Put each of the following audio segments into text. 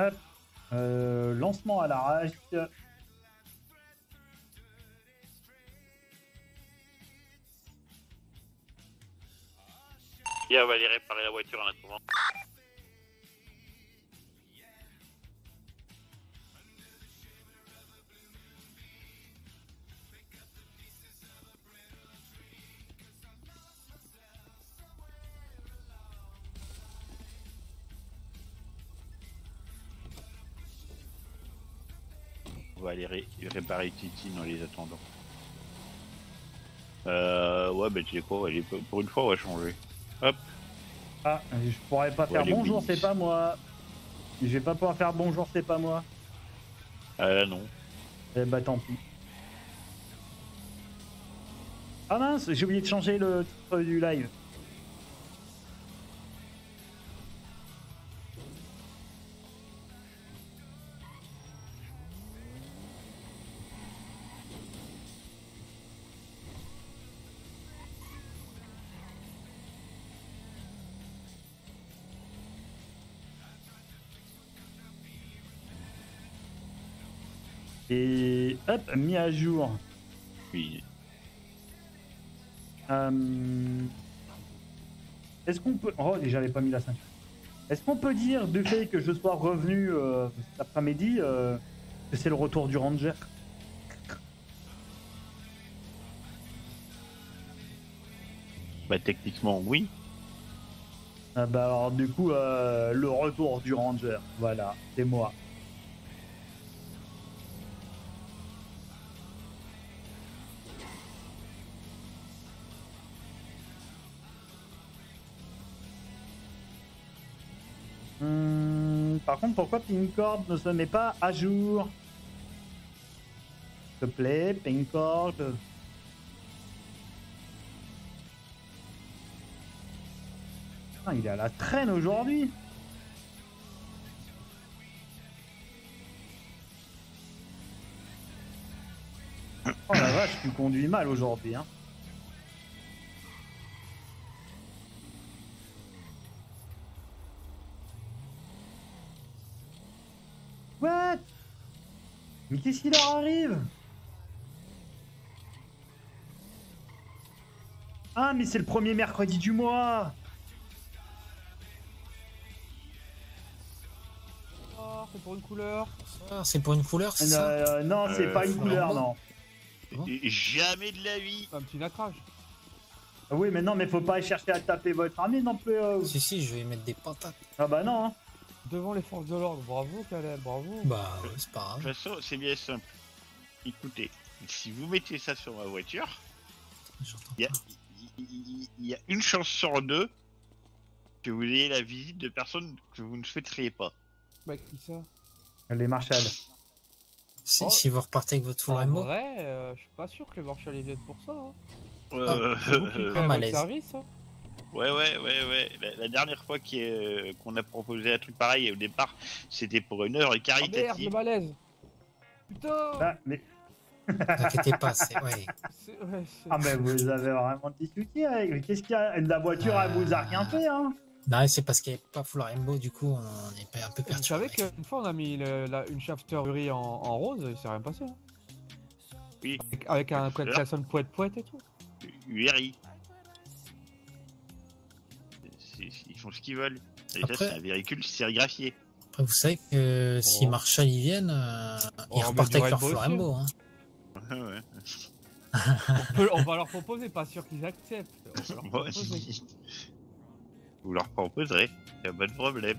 Hop. Lancement à l'arrache. Et on va aller réparer la voiture en attendant. On va aller réparer Titi en les attendant. Ouais, bah tu sais quoi, pour une fois, on va changer. Hop. Ah, je pourrais pas faire bonjour, c'est pas moi. Je vais pas pouvoir faire bonjour, c'est pas moi. Ah là, non. Eh bah tant pis. Ah mince, j'ai oublié de changer le titre du live. Et hop, mis à jour. Oui. Est-ce qu'on peut... Oh, déjà, j'avais pas mis la ceinture. Est-ce qu'on peut dire, du fait que je sois revenu cet après-midi, que c'est le retour du Ranger? Bah techniquement, oui. Ah bah alors, du coup, le retour du Ranger. Voilà, c'est moi. Par contre, pourquoi Pinkcord ne se met pas à jour? S'il te plaît, Pinkcord. Ah, il est à la traîne aujourd'hui. Oh la vache, tu conduis mal aujourd'hui, hein. What? Mais qu'est-ce qui leur arrive? Ah, mais c'est le premier mercredi du mois. Oh, c'est pour une couleur. Ah, c'est pour une couleur, c'est ça? Non, c'est pas une couleur, non. Bon. Jamais de la vie. Un petit nacrage. Oui, mais non, mais faut pas chercher à taper votre ami non plus. Si, je vais mettre des patates. Ah bah non, hein. Devant les forces de l'ordre. Bravo, Caleb, bravo. Bah, c'est pas De grave. toute façon, c'est bien simple. Écoutez, si vous mettez ça sur ma voiture, J'entends il y a- pas. il y a une chance sur deux que vous ayez la visite de personnes que vous ne souhaiteriez pas. Bah, qui ça? Les Marshall. Si vous repartez avec votre full En rainbow. vrai, je suis pas sûr que les Marshall ils viennent pour ça. Hein. Euh, Vous qui Ah, faites le malaise. service, hein. ouais. La dernière fois qu'on a proposé un truc pareil au départ, c'était pour une œuvre Ah merde, le caritative. malaise. Putain. Ah, mais... T'inquiétez pas, c'est. Ouais. Ouais, ah, mais vous avez vraiment discuté avec. Mais qu'est-ce qu'il y a? La voiture, elle vous a rien fait, hein? Non, c'est parce qu'il n'y avait pas full rainbow, du coup, on est un peu Vous perturbé. savez qu'une fois on a mis une shafterie en rose, il s'est rien passé. Hein. Oui, Avec un Fleur. klaxon poète et tout. URI. Ils font ce qu'ils veulent. Et Après- ça, c'est un véhicule sérigraphié. Après, vous savez que si Oh. Marshall ils viennent, Oh, ils on repartent met du avec leur rainbow full aussi, rainbow. Hein. Ouais. On va leur proposer, pas sûr qu'ils acceptent. On va leur Moi, proposer. vous leur proposerez, y'a pas de problème.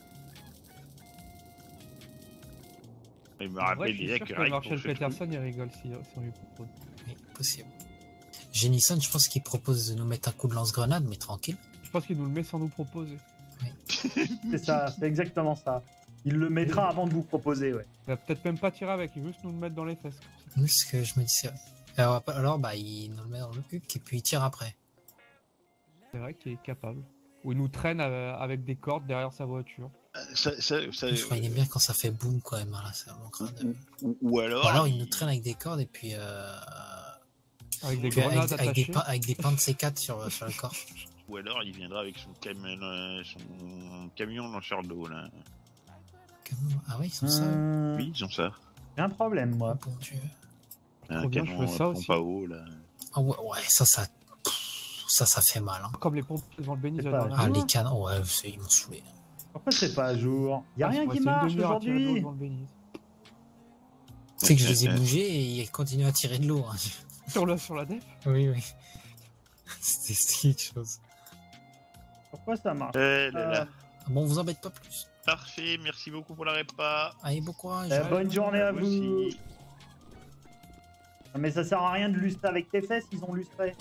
Il me En vrai, rappelle je suis déjà sûr que que Rick, Marshall pour ce truc, Peterson il rigole si on lui propose. Oui, possible. Jenison, je pense qu'il propose de nous mettre un coup de lance-grenade, mais tranquille. Je pense qu'il nous le met sans nous proposer. C'est ça, c'est exactement ça. Il le mettra avant de vous proposer, ouais. Il va peut-être même pas tirer avec, il veut juste nous le mettre dans les fesses. Oui, ce que je me dis, c'est vrai. Alors, bah, il nous le met dans le huc et puis il tire après. C'est vrai qu'il est capable. Ou il nous traîne avec des cordes derrière sa voiture. Je crois qu'il aime bien quand ça fait boum, quand même. Là, ça manquera de... ou alors, Ou alors, il nous traîne avec des cordes et puis. Avec des puis grenades attachées. avec des pans de C4 sur le corps. ou alors il viendra avec son camion lanceur d'eau là. Ah oui, ils sont ça. Oui, ils ont ça. J'ai un problème, Oh moi. bon Dieu. Un Trop bien, je canon veux ça pompe aussi. à eau, là. Ah ouais, ouais, ça fait mal. Hein. Comme les pompes devant le Bénis C'est la pas- dernière Ah, fois. les canons, ouais, ils m'ont saoulé. Pourquoi c'est pas à jour? Y a Ah, rien faut qui rester une marche demi-heure à tirer de l'eau aujourd'hui. devant le Bénis. C'est que je les ai bougés et ils continuent à tirer de l'eau. Hein. Sur la def. Oui, oui. C'était quelque chose. Pourquoi ça marche? Là, là. Bon, vous embête pas plus. Parfait, merci beaucoup pour la répa. Allez, bon courage. Bonne journée à Vous vous. aussi. Non, mais ça sert à rien de lustrer avec tes fesses, ils ont lustré.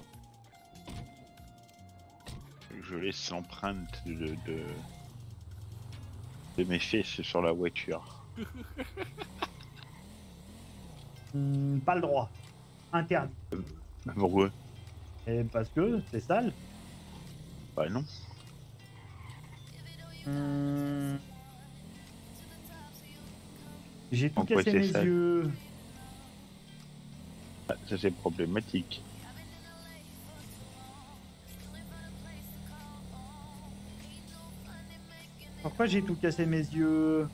Je laisse l'empreinte de mes fesses sur la voiture. Pas le droit. Interdit. Pourquoi? Et parce que c'est sale. Bah non. J'ai tout En quoi cassé c'est mes sale? yeux. Ah, ça c'est problématique. Pourquoi j'ai tout cassé mes yeux?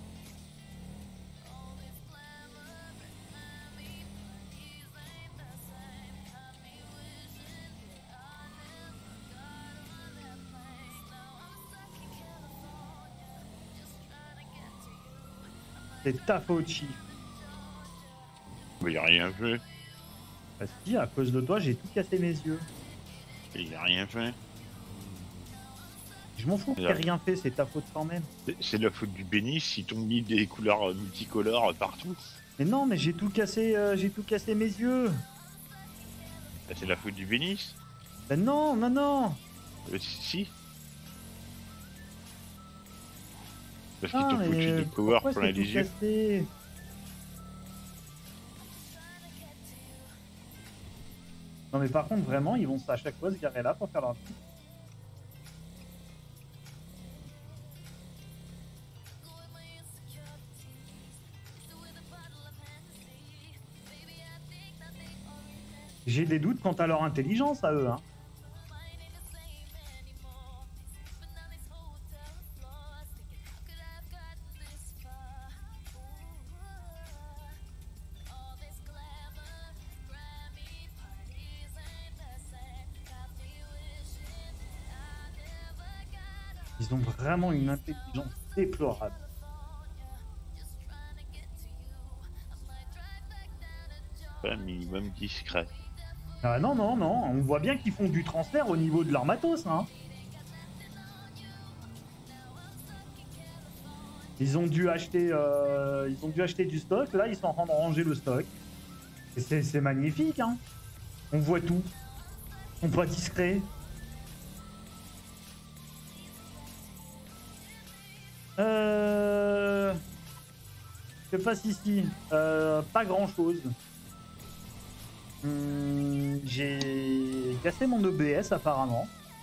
C'est ta faute, Chief. Mais il a rien fait. Parce que à cause de toi, j'ai tout cassé mes yeux. Il a rien fait. Je m'en fous que t'aies rien fait, c'est ta faute quand même. C'est la faute du Bénis, ils t'ont mis des couleurs multicolores partout. Mais non, mais j'ai tout cassé mes yeux. Bah, c'est la faute du Bénis. Ben non, non, non. Si. Parce Ah, qu'ils t'ont foutu mais de power pourquoi plein c'est les tout yeux. cassé? Non mais par contre vraiment ils vont à chaque fois se garer là pour faire leur truc. J'ai des doutes quant à leur intelligence à eux hein. Ils ont vraiment une intelligence déplorable. Pas un minimum discret. Ah non, non, non, on voit bien qu'ils font du transfert au niveau de leur matos, hein. Ils ont dû acheter du stock, là ils sont en train de ranger le stock. Et c'est magnifique, hein. On voit tout. Ils sont pas discrets. Je passe ici. Pas grand chose. J'ai cassé mon EBS apparemment.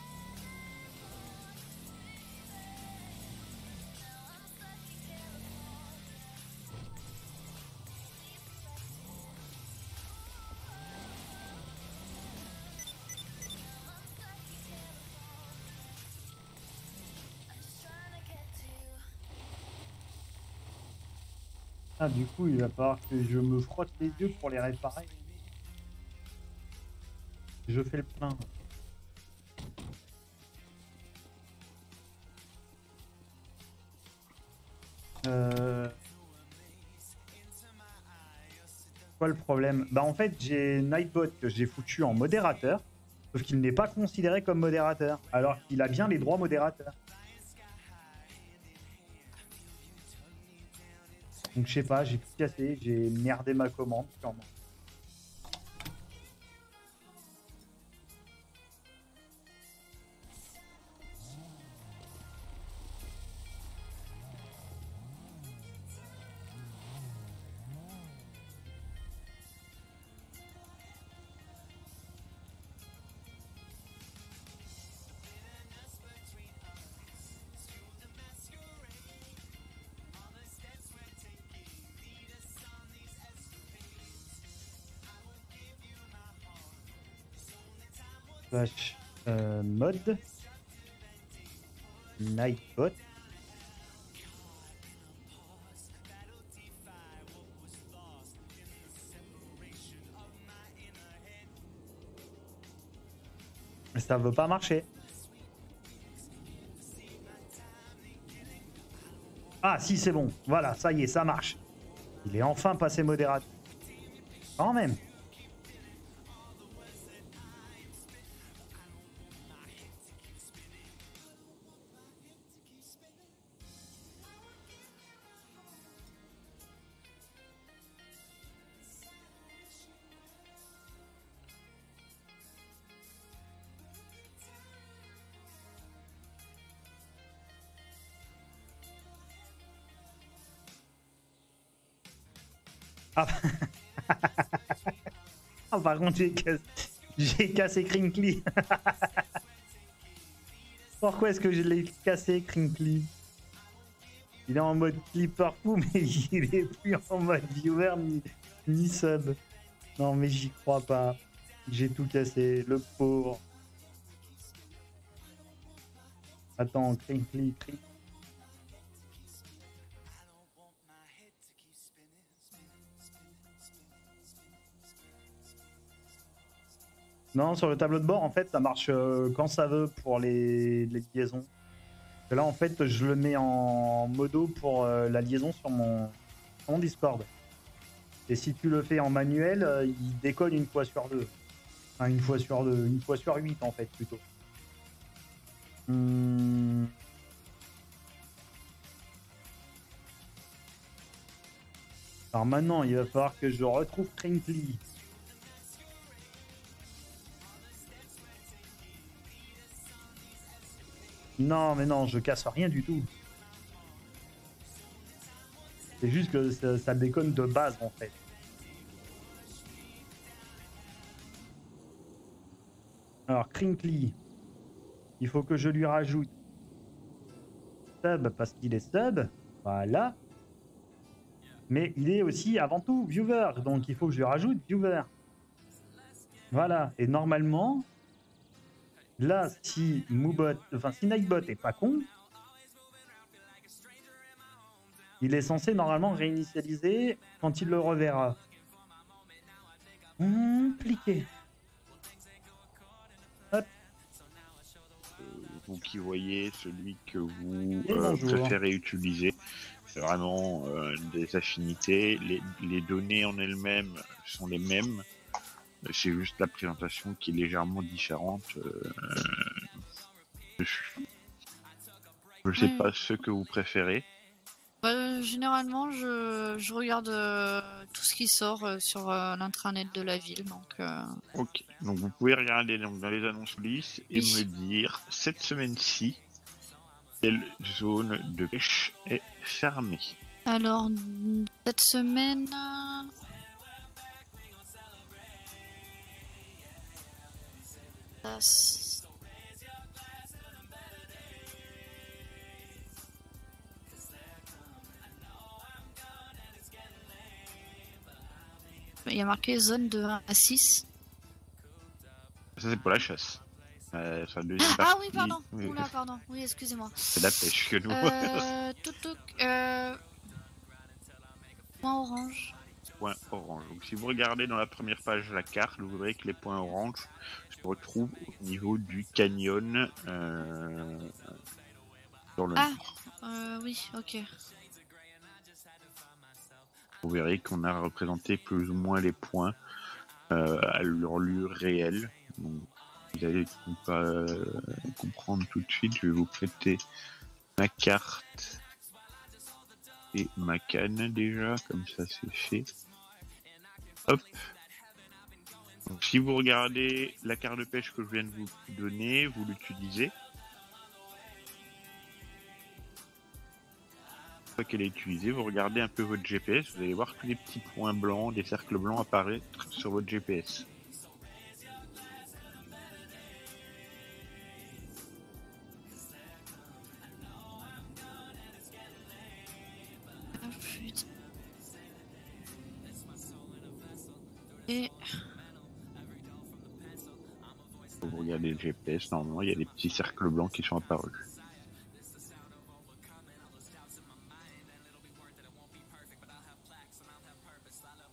Ah du coup il va falloir que je me frotte les yeux pour les réparer. Je fais le plein. Quoi le problème? Bah en fait j'ai Nightbot que j'ai foutu en modérateur, sauf qu'il n'est pas considéré comme modérateur, alors qu'il a bien les droits modérateurs. Donc je sais pas, j'ai tout cassé, j'ai merdé ma commande sûrement. Slash mode Nightbot. ça veut pas marcher. Ah si, c'est bon. Voilà, ça y est, ça marche. Il est enfin passé modérateur. Quand même. Ah, ah, par contre, j'ai cassé Crinkly. Pourquoi est-ce que je l'ai cassé, Crinkly? Il est en mode clipper fou, mais il est plus en mode viewer ni sub. Non, mais j'y crois pas. J'ai tout cassé, le pauvre. Attends, Crinkly. Non, sur le tableau de bord, en fait, ça marche quand ça veut pour les liaisons. Et là, en fait, je le mets en modo pour la liaison sur mon Discord. Et si tu le fais en manuel, il déconne une fois sur deux. Enfin, une fois sur deux, une fois sur 8 en fait, plutôt. Alors maintenant, il va falloir que je retrouve Crinkly. Non, mais non, je casse rien du tout. C'est juste que ça déconne de base, en fait. Alors, Crinkly, il faut que je lui rajoute sub parce qu'il est sub. Voilà. Mais il est aussi, avant tout, viewer. Donc, il faut que je lui rajoute viewer. Voilà. Et normalement, là, si Nightbot est pas con, il est censé normalement réinitialiser quand il le reverra. Compliqué. Hop. Vous qui voyez celui que vous bonjour. préférez utiliser, c'est vraiment des affinités. Les données en elles-mêmes sont les mêmes. C'est juste la présentation qui est légèrement différente dessus. Je ne sais pas ce que vous préférez. Généralement, je regarde tout ce qui sort sur l'intranet de la ville. Donc, Ok, donc vous pouvez regarder dans les annonces lisses et me dire cette semaine-ci quelle zone de pêche est fermée. Alors, cette semaine... Il y a marqué zone de 1 à 6. Ça c'est pour la chasse. Ah oui, pardon. Oula, pardon. Oui, excusez-moi. C'est la pêche que nous. Point orange. Point orange. Donc si vous regardez dans la première page de la carte, vous verrez que les points orange se retrouvent au niveau du canyon sur le nord. Oui, ok. Vous verrez qu'on a représenté plus ou moins les points à leur lieu réel. Donc, vous allez pas comprendre tout de suite. Je vais vous prêter ma carte et ma canne déjà, comme ça c'est fait. Hop. Donc, si vous regardez la carte de pêche que je viens de vous donner, vous l'utilisez. Une fois qu'elle est utilisée, vous regardez un peu votre GPS, vous allez voir tous les petits points blancs, des cercles blancs apparaître sur votre GPS. Et... Vous regardez le GPS, normalement il y a des petits cercles blancs qui sont apparus.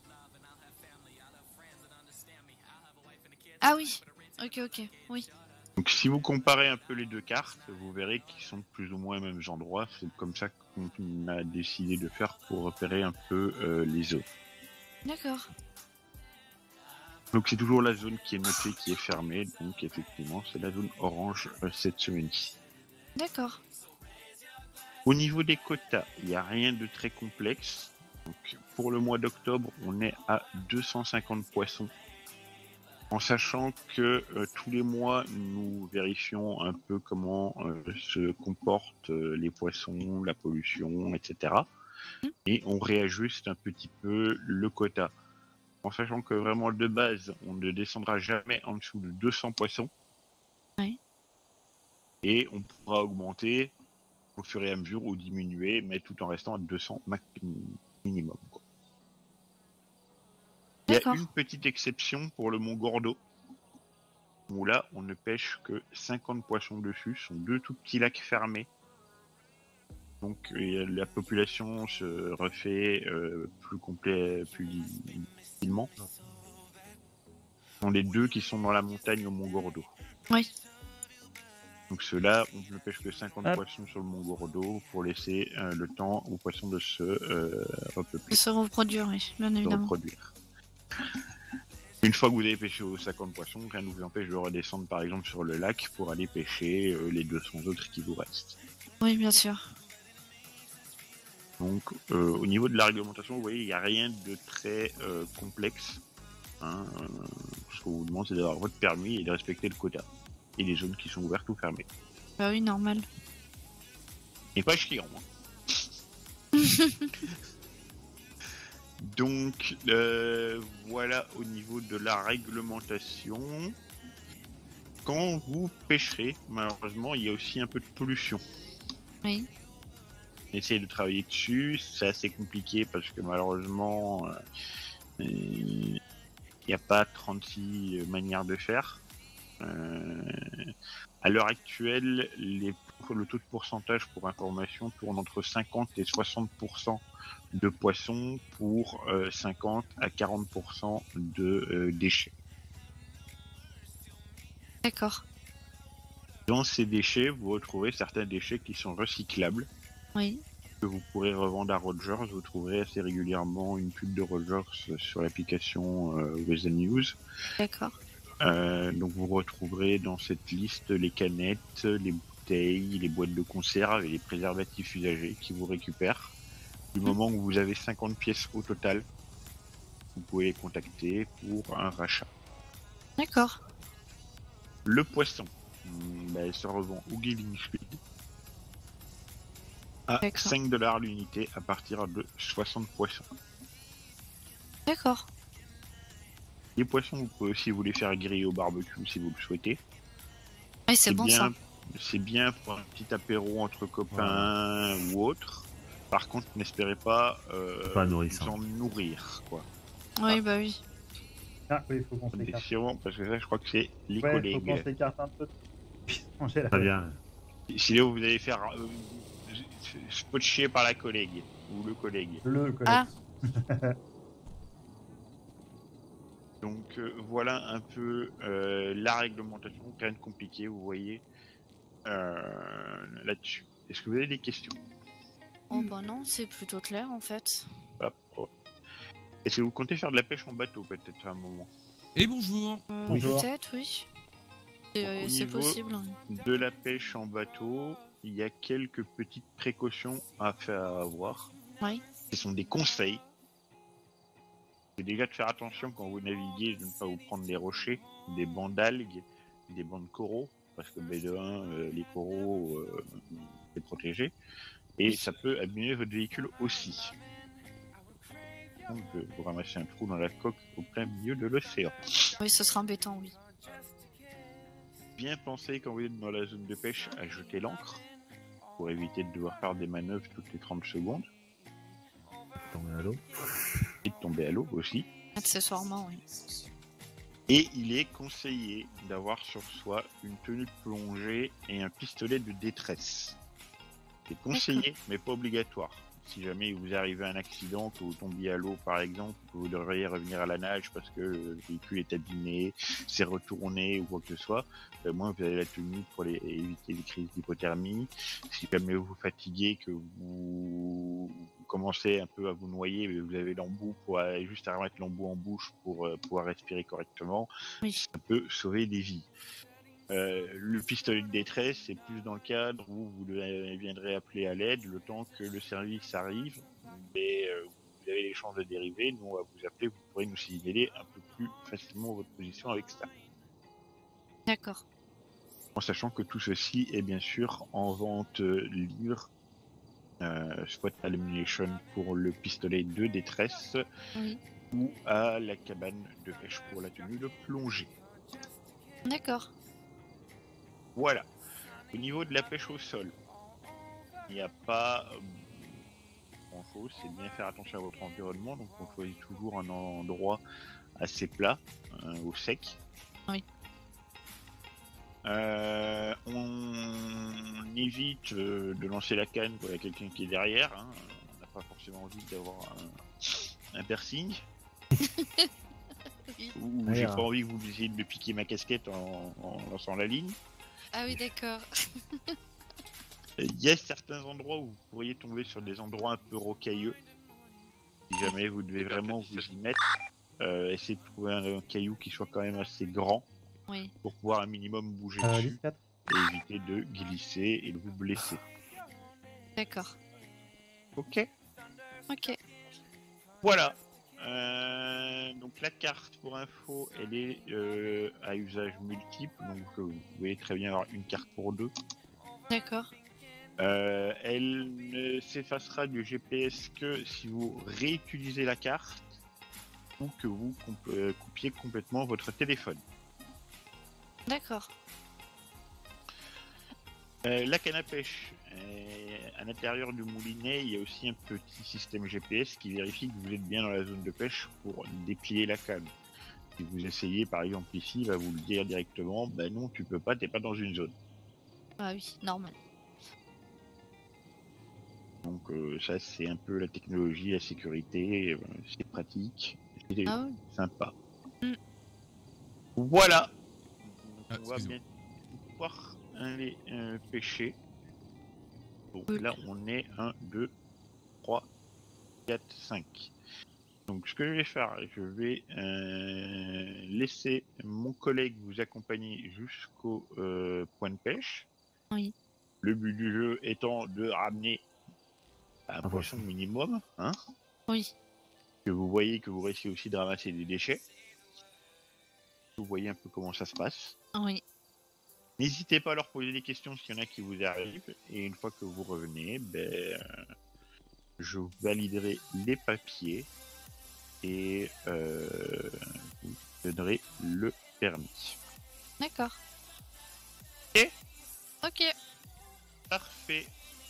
Ah oui, ok, oui. Donc si vous comparez un peu les deux cartes, vous verrez qu'ils sont plus ou moins aux mêmes endroits. C'est comme ça qu'on a décidé de faire pour repérer un peu les zones. D'accord. Donc c'est toujours la zone qui est notée, qui est fermée. Donc effectivement, c'est la zone orange cette semaine-ci. D'accord. Au niveau des quotas, il n'y a rien de très complexe. Donc, pour le mois d'octobre, on est à 250 poissons. En sachant que tous les mois, nous vérifions un peu comment se comportent les poissons, la pollution, etc. Et on réajuste un petit peu le quota. En sachant que vraiment de base, on ne descendra jamais en dessous de 200 poissons. Oui. Et on pourra augmenter au fur et à mesure ou diminuer, mais tout en restant à 200 minimum. Quoi. Il y a D'accord. une petite exception pour le mont Gordo, où là, on ne pêche que 50 poissons dessus. Ce sont deux tout petits lacs fermés. Donc la population se refait plus complet, plus difficilement. Ce sont les deux qui sont dans la montagne au mont Gordo. Oui. Donc ceux-là, on ne pêche que 50 Hop. poissons sur le mont Gordo pour laisser le temps aux poissons de se repeupler, De se reproduire, oui, bien de évidemment. reproduire. Une fois que vous avez pêché aux 50 poissons, rien ne vous empêche de redescendre par exemple sur le lac pour aller pêcher les 200 autres qui vous restent. Oui, bien sûr. Donc au niveau de la réglementation, vous voyez, il n'y a rien de très complexe. Hein, ce qu'on vous demande, c'est d'avoir votre permis et de respecter le quota. Et les zones qui sont ouvertes ou fermées. Bah oui, normal. Et pas chiant, hein. Donc voilà au niveau de la réglementation. Quand vous pêcherez, malheureusement, il y a aussi un peu de pollution. Oui. Essayez de travailler dessus, c'est assez compliqué parce que malheureusement, il n'y a pas 36 manières de faire. À l'heure actuelle, le taux de pourcentage pour information tourne entre 50 et 60% de poissons pour 50 à 40% de déchets. D'accord. Dans ces déchets, vous retrouvez certains déchets qui sont recyclables, Oui. que vous pourrez revendre à Rogers. Vous trouverez assez régulièrement une pub de Rogers sur l'application Weather News. D'accord. Donc vous retrouverez dans cette liste les canettes, les bouteilles, les boîtes de conserve et les préservatifs usagés qui vous récupèrent. Du moment où vous avez 50 pièces au total, vous pouvez les contacter pour un rachat. D'accord. Le poisson, elle se revend au Giving Speed à D'accord. 5$ l'unité à partir de 60 poissons. D'accord. Les poissons, vous pouvez aussi vous les faire griller au barbecue si vous le souhaitez. Oui, c'est bon ça. C'est bien pour un petit apéro entre copains ou autre. Par contre, n'espérez pas, Pas vous nourrissant. en nourrir, quoi. Oui, bah oui. Ah oui, il faut qu'on s'écarte. Condition, parce que ça, je crois que c'est les Ouais, faut collègues. qu'on s'écarte un peu. Puis manger la Très bien. Sinon, vous allez faire spotcher par la collègue ou le collègue. Le collègue. Ah. Donc voilà un peu la réglementation, rien de compliqué, vous voyez là-dessus. Est-ce que vous avez des questions? Oh bah non, c'est plutôt clair en fait. Hop, hop. Est-ce que vous comptez faire de la pêche en bateau peut-être à un moment? Et bonjour. Bonjour. Peut-être, oui. Au C'est niveau possible. de la pêche en bateau, il y a quelques petites précautions à avoir. Oui. Ce sont des conseils. C'est déjà de faire attention quand vous naviguez, de ne pas vous prendre des rochers, des bancs d'algues, des bancs de coraux, parce que de un, les coraux, c'est protégé, et ça peut abîmer votre véhicule aussi. Donc vous ramassez un trou dans la coque au plein milieu de l'océan. Oui, ce sera embêtant, oui. Bien penser quand vous êtes dans la zone de pêche à jeter l'ancre, pour éviter de devoir faire des manœuvres toutes les 30 secondes. Tomber à l'eau. Et de tomber à l'eau aussi. Accessoirement, oui. Et il est conseillé d'avoir sur soi une tenue de plongée et un pistolet de détresse. C'est conseillé, mais pas obligatoire. si jamais il vous arrive un accident, que vous tombiez à l'eau par exemple, que vous devriez revenir à la nage parce que le véhicule est abîmé, s'est retourné ou quoi que ce soit, moi vous avez la tenue pour éviter les crises d'hypothermie. Si jamais vous fatiguez, que vous commencez un peu à vous noyer, mais vous avez l'embout pour juste à remettre l'embout en bouche pour pouvoir respirer correctement, Oui. ça peut sauver des vies. Le pistolet de détresse, c'est plus dans le cadre où vous viendrez appeler à l'aide le temps que le service arrive, mais vous avez les chances de dériver, nous on va vous appeler, vous pourrez nous signaler un peu plus facilement votre position avec ça. D'accord. En sachant que tout ceci est bien sûr en vente libre, Spot Elimination pour le pistolet de détresse Oui. ou à la cabane de pêche pour la tenue de plongée. D'accord. Voilà. Au niveau de la pêche au sol, il n'y a pas grand chose, c'est bien faire attention à votre environnement, donc on choisit toujours un endroit assez plat, au sec. Oui. On évite de lancer la canne quand il y a quelqu'un qui est derrière, hein. On n'a pas forcément envie d'avoir un piercing. Oui. Ou Ouais, j'ai hein. pas envie que vous essayiez de piquer ma casquette en lançant la ligne. Ah oui, d'accord. Il y a certains endroits où vous pourriez tomber sur des endroits un peu rocailleux. Si jamais vous devez vraiment vous y mettre, essayez de trouver un caillou qui soit quand même assez grand Oui. pour pouvoir un minimum bouger dessus 10-4. et éviter de glisser et de vous blesser. D'accord. Ok. Ok. Voilà. Donc la carte pour info, elle est à usage multiple, donc vous pouvez très bien avoir une carte pour deux. D'accord. Elle ne s'effacera du GPS que si vous réutilisez la carte ou que vous coupiez complètement votre téléphone. D'accord. La canne à pêche, à l'intérieur du moulinet, il y a aussi un petit système GPS qui vérifie que vous êtes bien dans la zone de pêche pour déplier la canne. Si vous essayez par exemple ici, il va vous le dire directement, bah non tu peux pas, t'es pas dans une zone. Ah oui, normal. Donc ça c'est un peu la technologie, la sécurité, c'est pratique, c'est Ah oui. sympa. Mm. Voilà. Ah, On va excusez-moi. bien pouvoir aller pêcher. Donc Oui. là on est 1, 2, 3, 4, 5. Donc ce que je vais faire, je vais laisser mon collègue vous accompagner jusqu'au point de pêche. Oui. Le but du jeu étant de ramener un Ah, poisson minimum, hein, Oui. que vous voyez que vous réussissez aussi de ramasser des déchets. Vous voyez un peu comment ça se passe. Oui. N'hésitez pas à leur poser des questions s'il y en a qui vous arrivent. Et une fois que vous revenez, je validerai les papiers et vous donnerai le permis. D'accord. Ok. Ok. Parfait.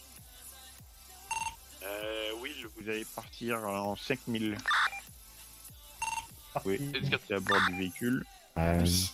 Will, vous allez partir en 5000. Oui, c'est à bord du véhicule. Oui.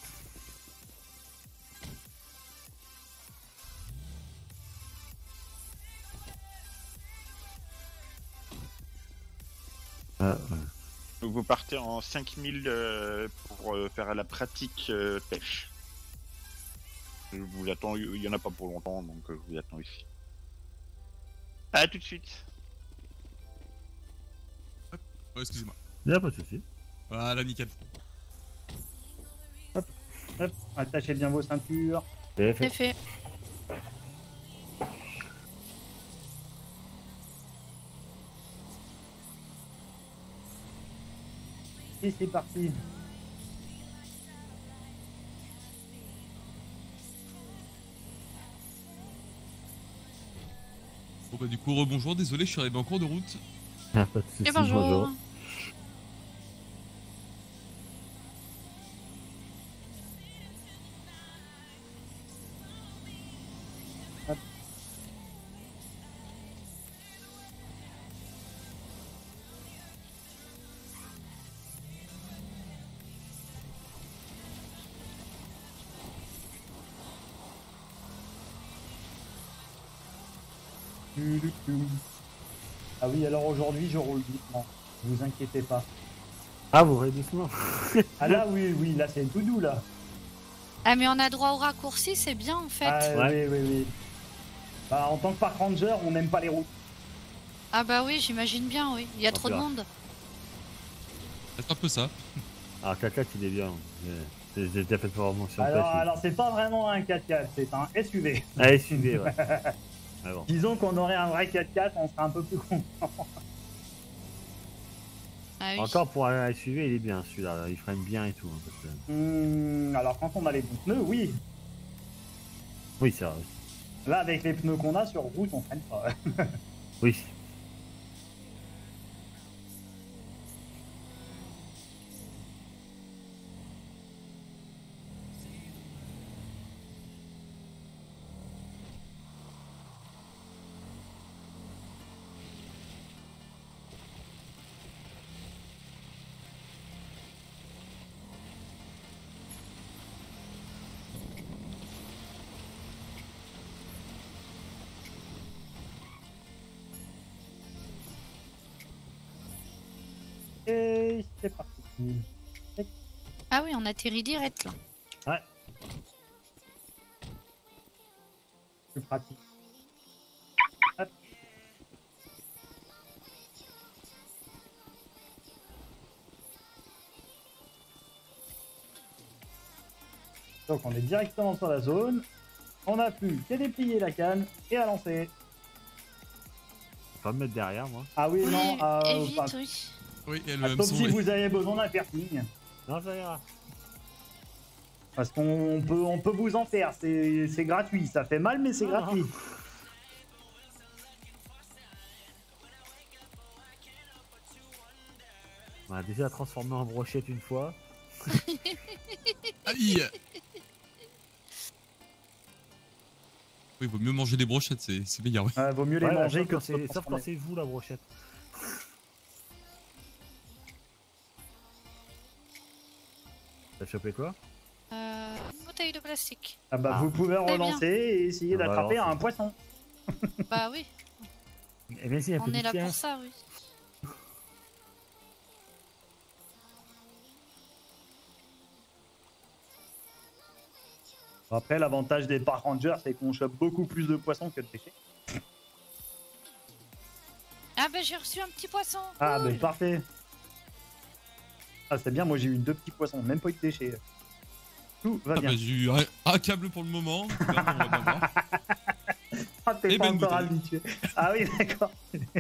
Ah, Donc vous partez en 5000 pour faire la pratique pêche. Je vous attends, il y en a pas pour longtemps, donc je vous attends ici. À tout de suite. Oh, excusez-moi. y a pas de souci. Voilà, nickel. Hop, attachez bien vos ceintures. C'est C'est fait. fait. Et c'est parti. Bon bah du coup, rebonjour, désolé, je suis arrivé en cours de route. Y a pas de souci. Et bonjour. Ah oui, alors aujourd'hui, je roule doucement. Vous inquiétez pas. Ah, vous roulez doucement. Ah là, oui, oui, là, c'est tout doux, là. Ah, mais on a droit au raccourci, c'est bien en fait. Ah Ouais. oui, oui, oui. Bah, en tant que park ranger, on n'aime pas les routes. Ah bah oui, j'imagine bien, oui. Il y a trop de peur. monde. C'est un peu ça. Ah, 4x4, il est bien. J'ai déjà fait pour mention de Alors c'est pas vraiment un 4x4, c'est un SUV. Ah, SUV, ouais. Ah bon. Disons qu'on aurait un vrai 4x4, on serait un peu plus con. Ah oui. Encore pour un SUV, il est bien celui-là. Il freine bien et tout. Hein, parce que... Alors quand on a les bons pneus, oui. Oui, c'est vrai. Là, avec les pneus qu'on a sur route, on freine pas. Oui. Et c'est parti. Ah oui, on atterrit direct là. Ouais. Plus pratique. Hop. Donc on est directement sur la zone. On n'a plus qu'à déplier la canne et à lancer. Faut pas me mettre derrière, moi. Ah oui, Oui, non, et vite, pas- oui. Oui, elle sauf si vous avez besoin d'un piercing. Non, ça ira. Parce qu'on peut vous en faire, c'est gratuit. Ça fait mal, mais c'est Ah. gratuit. On a déjà transformé en brochette une fois. Aïe. Oui, il vaut mieux manger des brochettes, c'est meilleur, oui. Vaut mieux les Ouais, manger sauf que quand de se c'est- sauf quand transformer. c'est vous la brochette. T'as chopé quoi? Une bouteille de plastique. Ah bah Ah. vous pouvez Très bien. relancer et essayer Ah bah d'attraper alors, un poisson. Bah oui, Eh bien si, un on peu est de là tien. pour ça, oui. Après, l'avantage des park rangers, c'est qu'on chope beaucoup plus de poissons que de pêcher. Ah bah j'ai reçu un petit poisson. Ah cool. bah parfait. Ah c'est bien, moi j'ai eu 2 petits poissons, même pas eu de déchets. Tout va Ah bien. bah, j'ai eu un câble pour le moment. Là, on va bien voir. Ah t'es et pas ben une encore bouteille. habitué. Ah oui d'accord.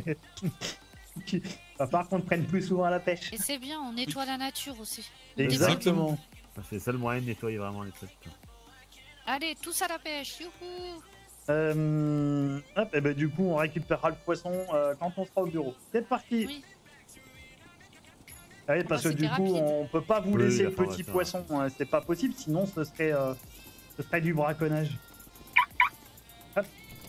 Va falloir qu'on te prenne plus souvent à la pêche. Et c'est bien, on nettoie la nature aussi. Exactement. C'est le seul moyen de nettoyer vraiment les trucs. Allez, tous à la pêche, youhou. Hop, et ben du coup on récupérera le poisson quand on sera au bureau. C'est parti. Oui. Ah oui, parce que c'était du coup rapide. on peut pas vous Oui, laisser la le petit formation. poisson, hein, c'est pas possible, sinon ce serait du braconnage. Hop.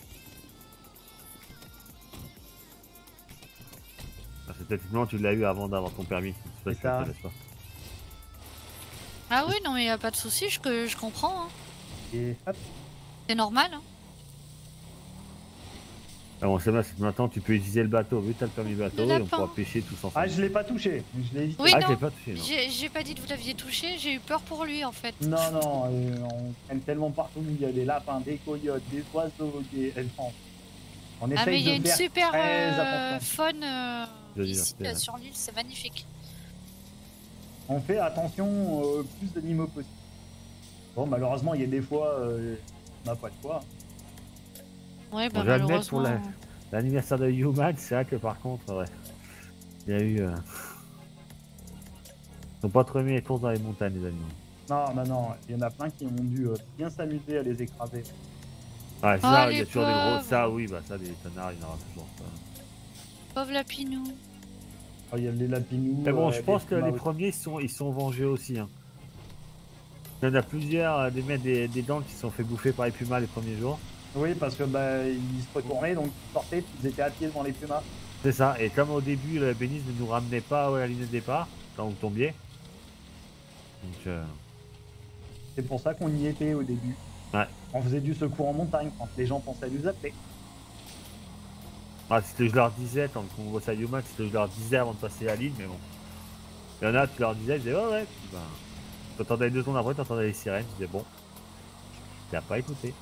Parce que techniquement tu l'as eu avant d'avoir ton permis. C'est C'est ça. pas. Ah oui, non mais y a pas de souci, je comprends. Hein. Et hop. C'est normal. Hein. Ah bon, c'est bien, c'est que maintenant tu peux utiliser le bateau. Vu que t'as le permis bateau, Le et on lapin. pourra pêcher tous ensemble. Ah je l'ai pas touché, je l'ai évité. Oui, Ah, non. je l'ai pas touché, non. J'ai pas dit que vous l'aviez touché, j'ai eu peur pour lui en fait. Non, non, on traîne tellement partout, il y a des lapins, des coyotes, des oiseaux, des... non. On Ah mais essaye il y a de une faire super très attention. faune ici Biodiversité, ouais. sur l'île, c'est magnifique. On fait attention au plus d'animaux possible. Bon, malheureusement, il y a des fois, on n'a pas de choix. Ouais, bah Bon, je vais admettre pour malheureusement. l'anniversaire de Human, c'est vrai que par contre, ouais. Il y a eu. Ils sont pas trop aimés les courses dans les montagnes, les animaux. Non, non, non, il y en a plein qui ont dû bien s'amuser à les écraser. Ouais, Ah, ça, il y les a toujours des gros. pauvres. Ça, oui, bah ça, des tonards, il y en aura toujours. Ça. Pauvre lapinou. Oh, il y a les lapinous. Mais bon, je les pense que les pumas premiers, ils sont vengés aussi. Hein. Il y en a plusieurs, des mecs des dents qui se sont fait bouffer par les pumas les premiers jours. aussi. Oui, parce que bah, ils se retournaient, donc ils sortaient, ils étaient à pied devant les pumas. C'est ça, et comme au début, la bénisse ne nous ramenait pas à la ligne de départ, quand vous tombiez. Donc, C'est pour ça qu'on y était au début. Ouais. On faisait du secours en montagne quand les gens pensaient à nous appeler. Ah, si je leur disais, tant qu'on bosse à Yuma, si je leur disais avant de passer la ligne, mais bon. Il y en a, tu leur disais, ils disaient, ouais, ouais. Puis, ben, t'entendais 2 secondes après, t'entendais les sirènes, tu disais, bon, t'as pas écouté.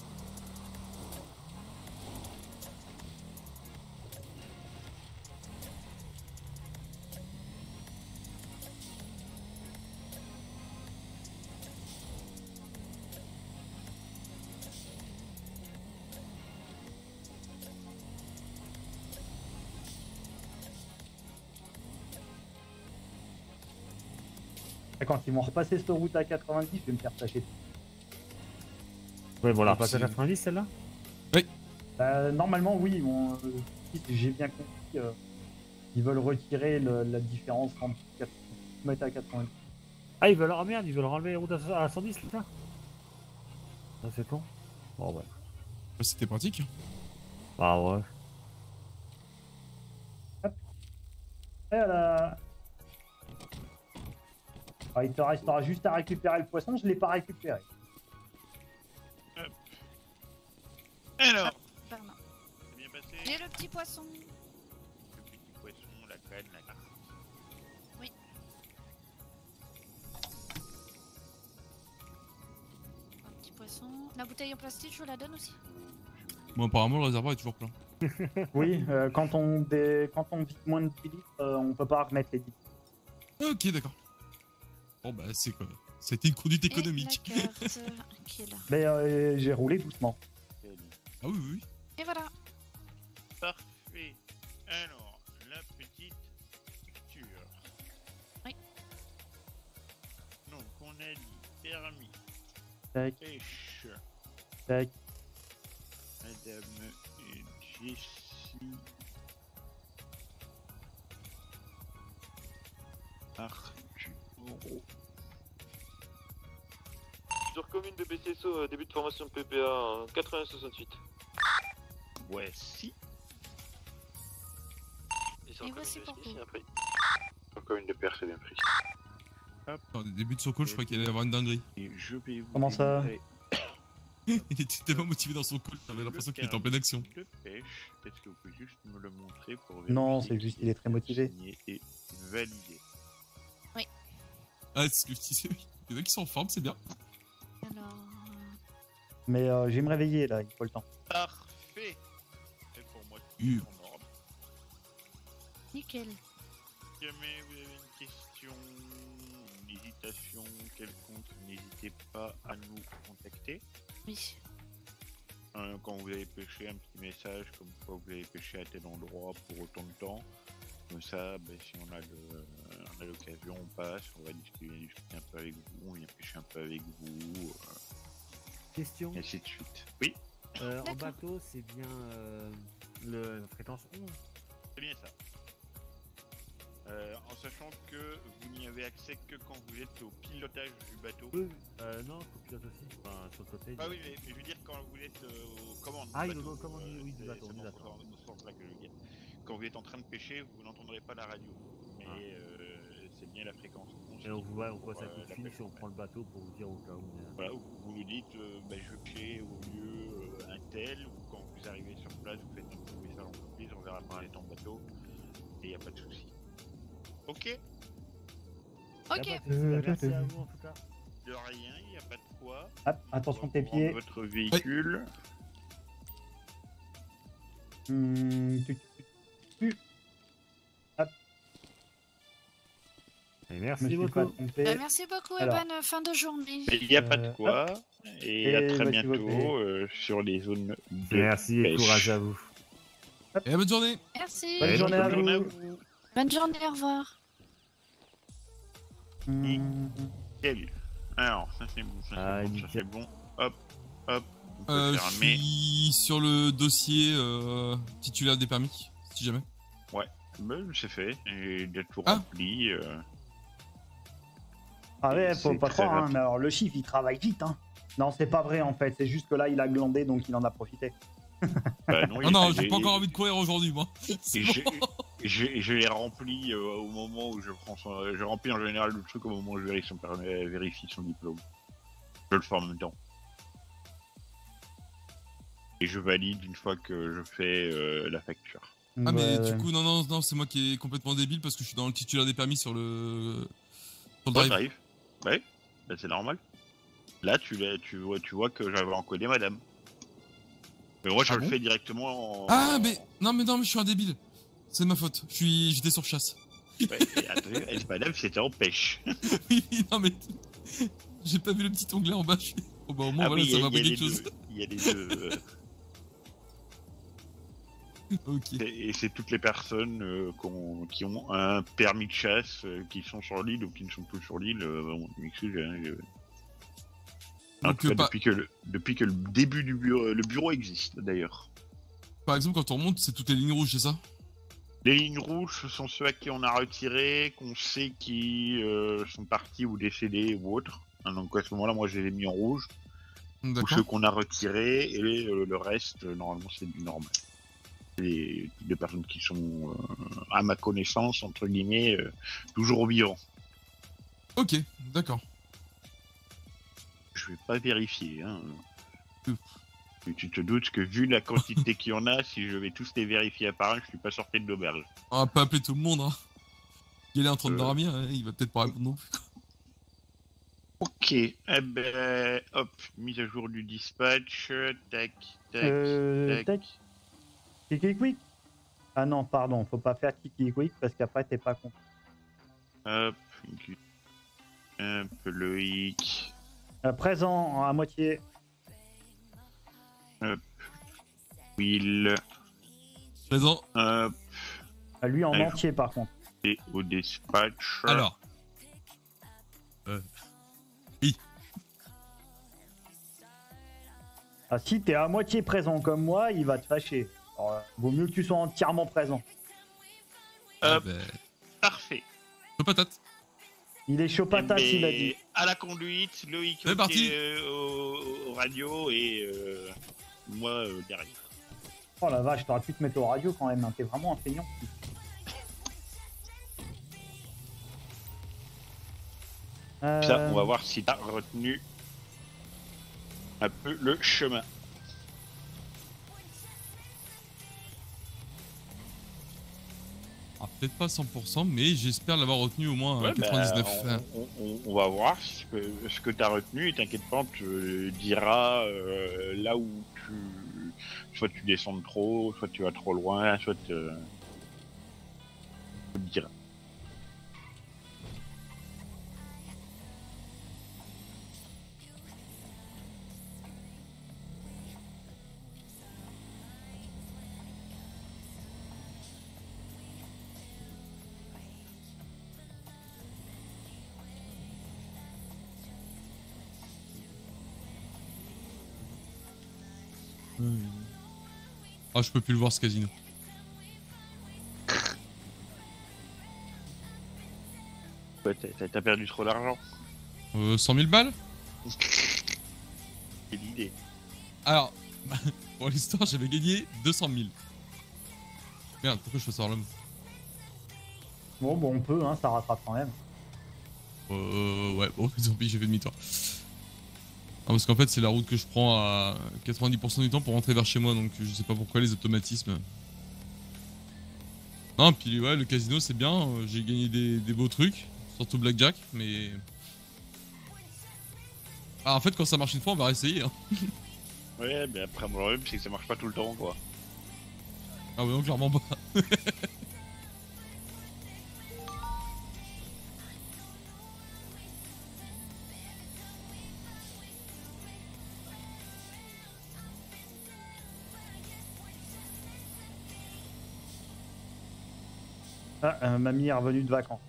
Et quand ils vont repasser cette route à 90, je vais me faire tâcher. Ouais, bon, on la Donc, repasse à c'est- 90 celle-là? Normalement, oui. Si j'ai bien compris, ils veulent retirer la différence entre mettre à 90. Ah, ils veulent, oh merde, ils veulent enlever les routes à 110 là? Ah, c'est con. Bon, ouais. Bah, c'était pratique. Bah, ouais. Et il te restera juste à récupérer le poisson, je l'ai pas récupéré. Alors, Pardon. c'est bien passé. Et le petit poisson. Le petit poisson, la canne, la carte. Un petit poisson. La bouteille en plastique, je vous la donne aussi. Bon, apparemment, le réservoir est toujours plein. Oui, quand on vide moins de 10 litres, on peut pas remettre les 10. Ok, d'accord. Bon, bah, c'est quoi? Ça a été une conduite économique. Et la carte qui est là. Mais j'ai roulé doucement. Ah oui, oui, oui. Et voilà. Parfait. Alors, la petite lecture. Oui. Donc, on a dit permis, Tac, pêche, tac. Madame Jessie. Arturo. Sur commune de BCSO, début de formation de PPA, 80-68. Voici. sur Et commune voici de pour SPC, vous. après. Sur commune de Perse, c'est bien pris. Au début de son call, je croyais qu'il allait y avoir une dinguerie. Et je vais vous Comment ça livrer Il était tellement motivé dans son call, j'avais l'impression qu'il était en pleine action. de pêche. Est-ce que vous pouvez juste me le montrer pour Non, vérifier c'est juste qu'il qu'il est très motivé. signé et validé. Ah, c'est ce que je disais, oui. Il y en a qui sont en forme, c'est bien. Alors. Mais je vais me réveiller là, il faut le temps. Parfait. C'est pour moi tout Uh. en ordre. Nickel. Si jamais vous avez une question, une hésitation quelconque, n'hésitez pas à nous contacter. Oui. Quand vous avez pêché, un petit message comme quoi vous avez pêché à tel endroit pour autant de temps. Comme ça, si on a l'occasion, on passe, on va discuter un peu avec vous, on vient pêcher un peu avec vous, Question. et ainsi de suite. Oui, En D'accord. bateau, c'est bien la fréquence 11. c'est bien ça. En sachant que vous n'y avez accès que quand vous êtes au pilotage du bateau. Non, faut pilote aussi. Enfin, sur le côté. Ah oui, mais je veux dire quand vous êtes aux commandes. Ah, du il est bateau, aux commandes, oui, du c'est- bateau, c'est on est dans d'accord. ce sens-là que je veux dire. Quand vous êtes en train de pêcher, vous n'entendrez pas la radio. Mais c'est bien la fréquence. Et on voit un coup la de fil pêche si on prend le bateau pour vous dire au cas où. Voilà, où vous nous dites, je veux pêcher au lieu un tel, ou quand vous arrivez sur place, vous faites un petit message à l'entreprise, on verra quand elle est en bateau, et il n'y a pas de souci. Ok, Ok. Merci à vous en tout cas. de rien, il n'y a pas de quoi. Hop, attention tes pieds. Votre véhicule. Tu- Et Je merci me suis pas beaucoup. trompé. Merci beaucoup Alors. et bonne fin de journée. Il n'y a pas de Hop. quoi, et à Et très voici votre bientôt sur les zones de Merci et pêche. courage à vous. Et bonne journée! Merci. Bonne Ouais, journée à Bonne journée à vous. vous. Bonne journée, au revoir. Nickel. Alors, ça c'est bon, ça Ah, c'est bon, ça nickel. c'est bon. Hop, hop. On peut Je fermer. suis sur le dossier titulaire des permis, si jamais. C'est fait, et il y a tout Ah. rempli. Ah ouais, faut C'est pas très croire, hein, rapide. mais alors le chiffre il travaille vite. Hein. Non, c'est pas vrai en fait, c'est juste que là il a glandé donc il en a profité. Bah Ah non, j'ai pas encore envie de courir aujourd'hui, moi. C'est Et bon. je l'ai rempli au moment où je prends son. Je remplis en général le truc au moment où je vérifie son diplôme. Je le fais en même temps. Et je valide une fois que je fais la facture. Ah, mais Ouais, du coup, non, c'est moi qui est complètement débile parce que je suis dans le titulaire des permis sur le Toi, drive. drive. Ouais, bah, c'est normal. Là, tu vois que j'avais encodé madame. Mais moi, je Ah le bon fais directement en... Ah, mais non, je suis un débile. C'est de ma faute. J'étais sur chasse. Ouais, et attendez, madame, c'était en pêche. Oui, non, mais j'ai pas vu le petit onglet en bas. Oh, bah, au moins, voilà, ça m'a appris quelque chose. Il y a les deux. Ok. Et c'est toutes les personnes qui ont un permis de chasse, qui sont sur l'île ou qui ne sont plus sur l'île. Bon, je m'excuse. En Donc, tout cas, depuis que le début du bureau, le bureau existe d'ailleurs. par exemple, quand on remonte, c'est toutes les lignes rouges, c'est ça? Les lignes rouges, ce sont ceux à qui on a retiré, qu'on sait qui sont partis ou décédés ou autres. Hein, donc à ce moment-là, moi, je les ai mis en rouge. Ou D'accord. ceux qu'on a retirés, et le reste, normalement, c'est du normal. Des personnes qui sont, à ma connaissance, entre guillemets, toujours vivants. Ok, d'accord. Je vais pas vérifier. Hein. Mm. Et tu te doutes que vu la quantité qu'il y en a, si je vais tous les vérifier à part un, je suis pas sorti de l'auberge. On va pas appeler tout le monde, hein. Il est en train de dormir, hein, il va peut-être pas répondre non plus. Ok, eh ben, hop, mise à jour du dispatch, tac, tac. Kiki Quick. Ah non, pardon, faut pas faire Kiki Quick parce qu'après t'es pas content. Hop, Loïc. Présent à moitié. Hop, Will. Présent. Hop, Lui en Allez, entier par contre. et au dispatch. Alors. Ah, si t'es à moitié présent comme moi, il va te fâcher. Alors, vaut mieux que tu sois entièrement présent. Ah, Hop, ben, parfait. patate. Il est chaud patate, Mais il a dit. à la conduite, Loïc C'est parti. au radio et moi derrière. Oh la vache, t'aurais pu te mettre au radio quand même, hein. T'es vraiment un feignant. Ça, on va voir si t'as retenu un peu le chemin. Ah, peut-être pas 100%, mais j'espère l'avoir retenu au moins à Ouais, 99. bah, on va voir ce que t'as retenu et t'inquiète pas, on te dira là où soit tu descends trop, soit tu vas trop loin, soit on te dira. Ah, je peux plus le voir ce casino. Ouais, t'as perdu trop d'argent. 100 000 balles? C'est l'idée. Alors, pour l'histoire, j'avais gagné 200 000. Merde, pourquoi je fais ça hors l'homme? Bon, on peut, hein, ça rattrape quand même. Ouais, bon, tant pis, j'ai fait demi-tour. Ah, parce qu'en fait, c'est la route que je prends à 90% du temps pour rentrer vers chez moi, donc je sais pas pourquoi les automatismes. Non, puis ouais, le casino c'est bien, j'ai gagné des beaux trucs, surtout Blackjack, mais. Ah, en fait, quand ça marche une fois, on va réessayer. Hein. Ouais, mais après, mon problème, c'est que ça marche pas tout le temps, quoi. Ah, ouais, non, clairement pas. Ah, mamie est revenue de vacances.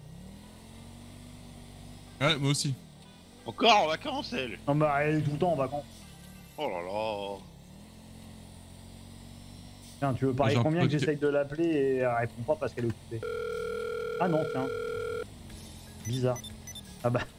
Ouais, moi aussi. Encore en vacances, elle. Non, bah elle est tout le temps en vacances. Oh là là. Tiens, tu veux parler J'ai un combien que pote j'essaye de l'appeler et elle répond pas parce qu'elle est occupée. Ah non, tiens. Bizarre. Ah bah.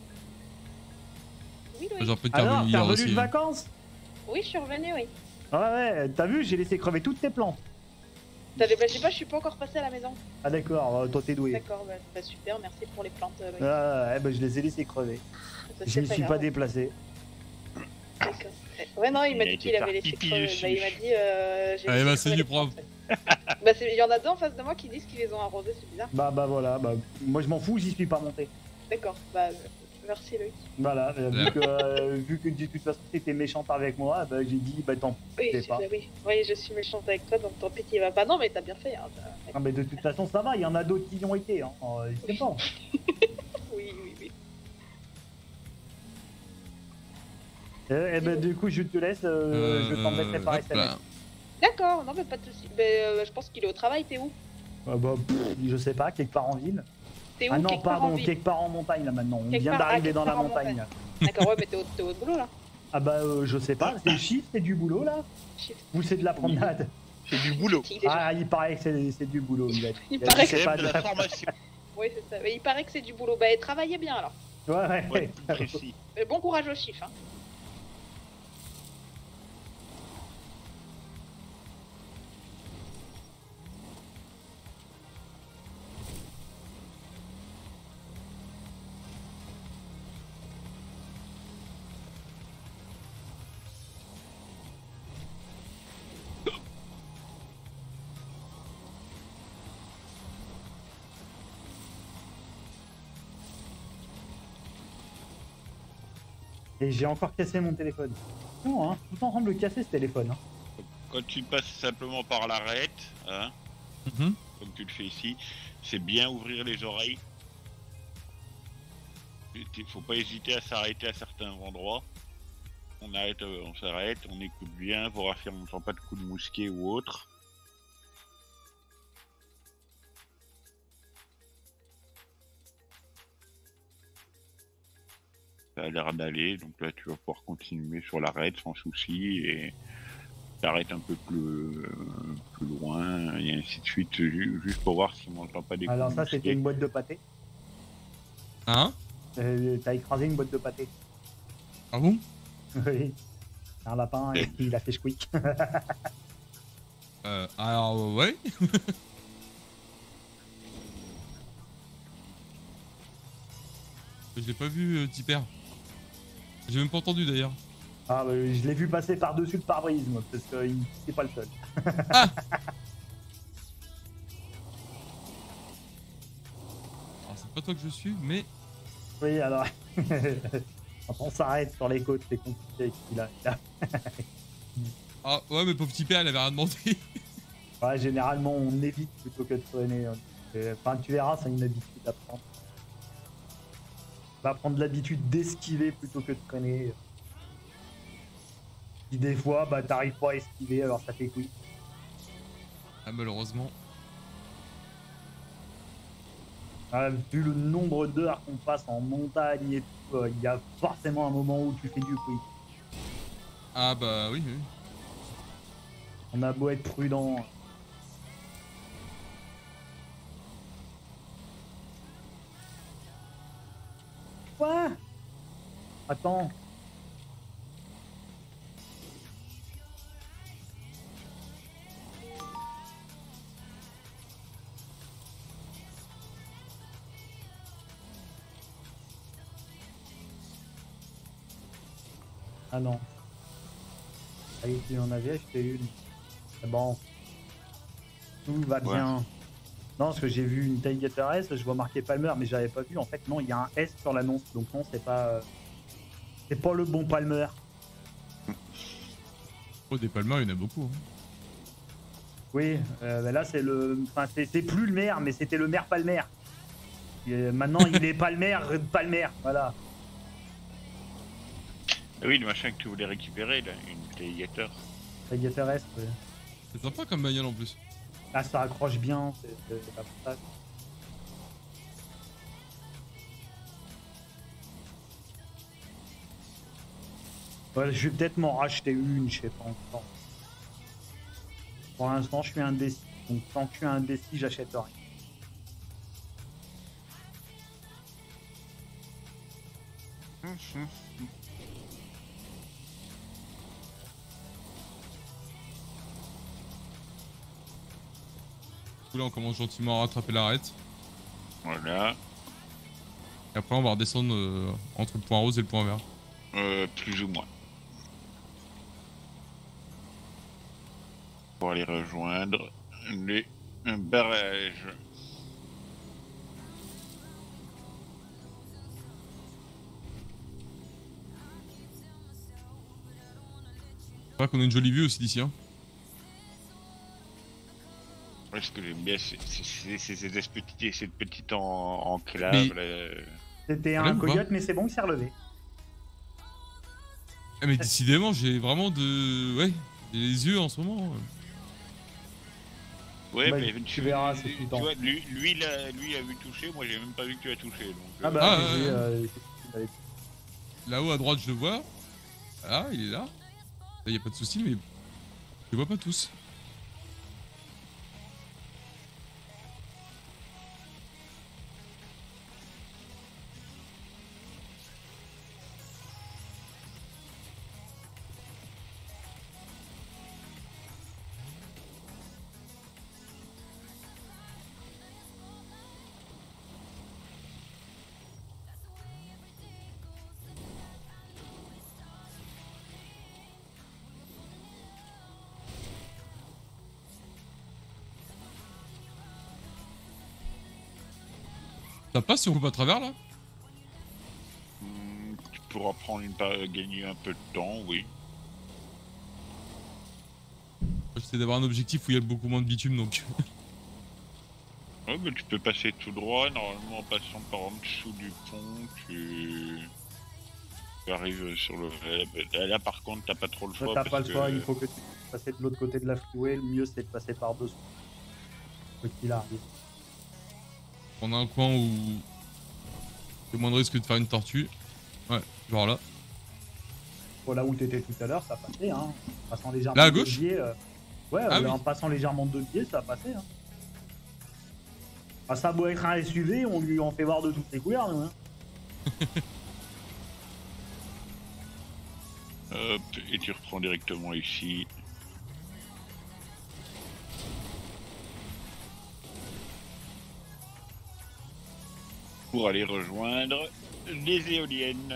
Oui, J'ai oui. un pote qui est Alors, revenu t'es hier revenu aussi. de vacances? Oui, je suis revenue, oui. Ouais, t'as vu, j'ai laissé crever toutes tes plantes. Bah, je sais pas, je suis pas encore passée à la maison. Ah d'accord, toi t'es doué. D'accord, bah, super, merci pour les plantes. Loïc. Ah, ouais, bah je les ai laissés crever. Ça, Je c'est m'y suis pas grave. déplacé. D'accord. Ouais, non, il m'a Il a dit été qu'il avait faire laissé pipi crever. dessus. Bah, il m'a dit. J'ai Allez, laissé bah, crever c'est les du plantes, propre. ouais. Bah, il y en a deux en face de moi qui disent qu'ils les ont arrosés, c'est bizarre. Bah voilà, bah moi je m'en fous, j'y suis pas monté. D'accord, bah, merci Loïc. Voilà, Ouais. vu que de toute façon t'étais méchante avec moi, bah j'ai dit bah tant pis, Oui, je sais pas. oui, je suis méchante avec toi, donc tant pis qu'il va pas. Non, mais t'as bien fait. Hein, Ah, mais de toute façon ça va, il y en a d'autres qui y ont été, hein. C'est bon. Oui. Et ben du coup je te laisse, je t'embêterai par hop SMS. là. D'accord, non, mais pas de soucis. Mais je pense qu'il est au travail, t'es où? Ah bah, je sais pas, quelque part en ville. T'es où? Ah non, Quelque part en pardon, ville. quelque part en montagne là maintenant. On Quelque vient part- d'arriver quelque dans la part en montagne. D'accord, ouais, mais t'es au boulot là. Ah bah je sais pas, c'est le chiffre, c'est du boulot là Shit. ou c'est de la promenade? C'est du boulot. Qui, déjà Ah il paraît que c'est du boulot. Il paraît c'est C'est pas de la formation. Oui, c'est ça. Mais il paraît que c'est du boulot. Bah, travaillez bien alors. Ouais. Ouais, plus précis. Mais bon courage au chiffre. Hein. Et j'ai encore cassé mon téléphone. Non, hein, tout le temps en train de le casser ce téléphone. Hein. Quand tu passes simplement par l'arête, hein, Mhm. comme tu le fais ici, c'est bien ouvrir les oreilles. Il faut pas hésiter à s'arrêter à certains endroits. On arrête, on s'arrête, on écoute bien, voir si on n'entend pas de coups de mousquet ou autre. Ça a l'air d'aller, donc là tu vas pouvoir continuer sur l'arête sans souci et t'arrêtes un peu plus loin et ainsi de suite, juste pour voir si on n'entend pas des coups Alors de ça mousquet. c'était une boîte de pâté. Hein? T'as écrasé une boîte de pâté. Ah bon? Oui. Un lapin et puis il a fait squeak. Alors, ouais. Je l'ai pas vu, Tipper. J'ai même pas entendu d'ailleurs. Ah bah, je l'ai vu passer par-dessus le pare-brise moi, parce que c'est pas le seul. Alors, c'est pas toi que je suis, mais. Oui alors. Quand on s'arrête sur les côtes, c'est compliqué. Ah, ouais, mais pauvre Tipper, elle avait rien demandé. Ouais, généralement on évite plutôt que de freiner. Hein. Enfin tu verras, c'est une habitude à prendre. On va prendre l'habitude d'esquiver plutôt que de freiner. Puis des fois, bah t'arrives pas à esquiver, alors ça fait couille. Ah, malheureusement. Ah, vu le nombre d'heures qu'on passe en montagne et tout, il y a forcément un moment où tu fais du couille. Ah, bah oui, oui. On a beau être prudent. Quoi? Attends. Ah non. Ah oui, tu en avais acheté une. C'est bon. Tout va bien. Non, parce que j'ai vu une Tailgater S, je vois marqué Palmer, mais j'avais pas vu. En fait, non, il y a un S sur l'annonce. Donc non, c'est pas le bon Palmer. Oh, des Palmer, il y en a beaucoup. Hein. Oui, bah là c'est le. Enfin, c'est plus le maire, mais c'était le maire Palmer. Et maintenant, il est Palmer, voilà. Ah oui, le machin que tu voulais récupérer, là, une Tailgater. Tailgater S, ouais. C'est sympa comme bagnole en plus. Ah, ça accroche bien, c'est pas pour ça. Ouais, je vais peut-être m'en racheter une, je sais pas encore. Pour l'instant, je suis indécis. Donc, tant que je suis indécis, j'achète rien. Là, on commence gentiment à rattraper l'arête. Voilà. Et après, on va redescendre entre le point rose et le point vert. Plus ou moins. pour aller rejoindre les barrages. Je crois qu'on a une jolie vue aussi d'ici. Hein. Ouais, ce que j'aime bien, c'est cette petite enclave. Mais- Là. C'était Voilà un ou pas coyote, mais c'est bon, il s'est relevé. Ah, mais décidément, j'ai vraiment de. Ouais, j'ai les yeux en ce moment. Ouais, Bah, mais tu verras, c'est tout le tu temps. vois, lui a vu toucher, moi j'ai même pas vu que tu as touché. Donc, Ah bah, Ah, j'ai, ouais. il avait- Là-haut à droite, je le vois. Ah, il est là. Là, y a pas de souci, mais je les vois pas tous. Ça passe si on coupe à travers là? tu pourras gagner un peu de temps, oui. J'essaie d'avoir un objectif où il y a beaucoup moins de bitume donc. Ouais, mais tu peux passer tout droit, normalement en passant par en dessous du pont, tu arrives sur le... Là par contre t'as pas trop le choix. T'as pas parce le choix, que- il faut que tu passes de l'autre côté de la freeway. Le mieux, c'est de passer par dessous. Quoi qu'il arrive. On a un coin où il y a moins de risque de faire une tortue. Ouais, genre là. Bon, là où t'étais tout à l'heure, ça passait, hein. En passant légèrement Là, à de gauche biais, ouais, Ah oui. en passant légèrement de biais, ça passait, hein. Ah, ça a beau être un SUV, on lui en fait voir de toutes les couleurs, nous, hein. Hop, et tu reprends directement ici. Pour aller rejoindre les éoliennes.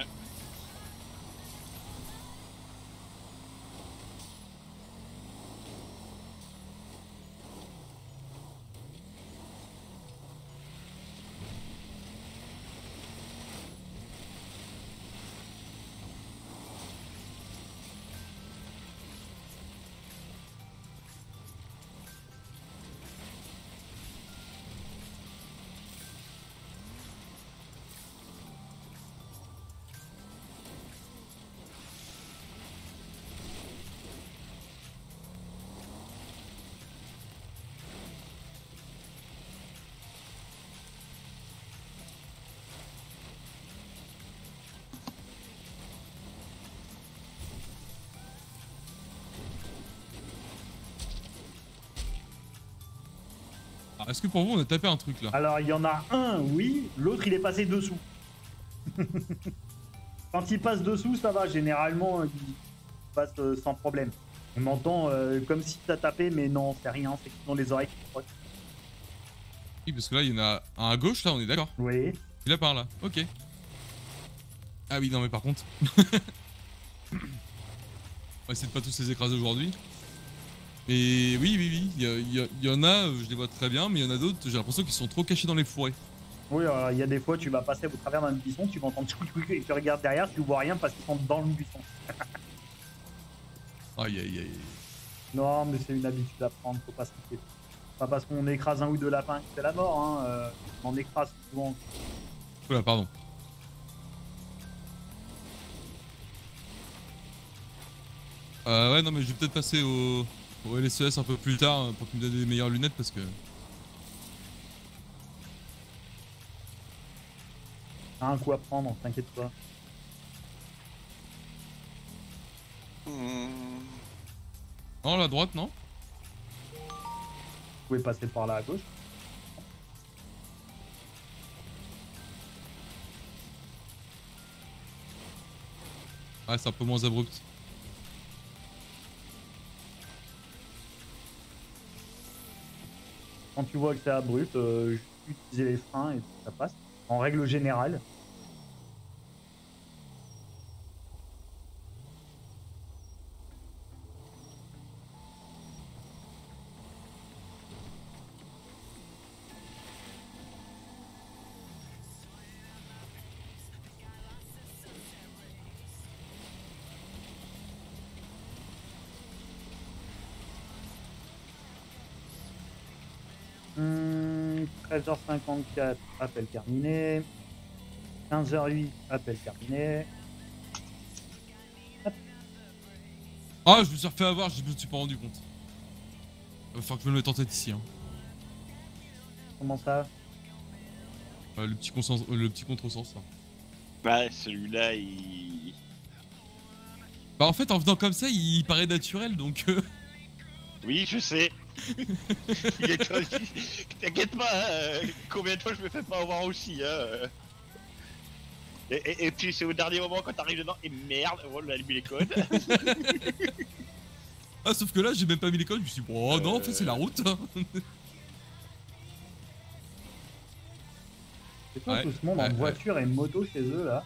Est-ce que pour vous on a tapé un truc là? Alors, il y en a un, oui, l'autre, il est passé dessous. Quand il passe dessous, ça va, généralement, il passe sans problème. On m'entend comme si t'as tapé, mais non, c'est rien, c'est qu'ils ont les oreilles qui frottent. Oui, parce que là il y en a un à gauche là, on est d'accord? Oui. Il là par là, ok. Ah oui, non mais par contre. On va essayer de pas tous les écraser aujourd'hui. Mais oui, il y en a, je les vois très bien, mais il y en a d'autres, j'ai l'impression qu'ils sont trop cachés dans les fourrés. Oui, alors, il y a des fois, tu vas passer au travers d'un buisson, tu vas entendre et tu regardes derrière, tu vois rien parce qu'ils sont dans le buisson. Aïe aïe aïe. Non, mais c'est une habitude à prendre, faut pas s'inquiéter. Pas parce qu'on écrase un ou deux lapins que c'est la mort, hein. On en écrase souvent. Oula, pardon. Ouais, non, mais je vais peut-être passer au LSES un peu plus tard hein, pour que tu me donnes des meilleures lunettes parce que. T'as un coup à prendre, t'inquiète pas. Non, la droite, non? Vous pouvez passer par là à gauche. Ouais, c'est un peu moins abrupt. Quand tu vois que c'est abrupt, juste utiliser les freins et ça passe. En règle générale. 13h54, appel terminé. 15h08, appel terminé. Ah, je me suis refait avoir, je me suis pas rendu compte. Il va falloir que je me le mette en tête ici. Hein. Comment ça? Le petit contresens. Là. Bah, celui-là, il. Bah, en fait, en venant comme ça, il paraît naturel donc. Oui, je sais. T'inquiète pas, combien de fois je me fais pas avoir aussi. Hein. Et puis c'est au dernier moment quand t'arrives dedans, et merde, on a mis les codes. Ah, sauf que là, j'ai même pas mis les codes, je me suis dit, oh non, en fait, c'est la route. C'est quoi tout ce monde en voiture et moto chez eux là?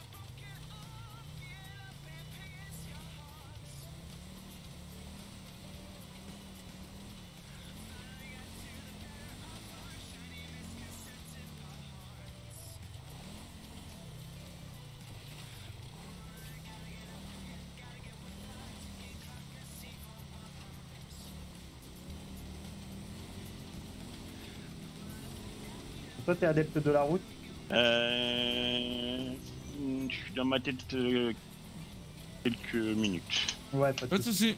Toi, t'es adepte de la route? Je suis dans ma tête quelques minutes. Ouais, pas de soucis.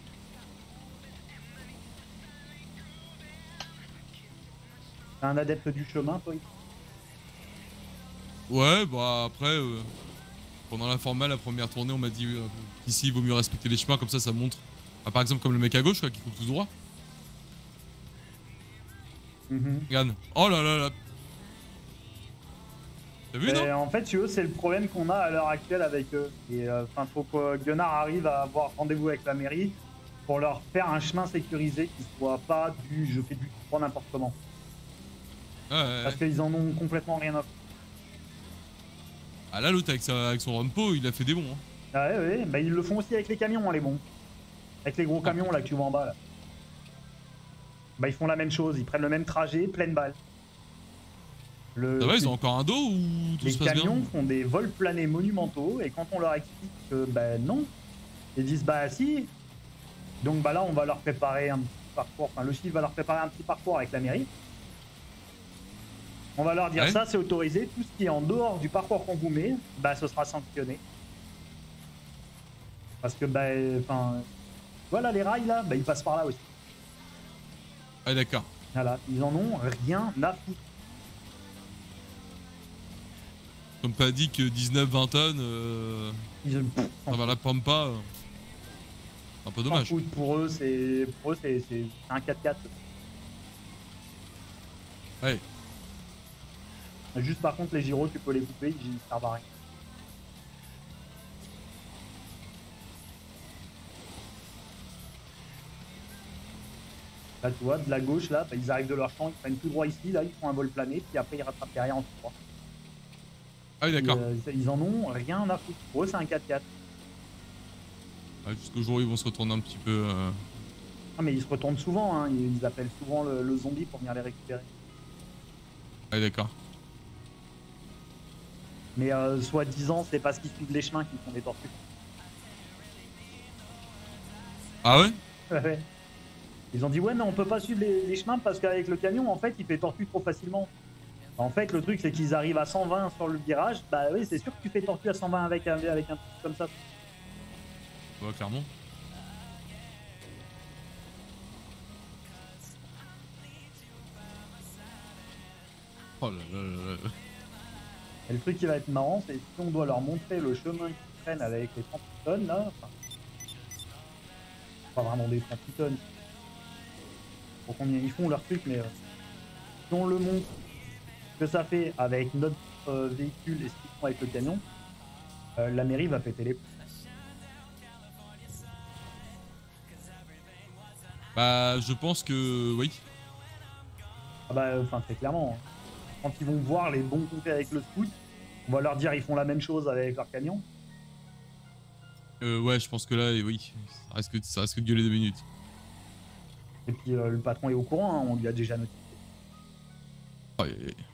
T'es un adepte du chemin, toi? Ouais, bah après, pendant la formale, la première tournée, on m'a dit qu'ici, il vaut mieux respecter les chemins, comme ça montre. Ah, par exemple, comme le mec à gauche, quoi, qui court tout droit. Regarde. Oh là là là. T'as vu, non? En fait, tu vois, c'est le problème qu'on a à l'heure actuelle avec eux. Et enfin, faut que Gunnar arrive à avoir rendez-vous avec la mairie pour leur faire un chemin sécurisé qui soit pas du je fais du tout n'importe comment. Ouais. Parce qu'ils en ont complètement rien à foutre. Ah là, l'autre avec son Rampo, il a fait des bons. Hein. Ah ouais, bah ils le font aussi avec les camions, hein, les bons. Avec les gros camions là que tu vois en bas là. Bah ils font la même chose, ils prennent le même trajet, pleine balle. Ça va, ils ont encore un dos ou tout se passe bien? Les camions font des vols planés monumentaux et quand on leur explique que bah non, ils disent bah si. Donc bah là on va leur préparer un petit parcours, enfin le chiffre va leur préparer un petit parcours avec la mairie. On va leur dire ça c'est autorisé, tout ce qui est en dehors du parcours qu'on vous met, bah ce sera sanctionné. Parce que bah enfin voilà les rails là, bah ils passent par là aussi. Ah d'accord. Voilà, ils en ont rien à foutre. Comme pas dit que 19-20 tonnes, ça va la pampa. Un peu dommage. Pour eux, c'est un 4x4. Ouais. Juste par contre, les gyros, tu peux les couper, ils servent à rien. Là, tu vois, de la gauche, là, bah, ils arrivent de leur champ, ils prennent tout droit ici, là, ils font un vol plané, puis après, ils rattrapent derrière en tout droit. Ah oui, d'accord. Ils en ont rien à foutre. Pour eux, c'est un 4x4. Ouais, jusqu'au jour où ils vont se retourner un petit peu. Ah, mais ils se retournent souvent, hein. Ils appellent souvent le zombie pour venir les récupérer. Ah oui, d'accord. Mais soi-disant, c'est parce qu'ils suivent les chemins qu'ils font des tortues. Ah ouais? Ouais. Ils ont dit ouais mais on peut pas suivre les chemins parce qu'avec le camion en fait il fait tortue trop facilement. En fait le truc c'est qu'ils arrivent à 120 sur le virage, bah oui c'est sûr que tu fais tortue à 120 avec un truc comme ça. Ouais clairement. Oh là là là là. Et le truc qui va être marrant c'est si on doit leur montrer le chemin qu'ils prennent avec les 30 tonnes là, enfin, pas vraiment des 30 tonnes. Pour combien ils font leur truc, mais si on le montre que ça fait avec notre véhicule et ce qu'ils font avec le camion, la mairie va péter les plombs. Bah je pense que oui. Ah bah enfin très clairement. Quand ils vont voir les bons qu'on fait avec le scout, on va leur dire ils font la même chose avec leur camion. Ouais je pense que là oui. Ça risque de gueuler 2 minutes. Et puis le patron est au courant, hein, on lui a déjà notifié. Oh,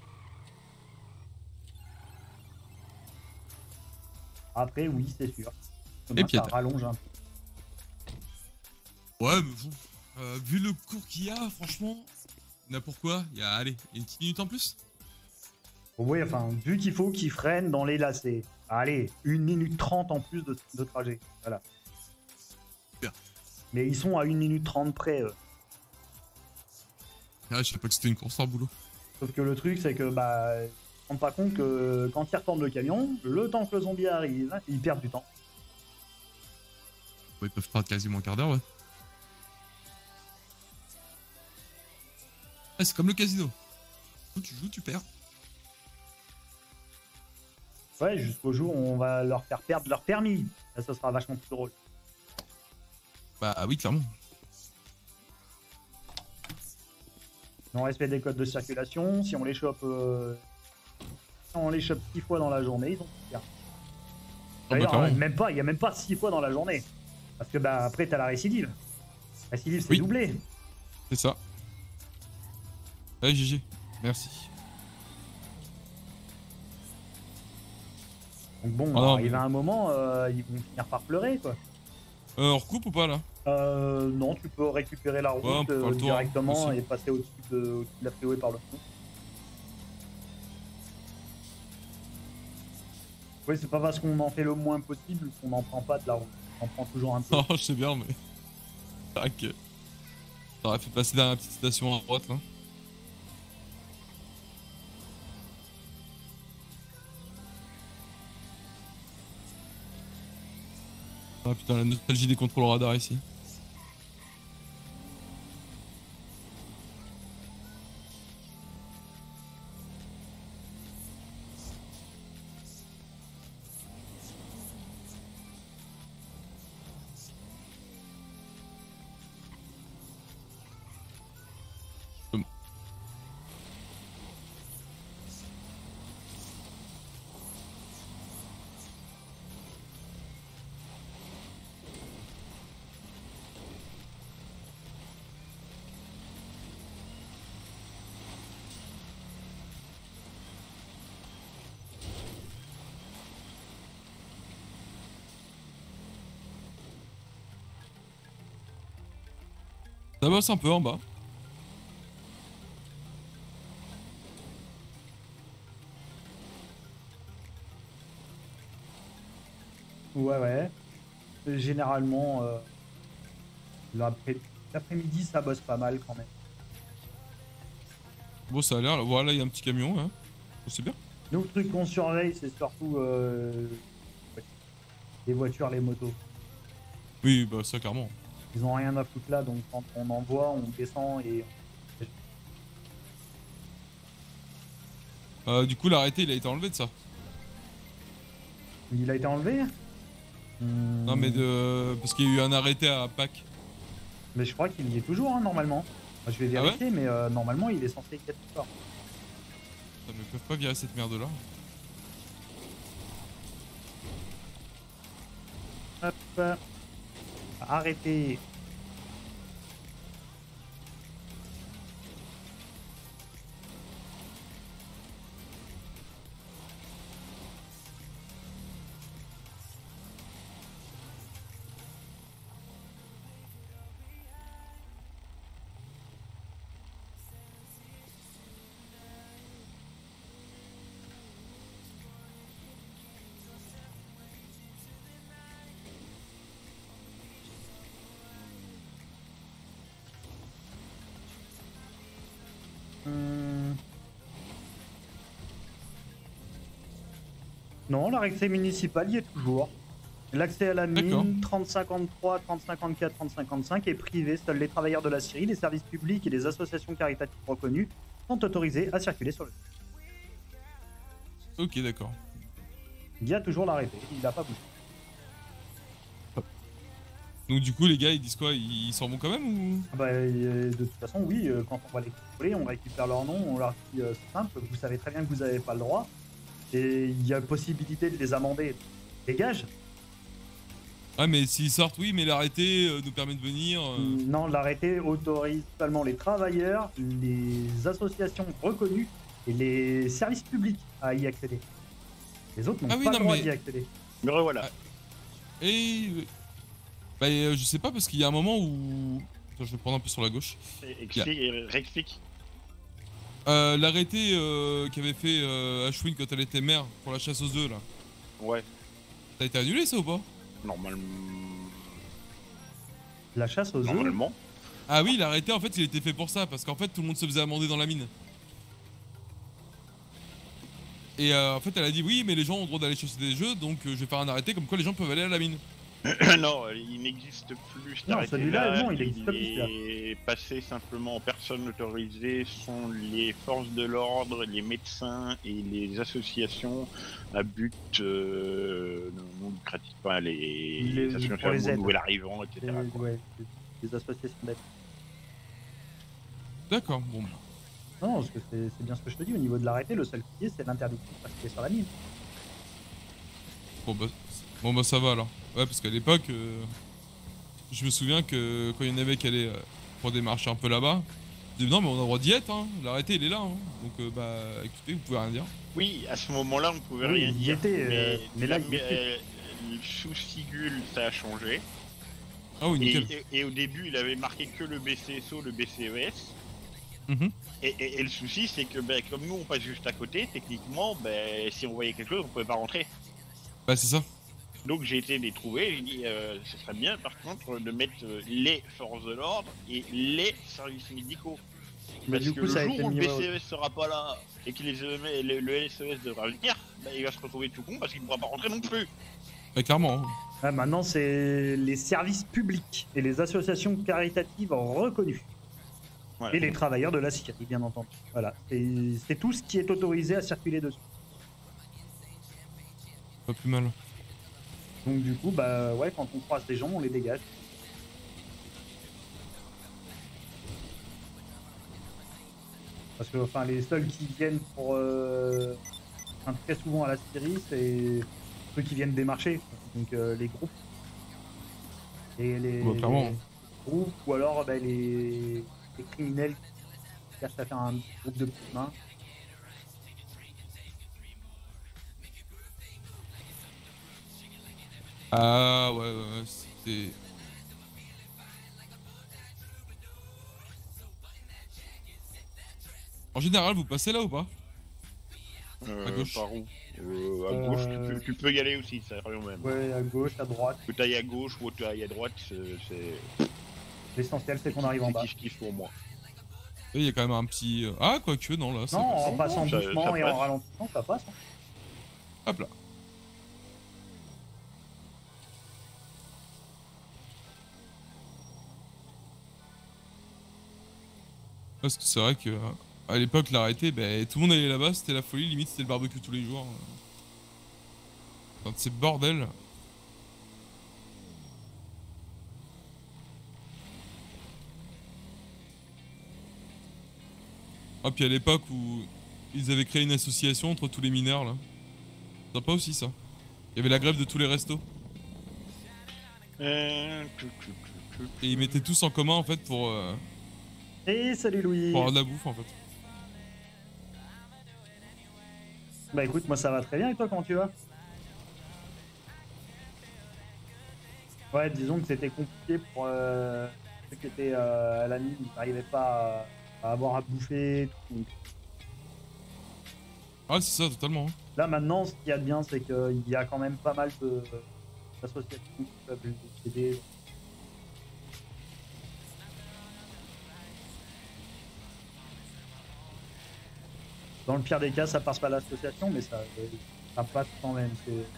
Après, oui, c'est sûr. Et puis ça rallonge un peu. Ouais, mais bon, vu le cours qu'il y a, franchement, Il y en a pourquoi? Allez, il y a une petite minute en plus? Oui, enfin, vu qu'il faut qu'ils freinent dans les lacets. Allez, 1 minute 30 en plus de trajet. Voilà. Bien. Mais ils sont à 1 minute 30 près. Ah, je sais pas que c'était une course hors boulot. Sauf que le truc, c'est que, bah, ils se rendent pas compte que quand ils retournent le camion, le temps que le zombie arrive, ils perdent du temps. Ouais, ils peuvent perdre quasiment un quart d'heure, ouais. Ah, c'est comme le casino. Tu joues, tu perds. Ouais, jusqu'au jour où on va leur faire perdre leur permis. Là, ça sera vachement plus drôle. Bah oui, clairement. Non-respect des codes de circulation, si on les chope, 6 fois dans la journée, ils ont tout perdu. D'ailleurs, clairement. il n'y a même pas 6 fois dans la journée. Parce que bah après, t'as la récidive. La récidive, c'est Oui. doublé. C'est ça. Ouais, GG. Merci. Donc bon, Oh non, arrivé mais- à un moment, ils vont finir par pleurer, quoi. On recoupe ou pas là? Non, tu peux récupérer la route Ouais, on peut faire le tour, directement aussi. et passer au-dessus de la freeway par le fond. Oui, c'est pas parce qu'on en fait le moins possible qu'on n'en prend pas de la route. On en prend toujours un peu. Oh, je sais bien, mais. C'est vrai que. T'aurais fait passer dans la petite station à droite là. Ah putain, la nostalgie des contrôles radar ici. Ça bosse un peu en bas. Ouais, ouais. Généralement, l'après-midi, ça bosse pas mal quand même. Bon, ça a l'air. Voilà, il y a un petit camion, hein. Oh, c'est bien. Nous, le truc qu'on surveille, c'est surtout les voitures, les motos. Oui, bah ça, clairement. Ils ont rien à foutre là, donc quand on en voit, on descend et... Du coup, l'arrêté, il a été enlevé de ça. Il a été enlevé? Non, mais de. Parce qu'il y a eu un arrêté à Pâques. Mais je crois qu'il y est toujours, hein, normalement. Moi, je vais Ah ouais vérifier, mais normalement, il est censé y être fort. Ça ne peuvent pas virer cette merde là. Hop. Arrêtez. Non, l'arrêté municipal y est toujours. L'accès à la D'accord. mine, 3053, 3054, 3055 est privé. Seuls les travailleurs de la Syrie, les services publics et les associations caritatives reconnues sont autorisés à circuler sur le site. Ok, d'accord. Il y a toujours l'arrêté, il n'a pas bougé. Donc, du coup, les gars, ils disent quoi? Ils s'en vont quand même ou? Ah bah, de toute façon, oui, quand on va les contrôler, on récupère leur nom, on leur dit c'est simple, vous savez très bien que vous n'avez pas le droit. Et il y a possibilité de les amender. Dégage. Ah, mais s'ils sortent, oui, mais l'arrêté nous permet de venir. Non, l'arrêté autorise seulement les travailleurs, les associations reconnues et les services publics à y accéder. Les autres n'ont Ah oui, pas non, le droit mais- d'y accéder. Me revoilà. Et. Bah, je sais pas, parce qu'il y a un moment où. Attends, je vais prendre un peu sur la gauche. Réexplique. L'arrêté qu'avait fait Ashwin quand elle était mère pour la chasse aux œufs là. Ouais, Ça a été annulé ça ou pas? normalement. La chasse aux œufs. Normalement. Ah oui, l'arrêté en fait il était fait pour ça, parce qu'en fait tout le monde se faisait amender dans la mine. Et en fait elle a dit oui mais les gens ont le droit d'aller chasser des jeux, donc je vais faire un arrêté comme quoi les gens peuvent aller à la mine. Non, il n'existe plus. cet Non, arrêté-là. celui-là, non, il existe plus, là. est passé simplement aux personnes autorisées sont les forces de l'ordre, les médecins et les associations à but non lucratif, pas les pour les associations aides. nouvel arrivants, etc. quoi. Ouais, des associations d'aide. D'accord, bon. Non, parce que c'est bien ce que je te dis. Au niveau de l'arrêté, le seul qui est, c'est l'interdiction de passer sur la mine. Bon bah ça va alors. Ouais parce qu'à l'époque, je me souviens que quand il y en avait qui allaient pour des marchés un peu là-bas, ils disaient non mais on a le droit d'y être, hein. L'arrêté il est là, hein. Donc bah écoutez, vous pouvez rien dire. Oui, à ce moment-là, on ne pouvait Oui, rien il y dire. était, mais là, il y était. Sous Sigul, ça a changé. Ah oui, nickel. Et au début, il avait marqué que le BCSO, le BCES. Mhm. Et le souci, c'est que comme nous, on passe juste à côté, techniquement, si on voyait quelque chose, on pouvait pas rentrer. Bah c'est ça. Donc j'ai été les trouver, j'ai dit, ce serait bien par contre de mettre les forces de l'ordre et les services médicaux. Mais Parce du que coup, le ça a jour été où le mis BCES sera pas là et que le SES devra venir, il va se retrouver tout con parce qu'il ne pourra pas rentrer non plus. Bah clairement. Hein. Ah, maintenant, c'est les services publics et les associations caritatives reconnues. Voilà. Et les travailleurs de la Syrie, bien entendu. Voilà, c'est tout ce qui est autorisé à circuler dessus. Pas plus mal. Donc du coup, bah ouais, quand on croise des gens, on les dégage. Parce que enfin, les seuls qui viennent pour très souvent à la Syrie, c'est ceux qui viennent des marchés, donc les groupes. Et les groupes, ou alors les criminels qui cherchent à faire un groupe de petites mains. Ah ouais, c'était... En général, vous passez là ou pas? À gauche. Par où à gauche, tu peux y aller aussi, ça revient même. Ouais, à gauche, à droite. Que tu ailles à gauche ou tu ailles à droite, c'est... L'essentiel, c'est qu'on arrive en bas. C'est kiff pour moi. Il y a quand même un petit... Ah, quoique, non, là, ça Non, passe. en passant Ça doucement et passe. en ralentissant, ça passe. Hop là. Parce que c'est vrai que à l'époque l'arrêté, tout le monde allait là-bas, c'était la folie, limite c'était le barbecue tous les jours. Enfin, c'est bordel. Ah puis à l'époque où ils avaient créé une association entre tous les mineurs là. Sympa aussi ça. Il y avait la grève de tous les restos. Et ils mettaient tous en commun en fait pour Et salut Louis. avoir de la bouffe en fait. Bah écoute, moi ça va très bien et toi comment tu vas? Ouais, disons que c'était compliqué pour ceux qui étaient à la mine, ils n'arrivaient pas à avoir à bouffer. Donc... Ah c'est ça totalement. Hein. Là maintenant, ce qu'il y a de bien, c'est qu'il y a quand même pas mal d'associations qui peuvent les aider. Dans le pire des cas, ça passe pas l'association, mais ça passe quand même.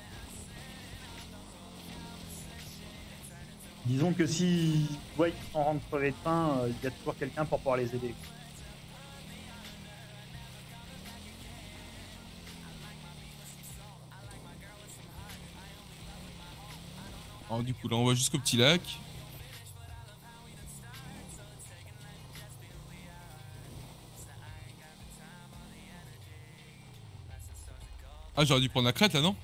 Disons que si ouais, ils s'en rendent crevés de faim, il y a toujours quelqu'un pour pouvoir les aider. Alors du coup là on va jusqu'au petit lac. Ah j'aurais dû prendre la crête là non?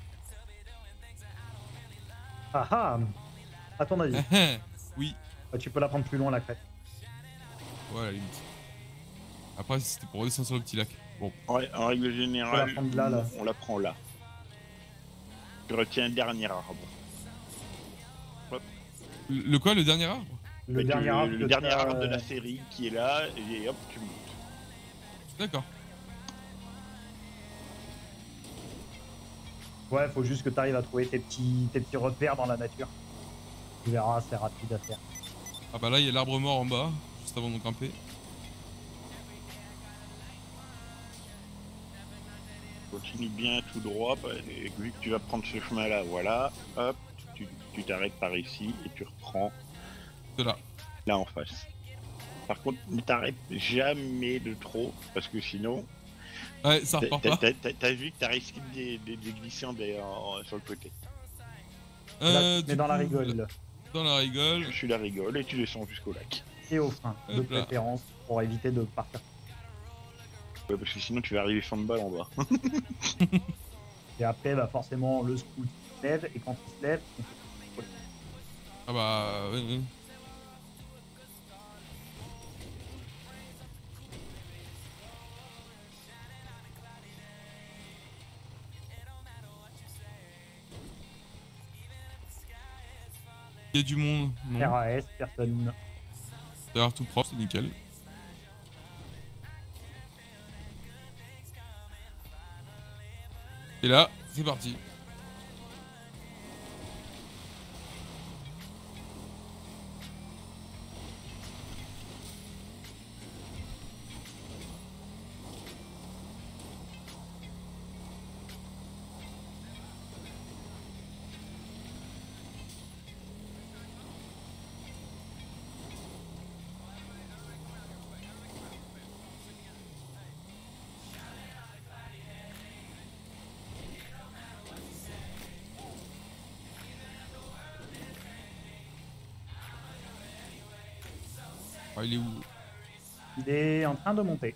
Ah ah, à ton avis. Oui. Bah, tu peux la prendre plus loin la crête. Ouais à la limite. Après c'était pour redescendre sur le petit lac. Bon. Ouais, en règle générale, prendre là. on la prend là. Je retiens un dernier arbre. Le quoi, le dernier arbre? Le dernier arbre de la série qui est là, et hop, tu montes. D'accord. Ouais, faut juste que tu arrives à trouver tes petits repères dans la nature. Tu verras, c'est rapide à faire. Ah bah là, il y a l'arbre mort en bas, juste avant de grimper. Continue bien tout droit, et vu que tu vas prendre ce chemin-là, voilà, hop, tu t'arrêtes par ici et tu reprends De là. là en face. Par contre, ne t'arrête jamais de trop, parce que sinon, Ouais, ça repart pas. t'as vu que t'as risqué de glisser sur le côté. Mais Du dans la coup, rigole. Dans la rigole. Je suis la rigole et tu descends jusqu'au lac. Et au frein, de Hop là. préférence, pour éviter de partir. Ouais, parce que sinon tu vas arriver fin de balle en bas. Et après, bah forcément, le scout se lève, et quand il se lève, on fait... Ah bah, ouais. Il y a du monde, non. RAS, personne. Ça a l'air tout propre, c'est nickel. Et là, c'est parti. Ah, il est où? Il est en train de monter.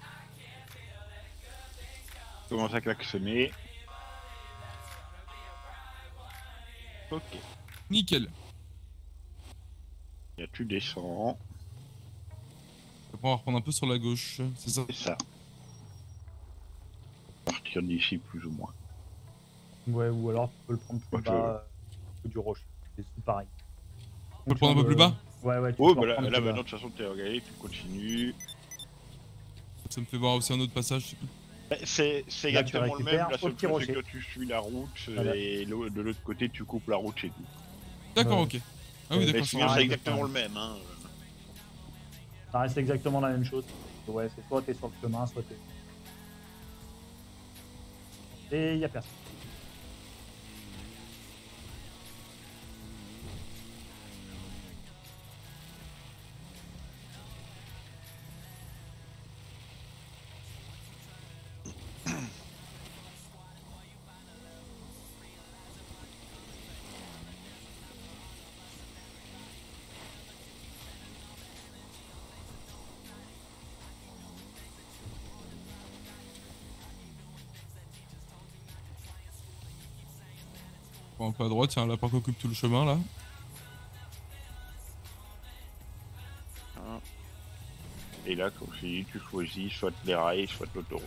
Commence à klaxonner. Ok. Nickel. Et tu descends. Après, on va reprendre un peu sur la gauche, c'est ça? C'est ça. Partir d'ici plus ou moins. Ouais, ou alors tu peux le prendre plus Ok. bas du rocher. C'est pareil. On peut le prendre un peu plus bas? Ouais, ouais, tu Oh, peux bah le prendre là plus bas. maintenant, de toute façon, t'es regardé, tu continues. Ça me fait voir aussi un autre passage, je sais plus. Bah, c'est Là, tu exactement le récupères même. La au seule petit chose, c'est rocher. que tu suis la route Voilà. et de l'autre côté, tu coupes la route chez nous. D'accord, Ouais. ok. Ah oui, Mais Mais d'accord. sinon, ça c'est arrive, exactement ça le même. Hein. Ça reste exactement la même chose. Ouais, c'est soit t'es sur le chemin, soit t'es... Et il y a personne. Bon, un peu à droite, il y a un lapin qui occupe tout le chemin là. Et là, comme je dis, tu choisis soit les rails, soit l'autoroute.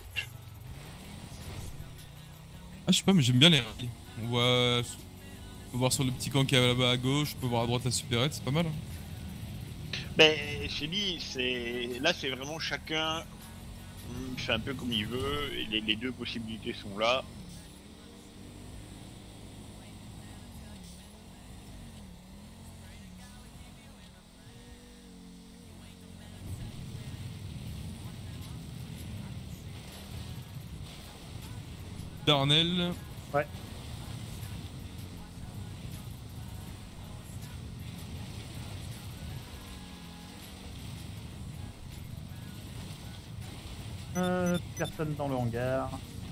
Ah, je sais pas, mais j'aime bien les rails. On voit. On peut voir sur le petit camp qui est là-bas à gauche, on peut voir à droite la supérette, c'est pas mal. Hein. Ben, je dis, là, c'est vraiment chacun fait un peu comme il veut, et les deux possibilités sont là. Darnell. Ouais. Personne dans le hangar.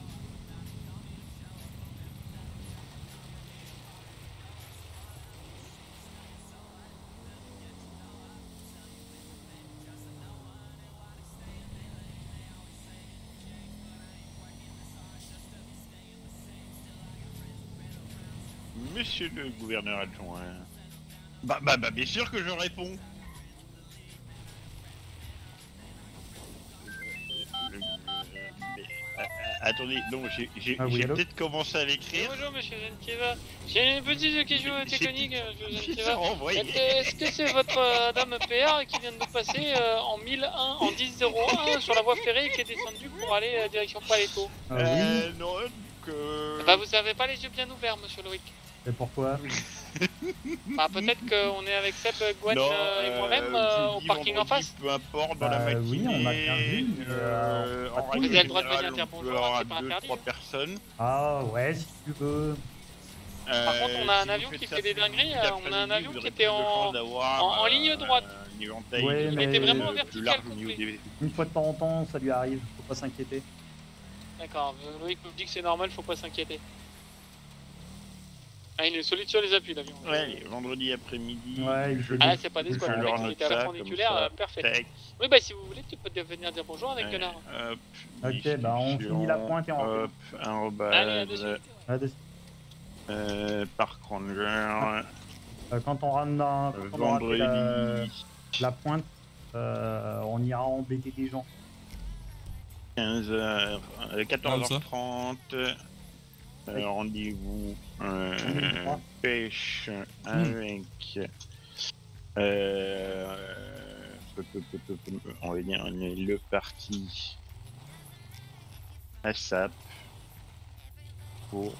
Monsieur le gouverneur adjoint. Bah, bien sûr que je réponds. Attendez, non, j'ai Ah oui, allô peut-être commencé à l'écrire. Bonjour monsieur Gentiva. J'ai une petite question technique, monsieur J'ai Gentiva. renvoyé. Est-ce que c'est votre dame PR qui vient de nous passer en 1001, en 1001 sur la voie ferrée qui est descendue pour aller direction Paletto? Ah oui. Non, Bah vous avez pas les yeux bien ouverts, monsieur Loïc. Et pourquoi? Bah peut-être qu'on est avec Seb, Gwen Non, et moi-même au jeudi, parking en vendredi, face. Peu importe, dans la Bah, matinée. oui, on a bien vu, mais, en pas règle Vous avez le droit de venir générale, dire on bonjour, peut avoir c'est pas 2-3 interdit. personnes. Ah ouais, si tu veux. Par contre, on a un Si avion vous qui faites fait des ça dingueries, l'après-midi, on a un vous avion qui aurez était plus de chances en d'avoir, ligne droite. Un éventail Ouais, Il mais- était vraiment en plus vertical large au niveau complet. des... Une fois de temps en temps, ça lui arrive, faut pas s'inquiéter. D'accord, Loïc nous dit que c'est normal, faut pas s'inquiéter. Ah, il est solide sur les appuis l'avion. Ouais, les vendredis après-midi. Ouais, il fait Ah des- là c'est pas des je squats, le leur mec il note était à la ça, perpendiculaire, comme ça. parfait. Tac. Oui bah si vous voulez tu peux venir dire bonjour avec Ouais, Gunnar. hop, Ok, bah on finit la pointe et on hop, Allez, à arrobase, de suite. Ouais, Park Ranger, quand on rentre dans quand on aura fait vendredi, la pointe, on ira embêter des gens. 15h, Ah, 14h30, rendez-vous pêche avec on va dire le parti ASAP pour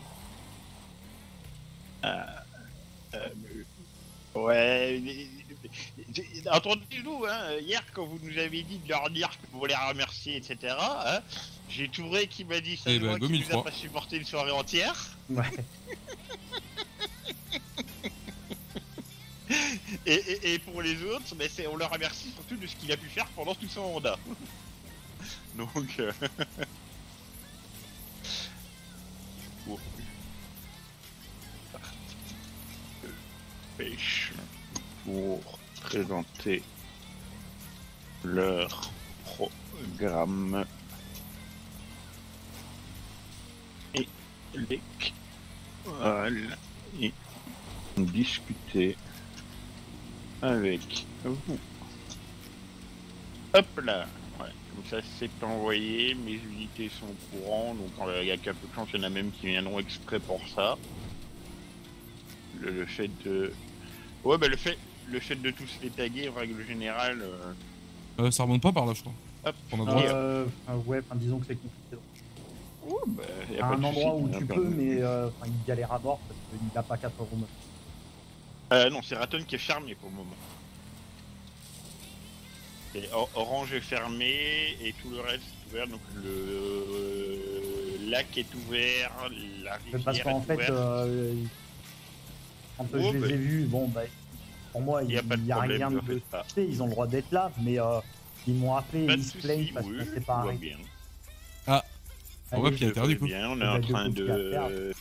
ouais, entendez-nous, hein, hier quand vous nous avez dit de leur dire que vous les remercier, etc. Hein, j'ai Touré qui m'a dit ça, Eh ben, qui go nous a 1003. pas supporté une soirée entière. Ouais. Et pour les autres, mais on leur remercie surtout de ce qu'il a pu faire pendant tout son mandat. Donc, bon. Pêche pour présenter leur programme et l'école et discuter avec vous. Hop là, ouais, comme ça c'est envoyé, mes unités sont au courant, donc il y a qu'à peu de chance, il y en a même qui viendront exprès pour ça. Le fait de... Ouais, bah le fait de tous les taguer, en règle générale... Ça remonte pas par là, je crois. Hop, On a droit. Ouais, enfin, disons que c'est compliqué. bah, y a À pas un de endroit souci, où hein, tu pas peux, de- mais il galère à bord parce qu'il n'a pas 4 rooms. Non, c'est Raton qui est fermé pour le moment. Et Orange est fermé et tout le reste est ouvert, donc le lac est ouvert, la rivière Parce qu'en est fait, ouverte. quand Oh, je les ai vus, bon, bah, pour moi, il Y a pas de n'y a problème, rien ne de faites pas. fait, ils ont le droit d'être là, mais ils m'ont appelé Pas et de ils se plaignent soucis, parce oui, qu'on s'est tout pas va arrêté. bien. On voit qu'il y a Tout va interdit, du coup. bien, on est Il y a en deux train coups à faire. de...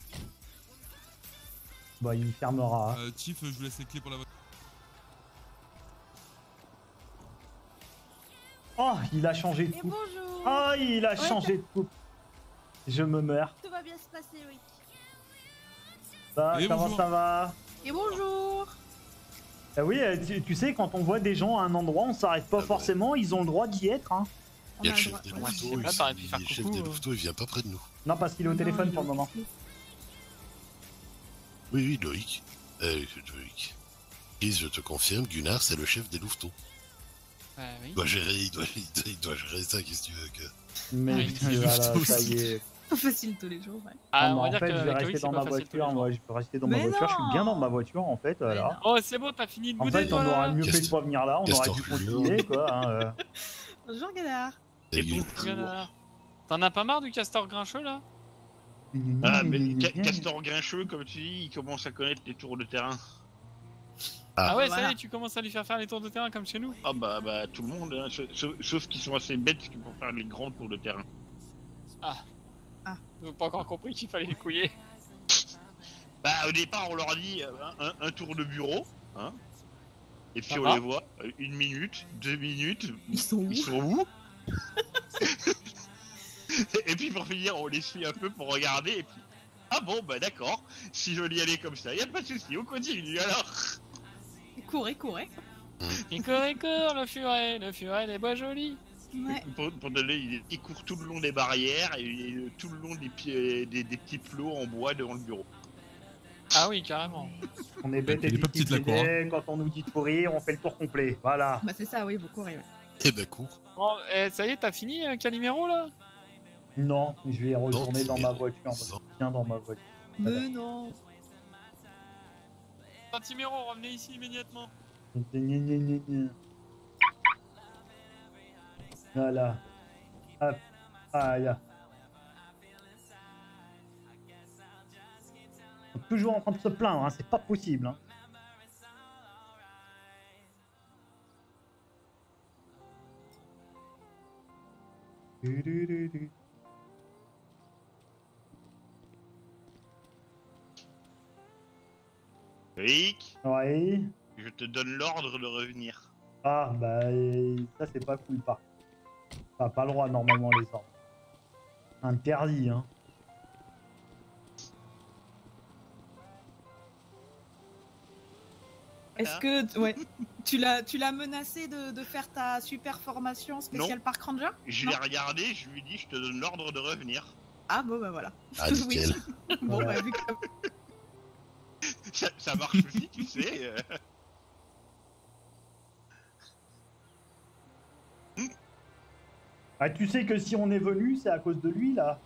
Bah, il fermera. Chief, je vous laisse les clés pour la voiture. Oh, il a changé de Et coupe. bonjour. Oh, il a Ouais, changé de coupe. Je me meurs. Tout va bien se passer, oui. Ça, Et comment bonjour. ça va? Et bonjour. Oui, tu sais, quand on voit des gens à un endroit, on s'arrête pas forcément, ils ont le droit d'y être. Hein. On Il y a a le le chef des droit. Ouais, louveteaux, je sais pas, t'aurais pu faire le chef coucou, des louveteaux, il vient pas près de nous. Non, parce qu'il est au Non, téléphone il pour le est moment. occupé. Oui, oui, Loïc. Loïc. Et je te confirme, Gunnar, c'est le chef des louveteaux. oui. Il doit gérer ça, qu'est-ce que tu veux que... Mais Oui, voilà, ça y est. Facile tous les jours, ouais. Ah, Non, on mais va en dire fait, je vais qu'avec rester Loïc c'est dans pas ma facile tous les voiture. jours. Moi, je peux rester dans ma Mais voiture. Je suis bien non. dans ma voiture, en fait. Voilà. Oh c'est bon, t'as fini de En bouder fait, toi on là. aurait mieux fait de Gaston- pas venir là. On aurait Gaston dû Julien. continuer, quoi. Hein, Bonjour, Gunnar. Et bon, Gunnar. T'en as pas marre du castor grincheux là? Ah, mais Castor Grincheux, comme tu dis, il commence à connaître les tours de terrain. Ah ouais, voilà. ça y est, tu commences à lui faire les tours de terrain comme chez nous. Ah bah tout le monde, hein, sauf qu'ils sont assez bêtes pour faire les grands tours de terrain. Ils ont pas encore compris qu'il fallait les couiller. Bah au départ on leur dit un tour de bureau, hein, et puis Ça on va les voit, 1 minute, 2 minutes, Ils sont où? ils sont où? Et puis pour finir on les suit un peu pour regarder, et puis ah bon bah d'accord, si je veux y aller comme ça, y a pas de souci, on continue alors. Courez, courez. Il court, le furet des bois jolis. Ouais. Pour donner, il court tout le long des barrières et tout le long des petits plots en bois devant le bureau. Ah oui, carrément. On est bête et Il est pas petite, la cour, discipliné. Quand on nous dit de courir, on fait le tour complet. Voilà. Bah, c'est ça, oui, vous courez, ouais. Eh ben, cours. Bon, ça y est, t'as fini Calimero là? Non, je vais retourner dans ma Santimero. voiture. Moi, je viens dans ma voiture. Mais non. Santimero, revenez ici immédiatement. Gna, gna, gna, gna. Voilà. Hop. Ah, là. Ils sont toujours en train de se plaindre, hein. C'est pas possible. Hein. Du, du, du, du. Loïc, Ouais. je te donne l'ordre de revenir. Ah, bah, ça, c'est pas cool, par contre. T'as pas le droit, normalement, les ordres. Interdit, hein. Est-ce que ouais, tu l'as menacé de faire ta super formation spéciale Park Ranger? Je Non l'ai regardé, je lui ai dit, je te donne l'ordre de revenir. Ah bon bah voilà. Ah, nickel. Bon Voilà. bah vu que Ça marche aussi, tu sais. Ah, tu sais que si on est venu, c'est à cause de lui, là.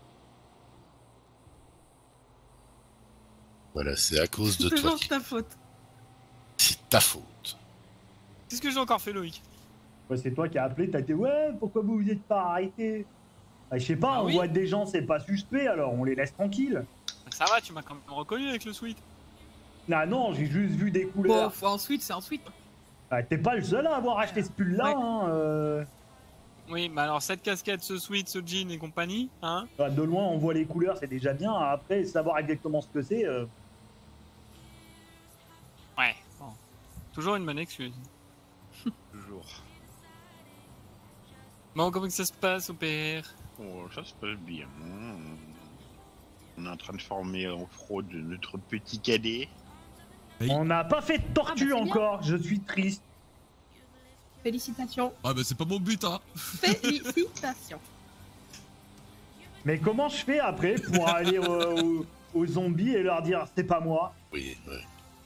Voilà, c'est à cause de c'est toi. toujours ta faute. C'est ta faute. Qu'est-ce que j'ai encore fait, Loïc? Ouais, c'est toi qui as appelé, t'as dit ouais, pourquoi vous êtes pas arrêté? Bah, je sais pas, Ah on oui voit des gens, c'est pas suspect, alors on les laisse tranquilles. Ça va, tu m'as quand même reconnu avec le sweat. Ah non, j'ai juste vu des Bon, couleurs. faut ensuite, c'est ensuite. Ah, t'es pas le seul à avoir acheté ce pull-là, Ouais. hein. Oui, mais alors cette casquette, ce sweat, ce jean et compagnie, hein? Bah, de loin, on voit les couleurs, c'est déjà bien. Après, savoir exactement ce que c'est. Ouais, bon. Toujours une bonne excuse. Toujours. Bon, comment que ça se passe au PR? Oh, ça se passe bien. On est en train de former en fraude notre petit cadet. On n'a pas fait de tortue Ah, bah, c'est encore, je suis triste. Félicitations. Ah bah c'est pas mon but, hein. Félicitations. Mais comment je fais après pour aller aux zombies et leur dire c'est pas moi? Oui, ouais.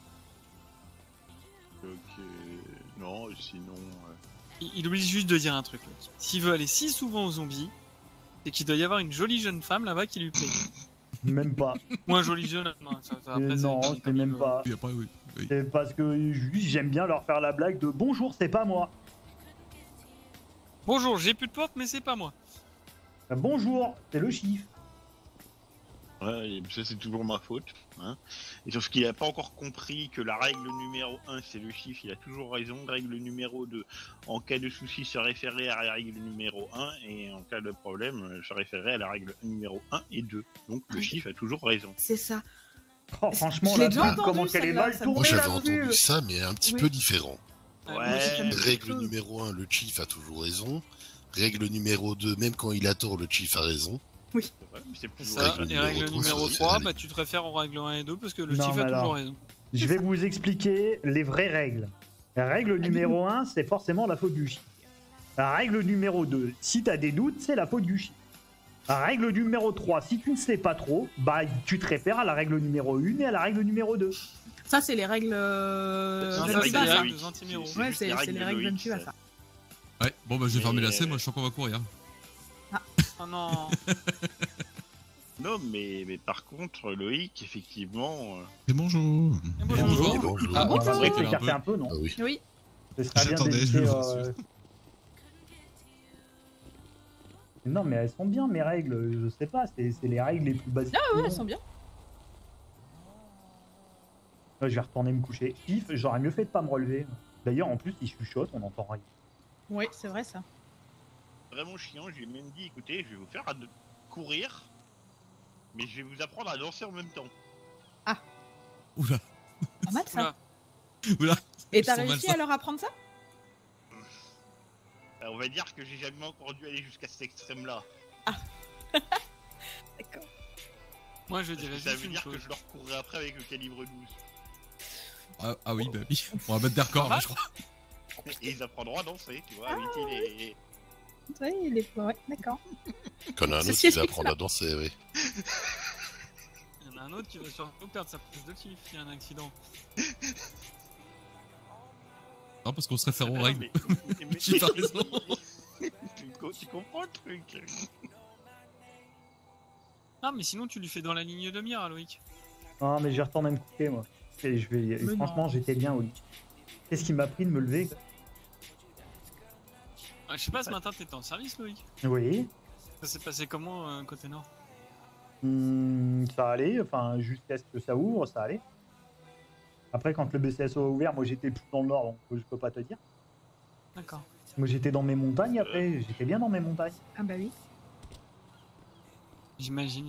Ok. Non, sinon. Il oublie juste de dire un truc, Loïc. S'il veut aller si souvent aux zombies, c'est qu'il doit y avoir une jolie jeune femme là-bas qui lui plaît. Même pas. Ou un joli jeune homme, hein, ça, après, Non, c'est comme il même veut. pas. Oui, après, oui. Oui. C'est parce que juste j'aime bien leur faire la blague de bonjour, c'est pas moi. Bonjour, j'ai plus de porte, mais c'est pas moi. Bonjour, c'est le chiffre. Ouais, et ça c'est toujours ma faute. Hein. Et sauf qu'il a pas encore compris que la règle numéro 1 c'est le chiffre, il a toujours raison. Règle numéro 2, en cas de souci se référer à la règle numéro 1 et en cas de problème se référer à la règle numéro 1 et 2. Donc le chiffre a toujours raison. C'est ça. Oh, franchement, Je l'ai là, déjà entendu, comment qu'elle est celle-là, mal ça me- tournée Moi, j'avais là-dessus. entendu ça, mais un petit Oui. peu différent. Moi Ouais, aussi, j'aime Règle chose. numéro 1, le chief a toujours raison. Règle numéro 2, même quand il a tort, le chief a raison. Ouais, mais c'est C'est plus ça, Règle et règle numéro numéro trois, 3, allez. bah tu te réfères aux règles 1 et 2 parce que le Non, chiffre mais a alors- toujours raison. Je vais vous expliquer les vraies règles. La règle numéro 1, c'est forcément la faute du chiffre. La règle numéro 2, si tu as des doutes, c'est la faute du chiffre. La règle numéro 3, si tu ne sais pas trop, bah tu te réfères à la règle numéro 1 et à la règle numéro 2. Ça c'est les règles. Non, de ça, Viva, c'est les ça. règles de Zantimero. Ouais, juste c'est les c'est les règles de Loïc, Viva, ça. Ouais, bon bah je vais fermer la Mais, scène, moi je sens qu'on va courir. Oh non. Non, mais par contre, Loïc, effectivement. Et bonjour. Et bonjour. Et bonjour. Ah, On va c'est vrai peut-être qu'il y a un s'écarter peu. un peu, non? Ah oui. Oui. Ce serait bien J'attendais, je d'éviter, vous rassure. Non, mais elles sont bien, mes règles. Je sais pas, c'est les règles les plus basiques. Ah ouais, elles sont bien. Ouais, je vais retourner me coucher. Pif, j'aurais mieux fait de pas me relever. D'ailleurs, en plus, il chuchote, on n'entend rien. Oui, c'est vrai ça. Vraiment chiant, je lui ai même dit écoutez, je vais vous faire courir, mais je vais vous apprendre à danser en même temps. Oula. Pas mal ça. Oula. Oula. Et t'as Ils sont réussi malsains. à leur apprendre ça? On va dire que j'ai jamais encore dû aller jusqu'à cet extrême-là. D'accord. Moi je Parce dirais que ça juste veut une dire chose. que je leur courrai après avec le calibre 12. Ah oui, bah oui. On va mettre des records là, je crois. Et ils apprendront à danser, tu vois, à éviter les... Oui, il est. Ouais, d'accord. Qu'on a un autre Ceci qui explique va apprendre cela. à danser, oui. Il y en a un autre qui va surtout perdre sa place de kiff s'il y a un accident. Non, parce qu'on se réfère aux règles. Mais J'ai pas raison. tu comprends le truc. Ah, mais sinon, tu lui fais dans la ligne de mire à Loïc. Non, mais j'ai retourné me coucher, moi. Et franchement, j'étais bien au lit. Qu'est-ce qui m'a pris de me lever? Je sais pas, ce matin, t'étais en service, Loïc? Oui. Ça s'est passé comment, côté nord? Ça allait, enfin, jusqu'à ce que ça ouvre, ça allait. Après, quand le BCSO a ouvert, moi j'étais plus dans le nord, donc je peux pas te dire. D'accord. Moi j'étais dans mes montagnes après, j'étais bien dans mes montagnes. Ah bah oui. J'imagine.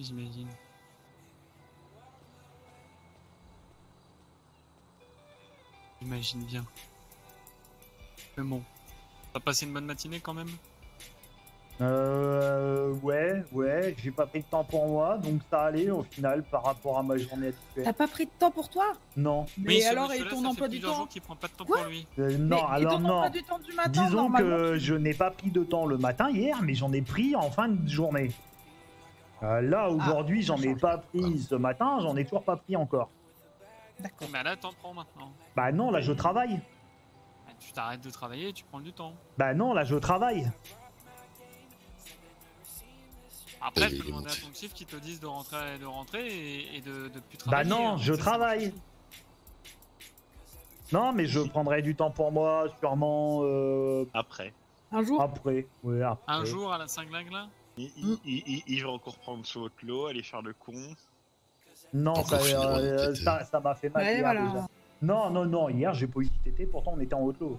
J'imagine bien. Mais bon. T'as passé une bonne matinée quand même? Ouais, j'ai pas pris de temps pour moi, donc ça allait au final par rapport à ma journée habituelle. T'as pas pris de temps pour toi? Non. Mais alors, et ton emploi du temps? Qui prend pas de temps pour lui. Non, et alors ton non. emploi du temps du matin, Disons normalement, que je n'ai pas pris de temps le matin hier, mais j'en ai pris en fin de journée. Là, aujourd'hui, j'en ai pas pris ce matin, j'en ai toujours pas pris encore. D'accord. Mais là, t'en prends maintenant. Bah non, là, je travaille. Tu t'arrêtes de travailler et tu prends du temps. Bah non, là, je travaille. Après, je peux demander à ton chief qui te disent de rentrer et de plus travailler. Bah non, je travaille. Non, mais je prendrai du temps pour moi, sûrement. Après. Un jour. Après, ouais, après. Un jour à la 5 là. Il va encore prendre son autre lot, aller faire le con. Non, ça m'a fait mal Ouais, hier voilà. déjà. Non, hier j'ai pas eu d'ITT, pourtant on était en haut lot.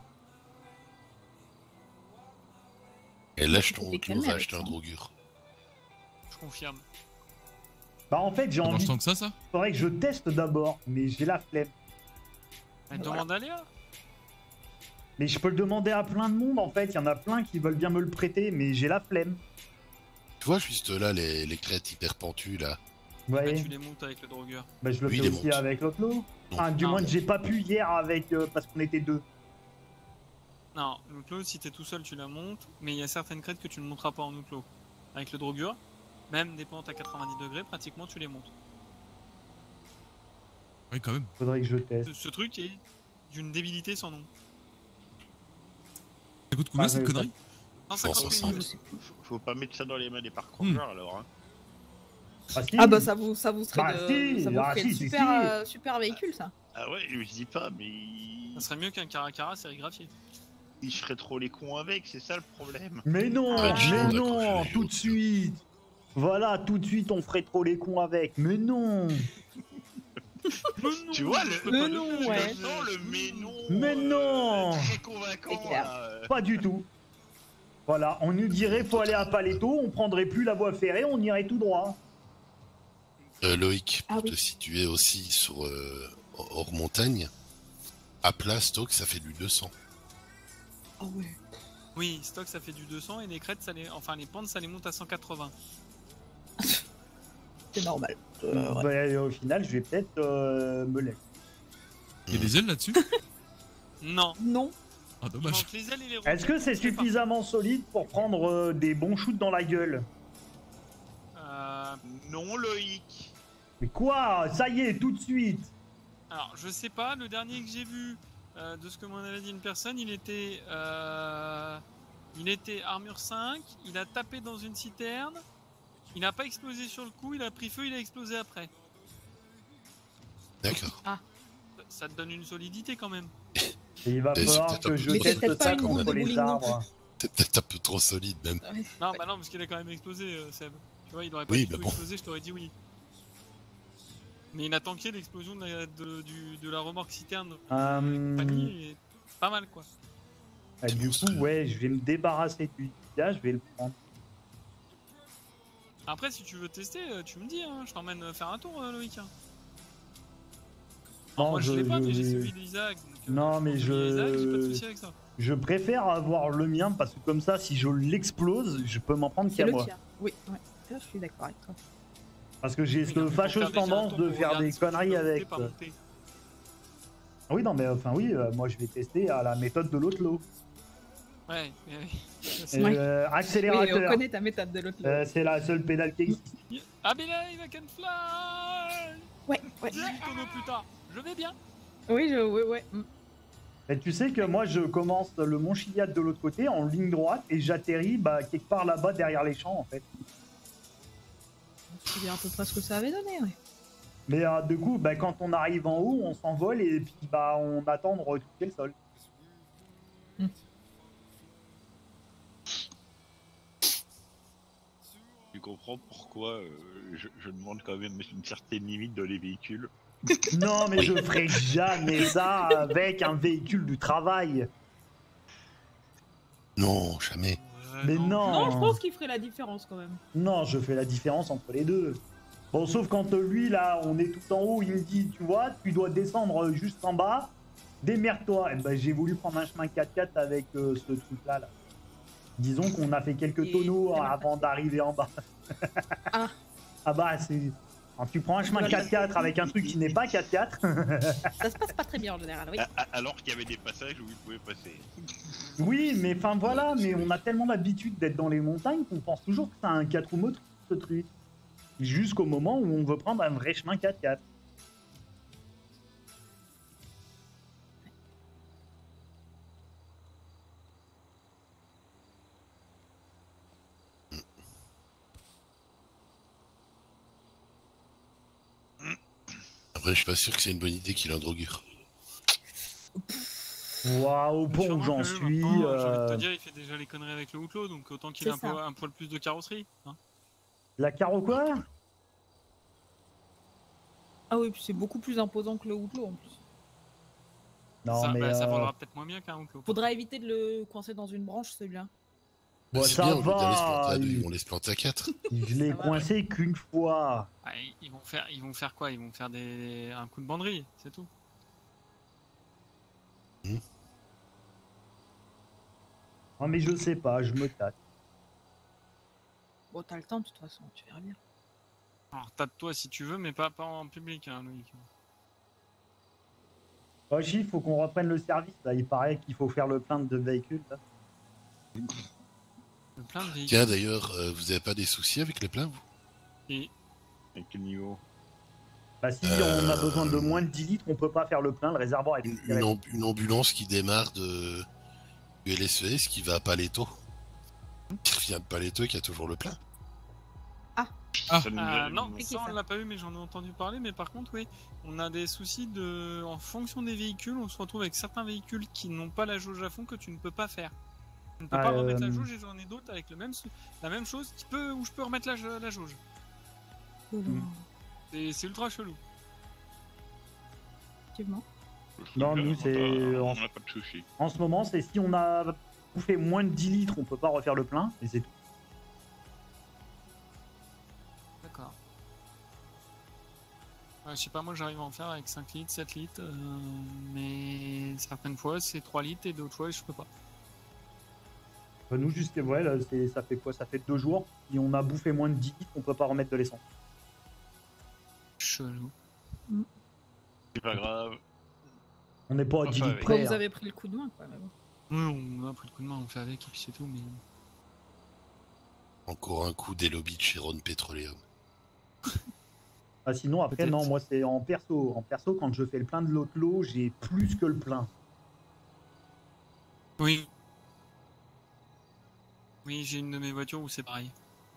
Et lâche ton T'étais tu calmé vas avec acheter un ça. gros gure. Je confirme. Bah en fait j'ai Ça marche envie. tant que ça Faudrait que je teste d'abord, mais j'ai la flemme. Demande à Léa. Mais je peux le demander à plein de monde en fait, il y en a plein qui veulent bien me le prêter, mais j'ai la flemme. Tu vois juste là les crêtes hyper pentues là. Ouais. Tu les montes avec le drogueur. Bah je le Lui, fais il les aussi monte. avec l'autre lot. Enfin, du Non. moins j'ai pas pu hier avec parce qu'on était deux. Non, l'outlot, si t'es tout seul, tu la montes, mais il y a certaines crêtes que tu ne monteras pas en outlot. Avec le drogueur, même des pentes à 90 degrés, pratiquement tu les montes. Oui, quand même. Faudrait que je teste. Ce truc est d'une débilité sans nom. Ça coûte combien Ah, cette ouais, connerie? 150 000. Faut pas mettre ça dans les mains des parcoureurs alors. Hein. Ah bah ça vous serait Bah, si, ça vous ah, ferait si, une si, super, super véhicule ça. Ah ouais, je dis pas, mais Ça serait mieux qu'un caracara sérigraphié. ils feraient trop les cons avec, c'est ça le problème. Mais non, Ah, je mais suis non, d'accord, tout de suite. Voilà, tout de suite on ferait trop les cons avec. Mais non. Tu vois Mais non, ouais. tu sens le mais non. Mais non. Très convaincant. C'est clair. Là. Pas du tout. Voilà, on nous dirait faut aller à Paletto, on prendrait plus la voie ferrée, on irait tout droit. Loïc, pour Ah oui. te situer aussi sur hors montagne, à plat stock ça fait du 200. Ah ouais. Oui, stock ça fait du 200 et les crêtes, enfin les pentes ça les monte à 180. C'est normal. Bah, au final, je vais peut-être me lève. Il y a des ailes là-dessus? Non. Non. Ah, Il dommage. manque les ailes et les roues. Est-ce que c'est Je sais pas. suffisamment solide pour prendre des bons shoots dans la gueule? Non, Loïc. Mais quoi? Ça y est, tout de suite. Alors, je sais pas, le dernier que j'ai vu, de ce que m'en avait dit une personne, il était armure 5, il a tapé dans une citerne, il n'a pas explosé sur le coup, il a pris feu, il a explosé après. D'accord. Ça te donne une solidité quand même. Et il va Et c'est falloir peut-être un que peu je trop teste solide. ça Peut-être pas une contre roue de les bowling non arbres. C'est peut-être un peu trop solide même. Non, bah non, parce qu'il a quand même explosé, Seb. Tu vois, il aurait pas Oui, du tout mais bon. explosé, je t'aurais dit oui. Mais il a tanké l'explosion de la remorque citerne. Compagnie, et pas mal quoi. Du coup, ouais, je vais me débarrasser du là, je vais le prendre. Après, si tu veux tester, tu me dis, hein, je t'emmène faire un tour, Loïc. Hein. Non, Moi je l'ai pas, mais j'ai celui d'Isaac. donc, Non, mais celui d'Isaac, j'ai pas de souci avec ça. je préfère avoir le mien parce que comme ça, si je l'explose, je peux m'en prendre C'est qu'à le moi. tien. Oui, ouais. Ça, je suis d'accord avec toi. Parce que j'ai Oui, cette donc, faut fâcheuse faire déjà un tendance tour de pour faire regarder des si tu peux conneries monter avec. par monter. Oui, non, mais enfin, oui, moi je vais tester à la méthode de l'autre lot. Ouais, mais oui. Et, Oui, accélérateur. on connaît ta méthode de l'autre. C'est la seule pédale qui existe. Ah, mais là, il va can fly. Ouais, ouais. 18 tonneaux plus tard, je vais bien. Oui, ouais. Et tu sais que moi je commence le Mont Chiliad de l'autre côté en ligne droite et j'atterris quelque part là-bas derrière les champs en fait. C'est bien à peu près ce que ça avait donné, ouais. Mais du coup, bah, quand on arrive en haut, on s'envole et puis bah, on attend de retoucher le sol. Tu comprends pourquoi je demande quand même une certaine limite dans les véhicules. Non, mais je ferai jamais ça avec un véhicule du travail. Non, jamais. Mais non. Non, je pense qu'il ferait la différence quand même. Non, je fais la différence entre les deux. Bon, sauf quand lui, là, on est tout en haut, il me dit, tu vois, tu dois descendre juste en bas, démerde-toi. Et ben, j'ai voulu prendre un chemin 4x4 avec ce truc-là, là. Disons qu'on a fait quelques tonneaux avant d'arriver en bas. Ah. Ah bah, c'est... Quand tu prends un chemin 4x4 avec un truc qui n'est pas 4x4... Ça se passe pas très bien en général, oui. Alors qu'il y avait des passages où il pouvait passer. Oui, mais enfin voilà, mais on a tellement l'habitude d'être dans les montagnes qu'on pense toujours que c'est un 4 roues motrices, ce truc. Jusqu'au moment où on veut prendre un vrai chemin 4x4. Après, je suis pas sûr que c'est une bonne idée qu'il ait un drogueur. Waouh, au point où j'en suis... J'ai envie de te dire, il fait déjà les conneries avec le Outlaw, donc autant qu'il ait un poil plus de carrosserie. Hein. La carreau quoi? Ah oui, puis c'est beaucoup plus imposant que le Outlaw en plus. Non, ça, mais ça vaudra peut-être moins bien qu'un Outlaw. Faudra éviter de le coincer dans une branche, celui-là. Bon, c'est ça bien, au lieu d'aller se planter va. à deux, ils vont les se planter à 4. Je l'ai coincé qu'une fois. Ah, ils vont faire quoi? Ils vont faire un coup de banderie, c'est tout. Non mais je sais pas, je me tâte. Bon, t'as le temps de toute façon, tu verras bien. Alors tâte-toi si tu veux, mais pas en public, hein, Loïc. Oh, il faut qu'on reprenne le service, là. Il paraît qu'il faut faire le plein de véhicules, là. Le plein de véhicules. Tiens, d'ailleurs, vous avez pas des soucis avec les pleins, vous? Et... À quel niveau? Bah si on a besoin de moins de 10 litres, on peut pas faire le plein, le réservoir est Une ambulance qui démarre de LSES qui va à Paletto. Qui revient de Paletto et qui a toujours le plein. Non, ça on l'a pas eu, mais j'en ai entendu parler. Mais par contre, oui, on a des soucis en fonction des véhicules. On se retrouve avec certains véhicules qui n'ont pas la jauge à fond que tu ne peux pas faire. Tu ne peux pas remettre la jauge, et j'en ai d'autres avec la même chose où je peux remettre la jauge. C'est ultra chelou. Effectivement. Non, nous c'est... On n'a pas de soucis. En ce moment, c'est si on a bouffé moins de 10 litres, on peut pas refaire le plein, et c'est tout. D'accord. Je sais pas, moi j'arrive à en faire avec 5 litres, 7 litres, mais certaines fois c'est 3 litres et d'autres fois je peux pas. Nous, juste, ouais, là, ça fait quoi? Ça fait 2 jours. Si on a bouffé moins de 10 litres, on peut pas remettre de l'essence. Chelou. C'est pas grave. On n'est pas à 10 litres Quand près. vous hein. avez pris le coup de main, quoi. Mais bon. Oui, on a pris le coup de main, on fait avec et puis c'est tout. Mais... Encore un coup des lobbies de Chevron Petroleum. Ah, sinon, après, non, moi c'est en perso. En perso, quand je fais le plein de l'autre lot, j'ai plus que le plein. Oui. Oui, j'ai une de mes voitures où c'est pareil.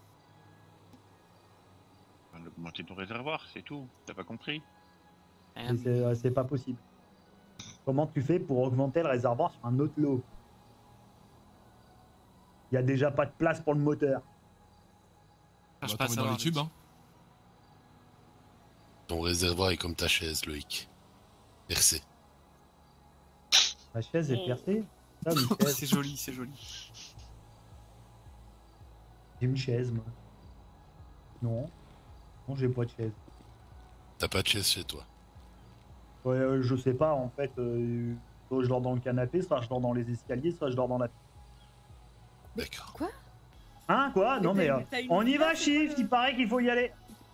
On va augmenter ton réservoir, c'est tout. T'as pas compris? C'est pas possible. Comment tu fais pour augmenter le réservoir sur un autre lot? Il y a déjà pas de place pour le moteur. Je passe dans les tubes, hein. Ton réservoir est comme ta chaise, Loïc. Percé. Ma chaise est percée. Ah, une chaise. C'est joli, c'est joli. J'ai une chaise, moi. Non. Non, j'ai pas de chaise. T'as pas de chaise chez toi. Ouais, je sais pas, en fait. Soit je dors dans le canapé, soit je dors dans les escaliers, soit je dors dans la... D'accord. Quoi? Hein, quoi? Non, mais... t'as une on y va, place, Shift, il paraît qu'il faut y aller.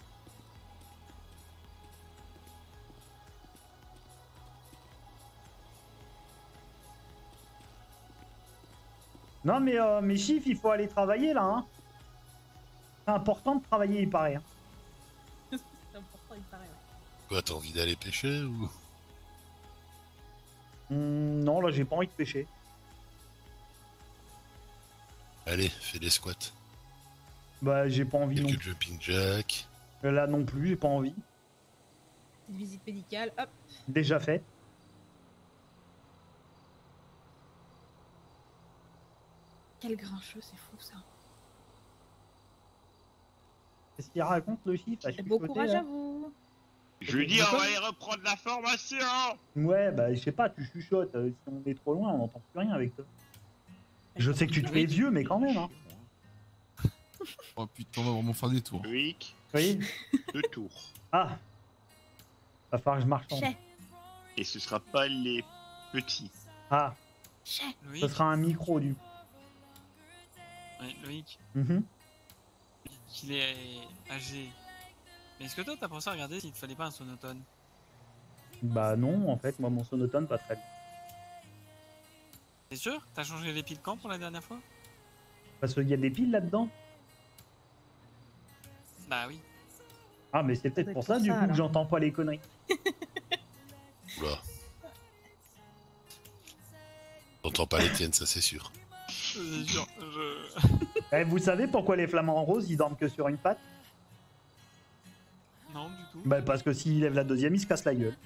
Non, mais Shift, il faut aller travailler, là, hein. C'est important de travailler, il paraît. Hein. C'est important, il paraît. Quoi, t'as envie d'aller pêcher ou... Non, là, j'ai pas envie de pêcher. Allez, fais des squats. Bah, j'ai pas envie non Quelques jumping jack. Là non plus, j'ai pas envie. Petite visite médicale, hop. Déjà fait. Quel grincheux, c'est fou ça. Qu'est-ce qu'il raconte le chiffre? Bon courage à vous. Je lui dis, on va aller reprendre la formation. Ouais, bah je sais pas, tu chuchotes. Si on est trop loin, on n'entend plus rien avec toi. Je sais que tu te fais vieux, mais quand même. Hein. Oh putain, on va vraiment faire des tours. Rick, Oui. 2 tours. Ah. Va falloir que je marche en. Et ce sera pas les petits. Ah. Loïc. Ce sera un micro du coup. Ouais, Loïc, Mhm. qu'il est âgé. Mais est-ce que toi t'as pensé à regarder s'il te fallait pas un sonotone? Bah non, en fait, moi mon sonotone pas très bien. T'es sûr? T'as changé les piles quand pour la dernière fois? Parce qu'il y a des piles là-dedans. Bah oui. Ah mais c'est peut-être pour ça du coup que j'entends pas les conneries. Oula. T'entends pas les tiennes, ça c'est sûr. C'est sûr, Eh, vous savez pourquoi les flamants roses ils dorment que sur une patte? Non, du tout. Bah parce que s'ils lèvent la deuxième, ils se cassent la gueule.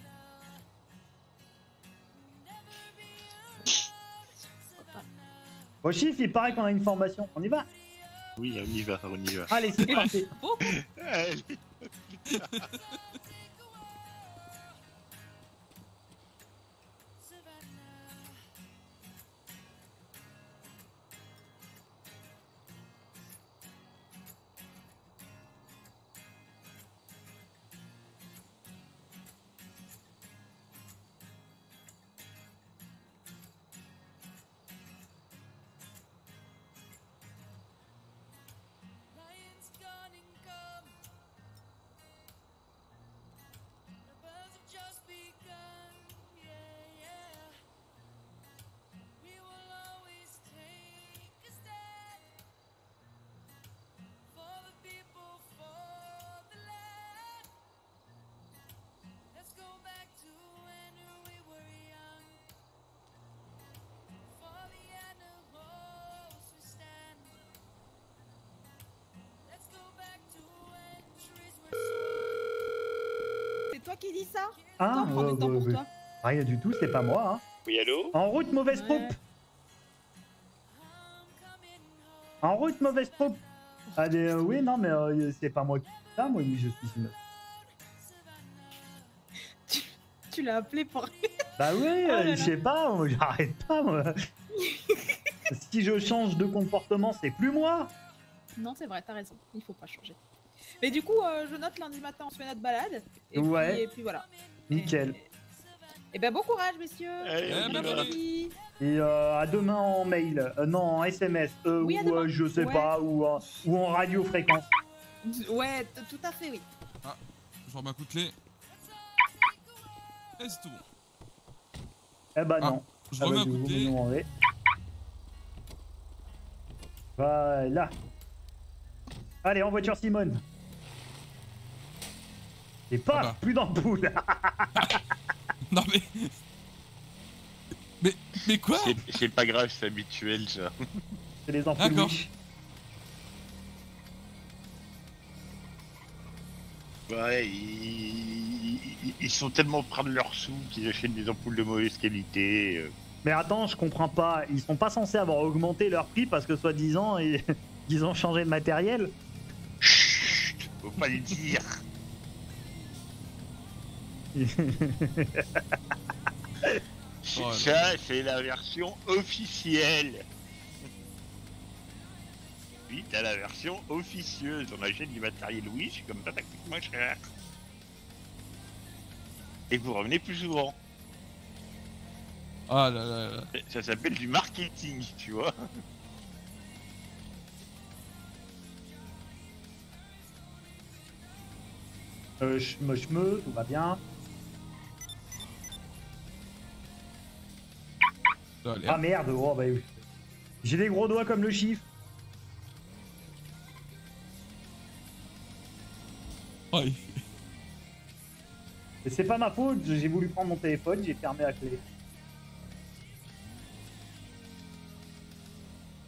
Au chiffre, il paraît qu'on a une formation. On y va? Oui, on y va, on y va. Allez, c'est parti. Allez. C'est toi qui dis ça? Ah, Attends, prends du temps pour toi. Rien du tout, c'est pas moi. Hein. Oui, allô? En route, mauvaise poupe. En route, mauvaise poupe. Allez, oui, non, mais c'est pas moi qui dis ça, moi, je suis une... Tu l'as appelé pour... Bah oui, là là. je sais pas, moi, j'arrête pas, moi. Si je change de comportement, c'est plus moi. Non, c'est vrai, t'as raison. Il faut pas changer. Mais du coup, je note lundi matin, on se fait notre balade. Et, Ouais. puis, et puis voilà. Nickel. Et ben bon courage, messieurs. Allez, Bon on y va. appétit. Et à demain en mail, non, en SMS, Oui, à ou demain. je sais Ouais. pas, ou en radiofréquence. Ouais, tout à fait, oui. Ah, je remets un coup de clé. Et c'est tout bon. Eh bah Ah, non. je Ah remets bah, un coup de vous clé. me demandez. Voilà. Allez, en voiture Simone. Et pas Ah bah. plus d'ampoule. Non mais... Mais quoi? C'est pas grave, c'est habituel ça. C'est les ampoules D'accord. Wish. Ouais, ils sont tellement près de leurs sous qu'ils achètent des ampoules de mauvaise qualité. Mais attends, je comprends pas. Ils sont pas censés avoir augmenté leur prix parce que soi-disant ils ont changé de matériel. Chut, faut pas le dire. Oh là Ça, c'est la version officielle. Oui, t'as la version officieuse. On achète du matériel Wish, comme ça, ça coûte moins cher. Et vous revenez plus souvent. Ah là là là. Ça s'appelle du marketing, tu vois. Chme, tout va bien. Ça a l'air. Ah merde, oh, bah, oui. J'ai des gros doigts comme le chiffre. Oh, Et c'est pas ma faute, j'ai voulu prendre mon téléphone, j'ai fermé la clé.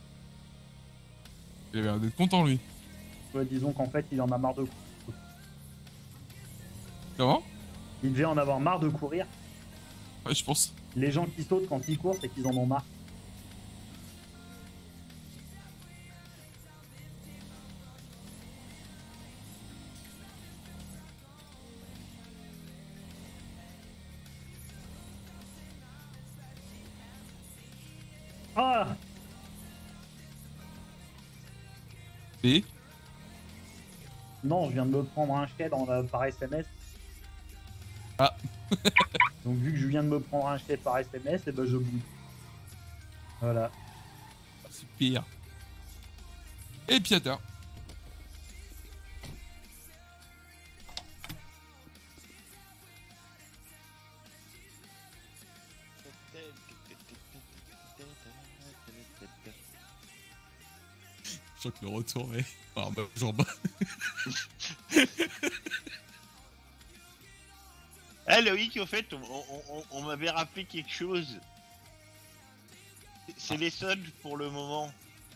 il avait l'air d'être content lui. Ouais, disons qu'en fait il en a marre de coups. Comment? Il devait en avoir marre de courir. Ouais, je pense. Les gens qui sautent quand ils courent, c'est qu'ils en ont marre. Ah! Et? Non, je viens de me prendre un chèque par SMS. Ah. Donc vu que je viens de me prendre un chèque par SMS, et ben je bouge. Voilà. C'est pire. Et Piater. Je sens que le retour est... Ah bah, genre bas. Ah Loïc, au fait, on m'avait rappelé quelque chose. C'est les soldes pour le moment.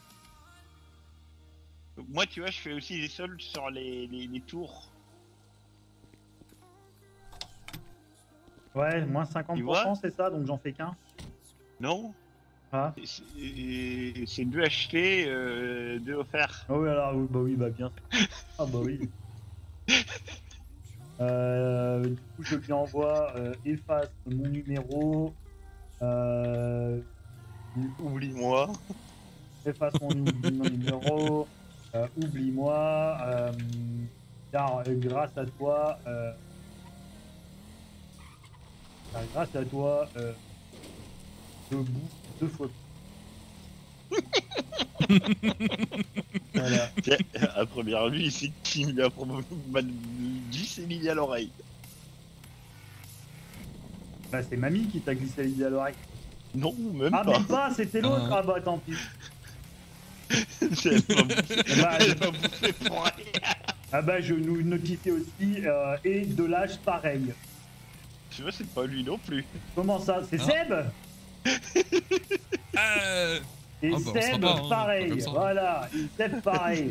Donc moi, tu vois, je fais aussi des soldes sur les tours. Ouais, moins 50%, c'est ça, donc j'en fais qu'un. Non. Ah. C'est 2 achetés, 2 offerts. Ah oui, alors, oui, bah oui, bah bien. Ah bah oui. Du coup, je lui envoie efface mon numéro. Oublie-moi. Efface mon numéro. Oublie-moi. Car grâce à toi. Grâce à toi, je bouffe 2 fois. Voilà. Tiens, à première vue, c'est qui me l'a glissé l'idée à l'oreille. Bah, c'est mamie qui t'a glissé l'idée à l'oreille. Non, même ah, pas. même pas, c'était l'autre. Ah bah tant pis. Elle m'a bouffé pour rien. Ah bah je nous notifiais aussi et de l'âge pareil. Tu vois, c'est pas lui non plus. Comment ça? C'est Seb? Et bah, Seb pas, hein, pareil, comme ça. voilà, et Seb pareil.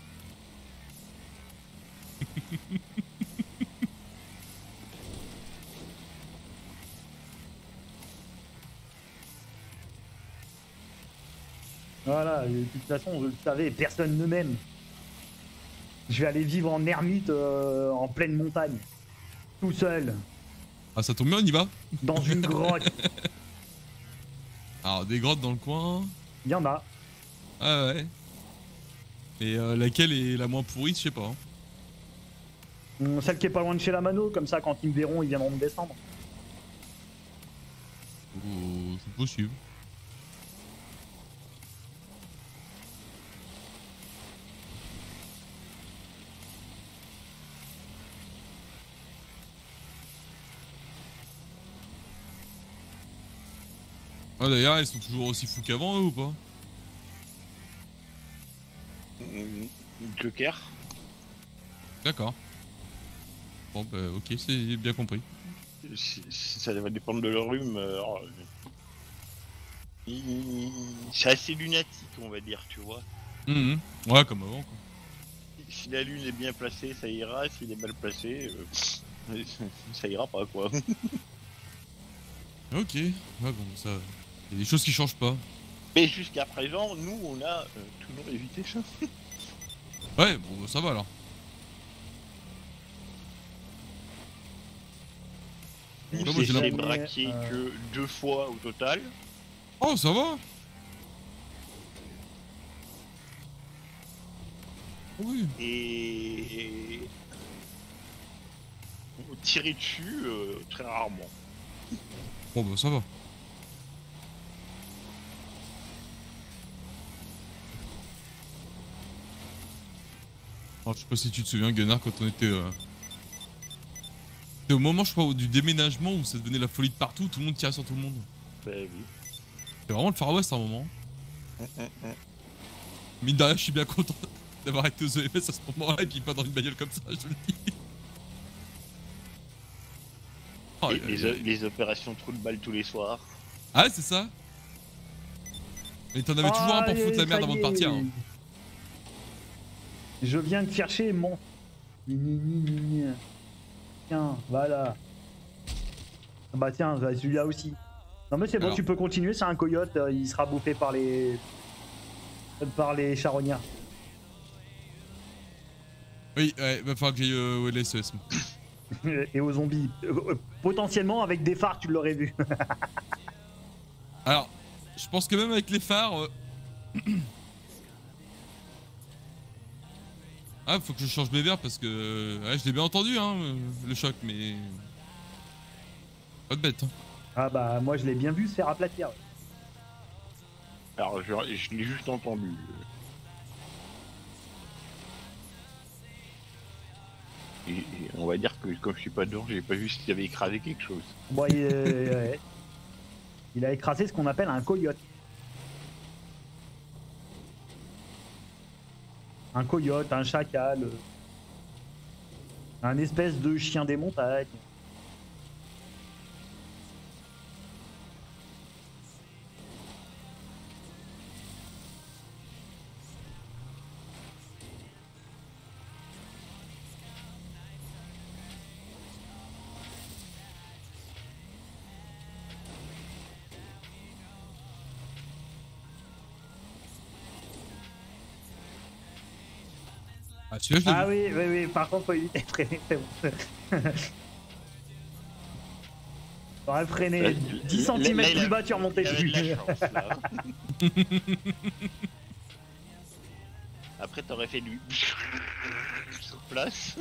Voilà, et de toute façon, je le savais, personne ne m'aime. Je vais aller vivre en ermite en pleine montagne. Tout seul. Ah, ça tombe bien, on y va? Dans une grotte. Alors, des grottes dans le coin. Il y en a. Ah ouais. Et laquelle est la moins pourrie, je sais pas. Hein. Celle qui est pas loin de chez la Mano, comme ça quand ils me verront, ils viendront me descendre. Oh, c'est possible. Ah d'ailleurs, ils sont toujours aussi fous qu'avant, eux, ou pas? Joker. D'accord. Bon bah ok, c'est bien compris. Ça va dépendre de leur rhume. C'est assez lunatique, on va dire, tu vois. Ouais, comme avant, quoi. Si la lune est bien placée, ça ira. S'il est mal placé, ça ira pas, quoi. Ok, ouais, bon, ça... Il y a des choses qui changent pas. Mais jusqu'à présent, nous, on a toujours évité ça. Ouais, bon, bah, ça va, alors. On moi, j'ai s'est fait l'impression- braquer que 2 fois au total. Oh, ça va. Oui. Et tirer dessus très rarement. Bon bah ça va. Alors, je sais pas si tu te souviens, Gunnar, quand on était... C'était au moment, je crois, du déménagement où ça devenait la folie de partout, tout le monde tirait sur tout le monde. Bah oui. C'était vraiment le Far West à un moment. Mine de rien, je suis bien content d'avoir été aux EMS à ce moment-là et puis pas dans une bagnole comme ça, je te le dis. Oh, Les opérations trou de balle tous les soirs. Ah, c'est ça. Et t'en avais toujours un pour foutre la merde avant de partir. Hein. Je viens de chercher mon... Tiens. bien, voilà. Bah tiens, celui-là aussi. Non mais c'est bon, Alors. tu peux continuer, c'est un coyote, il sera bouffé par les charognards. Oui, ouais, va falloir que j'aille au LSES. Et aux zombies. Potentiellement avec des phares, tu l'aurais vu. Alors, je pense que même avec les phares... Ah, faut que je change mes verres parce que... ouais, je l'ai bien entendu, hein, le choc, mais... Pas de bête, hein. Ah bah moi je l'ai bien vu se faire aplatir. Alors, je l'ai juste entendu. Et on va dire que comme je suis pas dedans, j'ai pas vu s'il avait écrasé quelque chose. Bon, il a écrasé ce qu'on appelle un coyote. Un coyote, un chacal, un espèce de chien des montagnes. Ah, celui-là, je l'ai Ah vu. oui, par contre, faut éviter de freiner, c'est bon. T'aurais freiné 10 cm plus bas, tu remontais plus. Après, t'aurais fait du sur place.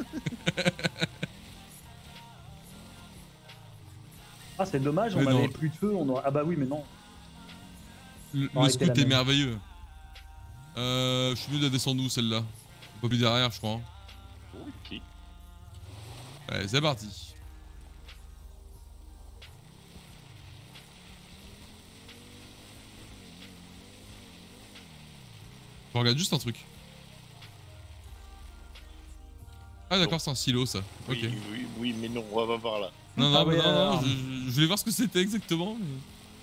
Ah, c'est dommage, Mais on non. avait plus de feu. Ah bah oui, mais non. Le Aurait été la scout est même. merveilleux. Je suis mieux de la descendre où, celle-là? Un peu plus derrière, je crois. Ok. Allez, c'est parti. Je regarde juste un truc. Ah d'accord, c'est un silo ça. Ok. Oui, mais non, on va pas par là. Non, non, Ah oui, non, alors. je voulais voir ce que c'était exactement. Mais...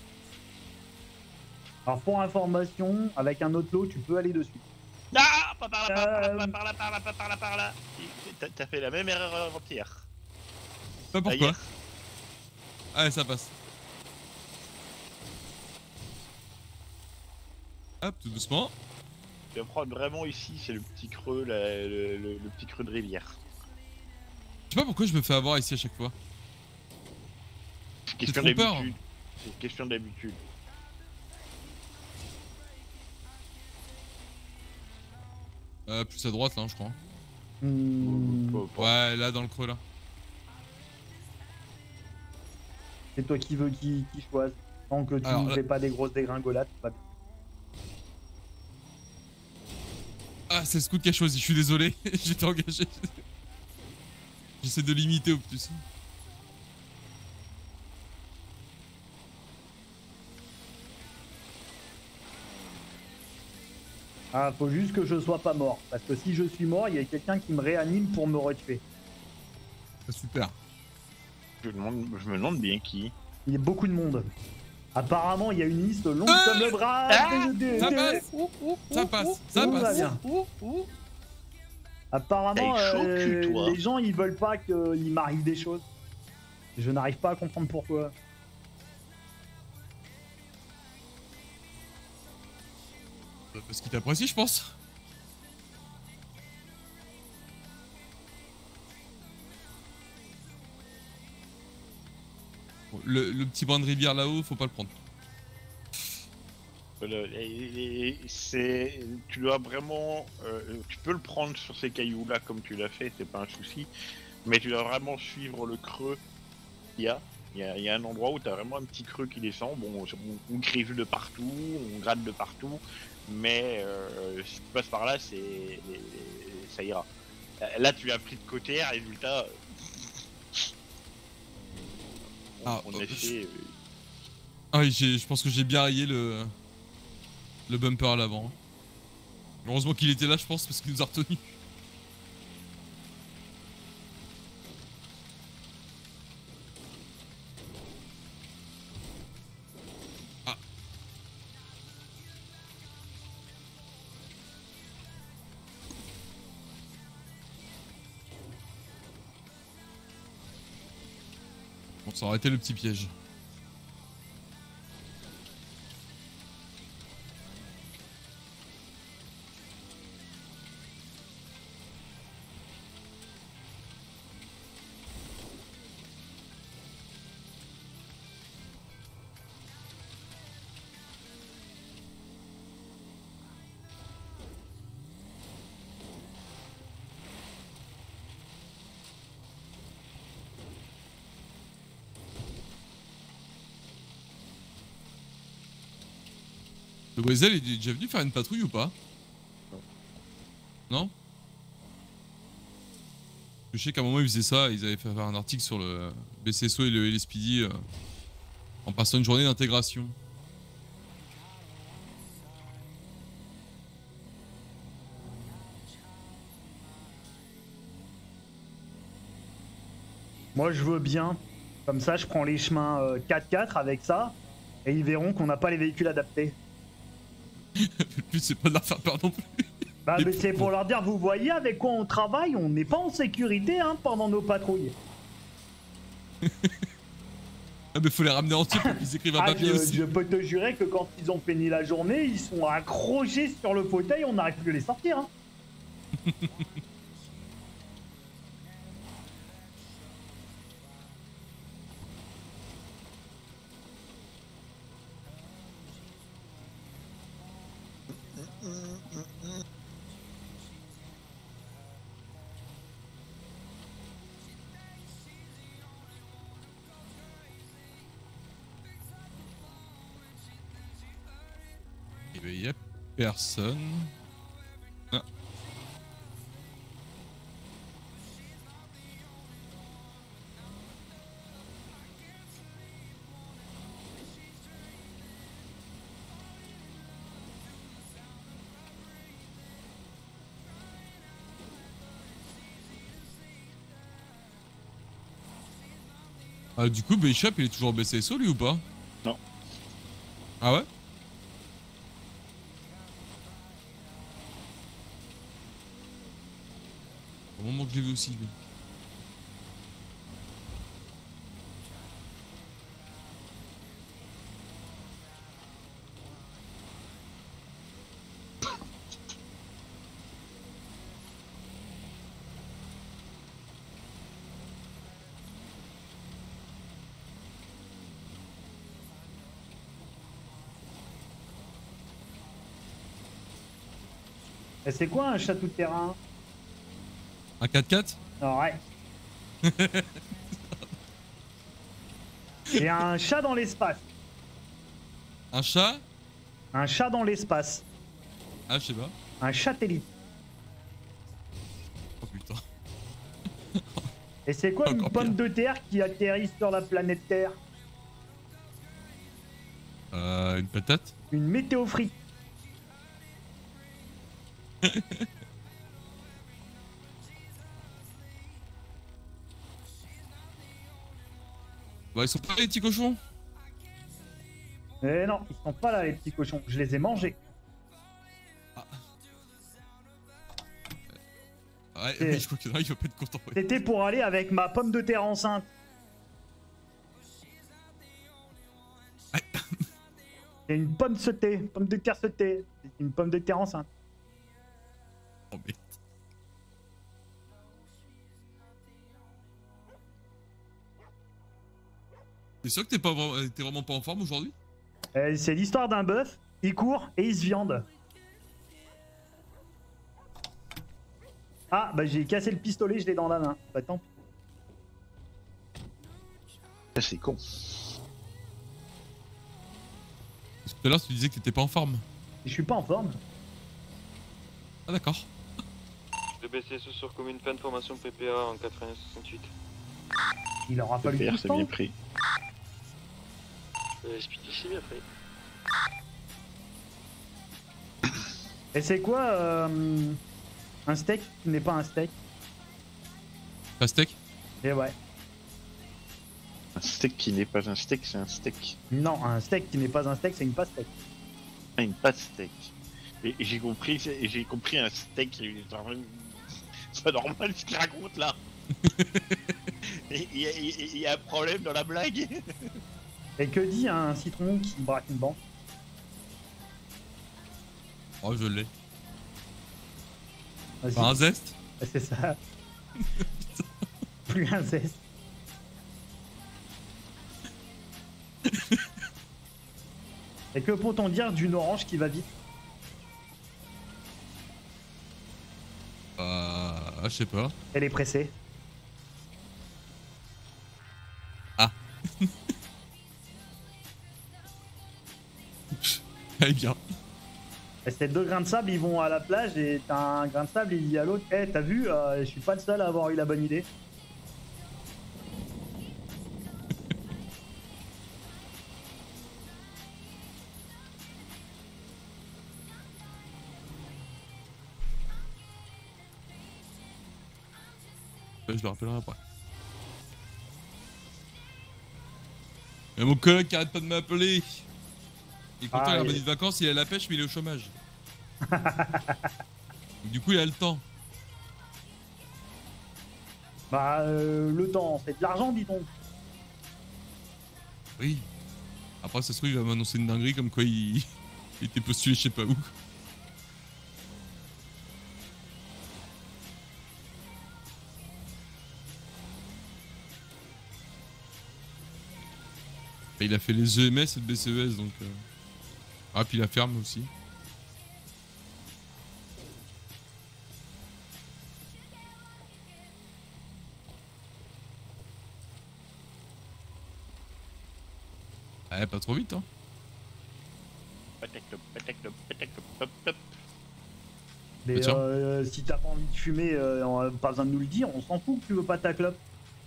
Alors pour information, avec un autre lot, tu peux aller dessus. Ah, pas par là, pas par là, pas par là. T'as fait la même erreur avant-hier. Pas pourquoi. Hier. Allez, ça passe. Hop, tout doucement. Tu vas prendre vraiment ici, c'est le petit creux, le petit creux de rivière. Je sais pas pourquoi je me fais avoir ici à chaque fois. C'est question trop peur. d'habitude. C'est une question d'habitude. Plus à droite là, je crois. Ouais, là dans le creux là. C'est toi qui veux qui choisit. Tant que tu Alors, ne là- fais pas des grosses dégringolades, pas bien. Ah, c'est le scout qui a choisi, je suis désolé. J'étais engagé. J'essaie de limiter au plus. Ah, faut juste que je sois pas mort. Parce que si je suis mort, il y a quelqu'un qui me réanime pour me retuer. Ah, super. Je me demande bien qui. Il y a beaucoup de monde. Apparemment, il y a une liste longue Ah comme le bras. Ça passe. Ça passe, ça Tout va passe. bien. Apparemment, T'as chaud au cul, toi. les gens ils veulent pas qu'il m'arrive des choses. Je n'arrive pas à comprendre pourquoi. Parce qu'il t'apprécie, je pense. Bon, le petit brin de rivière là-haut, faut pas le prendre. Tu dois vraiment, tu peux le prendre sur ces cailloux là comme tu l'as fait, c'est pas un souci, mais tu dois vraiment suivre le creux qu'il y a. Il y a un endroit où tu as vraiment un petit creux qui descend. Bon, on grive de partout, on gratte de partout, mais si tu passes par là, ça ira. Là, tu l'as pris de côté, résultat. On a fait. Ah oui, je pense que j'ai bien rayé le bumper à l'avant. Heureusement qu'il était là, je pense, parce qu'il nous a retenus. Ah. Bon, ça aurait été le petit piège. Le Brésil est déjà venu faire une patrouille ou pas? Non. Je sais qu'à un moment ils faisaient ça, ils avaient fait faire un article sur le BCSO et le LSPD en passant une journée d'intégration. Moi, je veux bien. Comme ça, je prends les chemins 4x4 avec ça, et ils verront qu'on n'a pas les véhicules adaptés. Le but, c'est pas de leur faire peur non plus. Bah, mais c'est pour leur dire, vous voyez avec quoi on travaille, on n'est pas en sécurité hein, pendant nos patrouilles. Ah, mais faut les ramener entiers pour qu'ils écrivent un papier aussi. Je peux te jurer que quand ils ont fini la journée, ils sont accrochés sur le fauteuil, on n'arrive plus à les sortir. Hein. Et ben, y a personne. Ah. Ah, du coup, Bishop, il est toujours BCSO lui ou pas? Non. Ah ouais? Au moment que je l'ai vu aussi, lui. Et c'est quoi un chat tout terrain? Un 4x4? Non, ouais. C'est un chat dans l'espace. Un chat? Un chat dans l'espace. Ah, je sais pas. Un satellite. Oh putain. Et c'est quoi une Encore pomme pire. de terre qui atterrit sur la planète Terre? Une patate? Une météo frite. Bah, ils sont pas les petits cochons. Eh non, ils sont pas là les petits cochons, je les ai mangés. Ouais, Et- mais je crois qu'il y en a, il va pas être content. Ouais. C'était pour aller avec ma pomme de terre enceinte. C'est une pomme sautée, pomme de terre sautée. C'est une pomme de terre enceinte. Oh merde. T'es sûr que t'es vraiment pas en forme aujourd'hui? C'est l'histoire d'un bœuf, il court et il se viande. Ah, bah j'ai cassé le pistolet, je l'ai dans la main. Bah tant pis. Ça, c'est con. Parce que tout à l'heure, tu disais que t'étais pas en forme. Je suis pas en forme. Ah d'accord. Le BCSO sur commune fin de formation PPA en 80-68. Il aura fallu PPR, tout c'est le bien temps. pris. Speedy, c'est bien fait. Et c'est quoi un steak qui n'est pas un steak? Pastèque? Et ouais. Un steak qui n'est pas un steak, c'est un steak. Non, un steak qui n'est pas un steak, c'est une pastèque. Ah, une pâte steak. Et j'ai compris un steak. C'est pas normal ce qu'il raconte là. Il y a un problème dans la blague. Et que dit un citron qui braque une banque? Oh, je l'ai. Vas-y. Pas un zeste? C'est ça. Plus un zeste. Et que peut-on dire d'une orange qui va vite? Je sais pas. Elle est pressée. Ah. Elle est bien. Et ces deux grains de sable, ils vont à la plage et t'as un grain de sable, il dit à l'autre, hey, t'as vu, je suis pas le seul à avoir eu la bonne idée. Je le rappellerai après. Et mon collègue qui arrête pas de m'appeler. Il est content, il a revenu de vacances, il est à la pêche mais il est au chômage. Du coup il a le temps. Bah le temps, c'est de l'argent dis donc. Oui. Après ça se trouve il va m'annoncer une dinguerie comme quoi il était postulé je sais pas où. Il a fait les EMS et le BCES donc... Ah puis la ferme aussi. Ouais, pas trop vite hein. Mais si t'as pas envie de fumer, pas besoin de nous le dire, on s'en fout que tu veux pas ta clope.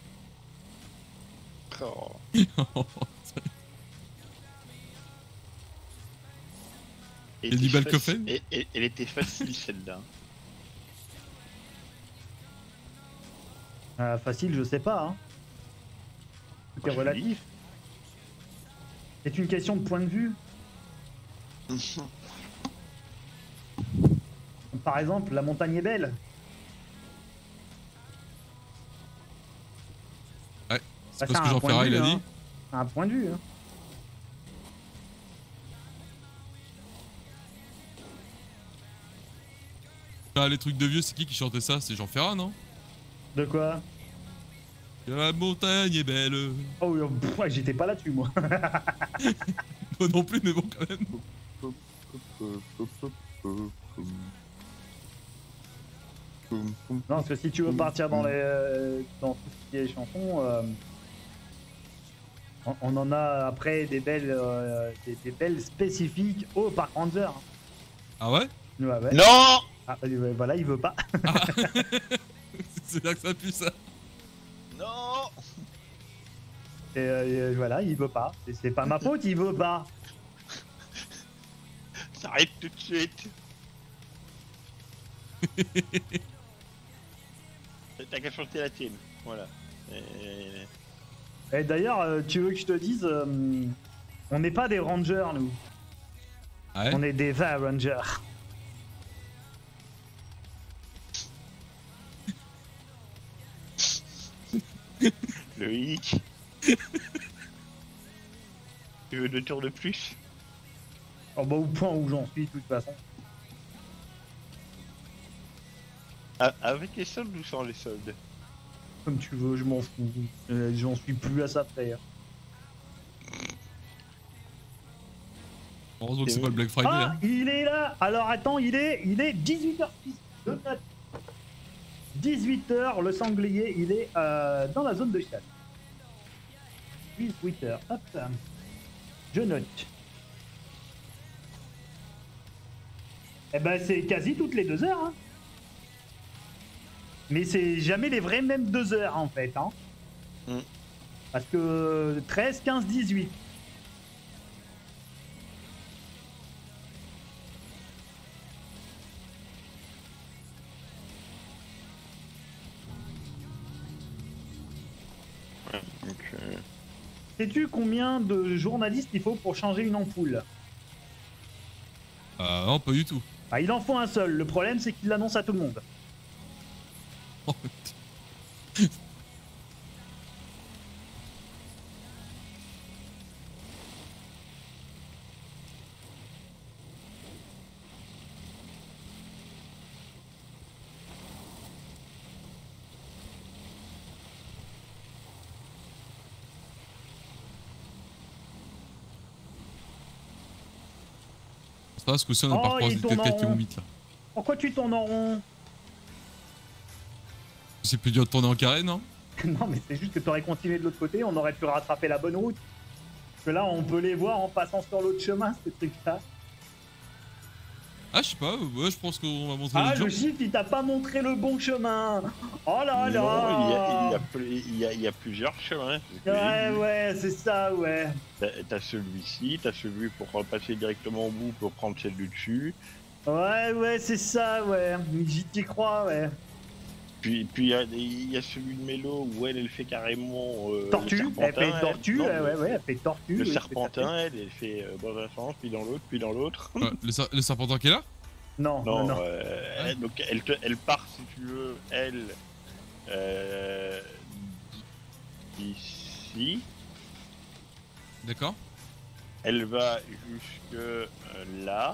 Oh. Il y a du balcofène. Elle était facile celle-là. Facile, je sais pas. Hein. Tout est relatif. C'est une question de point de vue. Par exemple, la montagne est belle. Ouais, c'est pas ce que Jean Ferrat il a dit. Un point de vue. Hein. Ah, les trucs de vieux, c'est qui chantait ça? C'est Jean Ferrat, non? De quoi? La montagne est belle. Oh, ouais, j'étais pas là-dessus, moi. Moi non plus, mais bon, quand même. Non, parce que si tu veux partir dans tout ce qui est chansons, on en a après des belles, des belles spécifiques au Park Ranger. Ah ouais? Ouais. Non. Ah, voilà, il veut pas. Ah. C'est là que ça pue ça. Non. Et voilà, il veut pas. C'est pas ma faute, il veut pas. Ça arrête tout de suite. T'as qu'à chanter la tienne, voilà. Et d'ailleurs, tu veux que je te dise, on n'est pas des rangers, nous. Ah ouais? On est des vrais rangers. Loïc. Tu veux 2 tours de plus? Oh bah au point où j'en suis, de toute façon. Avec les soldes ou sans les soldes? Comme tu veux, je m'en fous. J'en suis plus à ça près. Heureusement que c'est pas le Black Friday. Ah, hein. il est là. Alors attends, il est 18h06. 18h, le sanglier, il est dans la zone de chasse. 18h, hop. Je note. Eh ben c'est quasi toutes les 2 heures. Hein. Mais c'est jamais les vraies mêmes 2 heures en fait. Hein. Parce que 13, 15, 18. Sais-tu combien de journalistes il faut pour changer une ampoule? Non, pas du tout. Ah, il en faut un seul. Le problème, c'est qu'il l'annonce à tout le monde. Ça va, ce coup-ci, on a Oh, pas croisé il tourne en quelqu'un qui rond. vont vite là. Pourquoi tu tournes en rond? C'est plus dur de tourner en carré, non? Non, mais c'est juste que t'aurais continué de l'autre côté, on aurait pu rattraper la bonne route. Parce que là, on peut les voir en passant sur l'autre chemin, ces trucs-là. Ah, je sais pas, ouais, je pense qu'on va montrer Ah, l'autre le jour. chiffre, il t'a pas montré le bon chemin. Oh là là. Non, il y a plusieurs chemins. Ouais, c'est ça, ouais. T'as celui-ci, t'as celui pour passer directement au bout pour prendre celle du dessus. Ouais, c'est ça, ouais. J'y t'y crois, ouais. Puis il y a celui de Mélo où elle fait carrément. Tortue, le elle fait serpentin, tortue, non, ouais, elle fait tortue. Le oui, serpentin, elle fait dans un sens, puis dans l'autre, puis dans l'autre. Ouais, le serpentin qui est là? Non. Donc elle part, si tu veux, elle. Ici. D'accord. Elle va jusque là.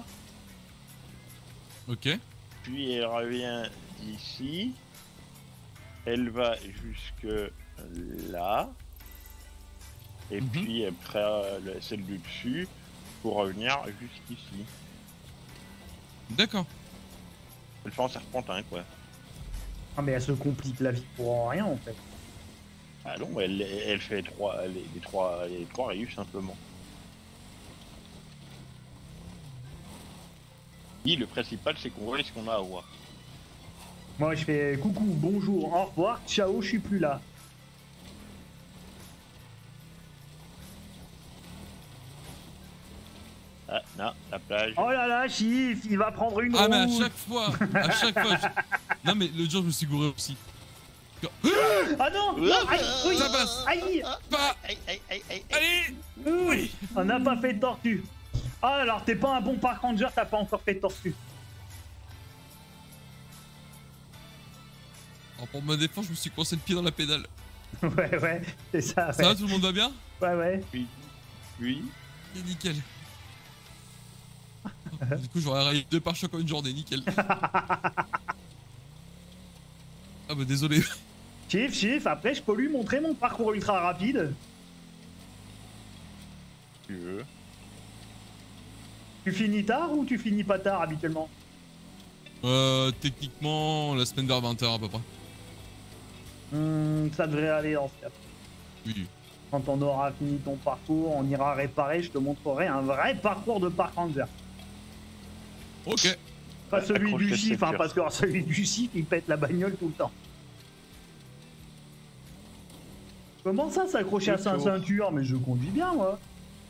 Ok. Puis elle revient ici. Elle va jusque là. Et puis après celle du dessus pour revenir jusqu'ici. D'accord. Elle fait en serpentin, quoi. Ah, mais elle se complique la vie pour rien, en fait. Ah non, elle fait les trois rives simplement. Et le principal, c'est qu'on voit ce qu'on a à voir. Moi, je fais coucou, bonjour, au revoir, ciao, je suis plus là. Ah, non, la plage. Oh là là, Chiff, il va prendre une Ah, route. mais à chaque fois, Non, mais le jour, je me suis gouré aussi. Ah non, non, aïe, oui, Ça passe. aïe. Allez. Oui. On n'a pas fait de tortue. Ah, alors t'es pas un bon park ranger, t'as pas encore fait de tortue. Alors, pour ma défense, je me suis coincé le pied dans la pédale. Ouais, c'est ça. Ça va, tout le monde va bien? Ouais. Oui. Et nickel. Du coup, j'aurais rayé 2 pare-chocs en une journée, nickel. Ah bah désolé. Chief, après je peux lui montrer mon parcours ultra rapide. Tu veux. Tu finis tard ou tu finis pas tard habituellement? Techniquement, la semaine vers 20h à peu près. Ça devrait aller en fait. Oui. Quand on aura fini ton parcours, on ira réparer, je te montrerai un vrai parcours de park ranger. Ok. Pas celui Accroche du ta chiffre, hein, ceinture. parce que alors, celui du chiffre, il pète la bagnole tout le temps. Comment ça s'accrocher à sa ceinture? Mais je conduis bien, moi.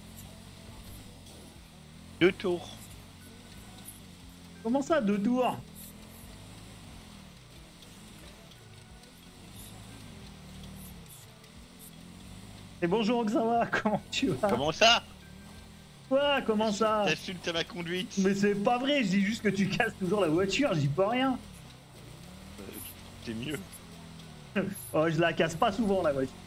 2 tours. Comment ça, 2 tours? Et bonjour Oxawa, comment tu vas? Comment ça? Quoi? Comment ça? T'insultes ma conduite. Mais c'est pas vrai, je dis juste que tu casses toujours la voiture, je dis pas rien. C'est mieux. Oh, je la casse pas souvent la voiture.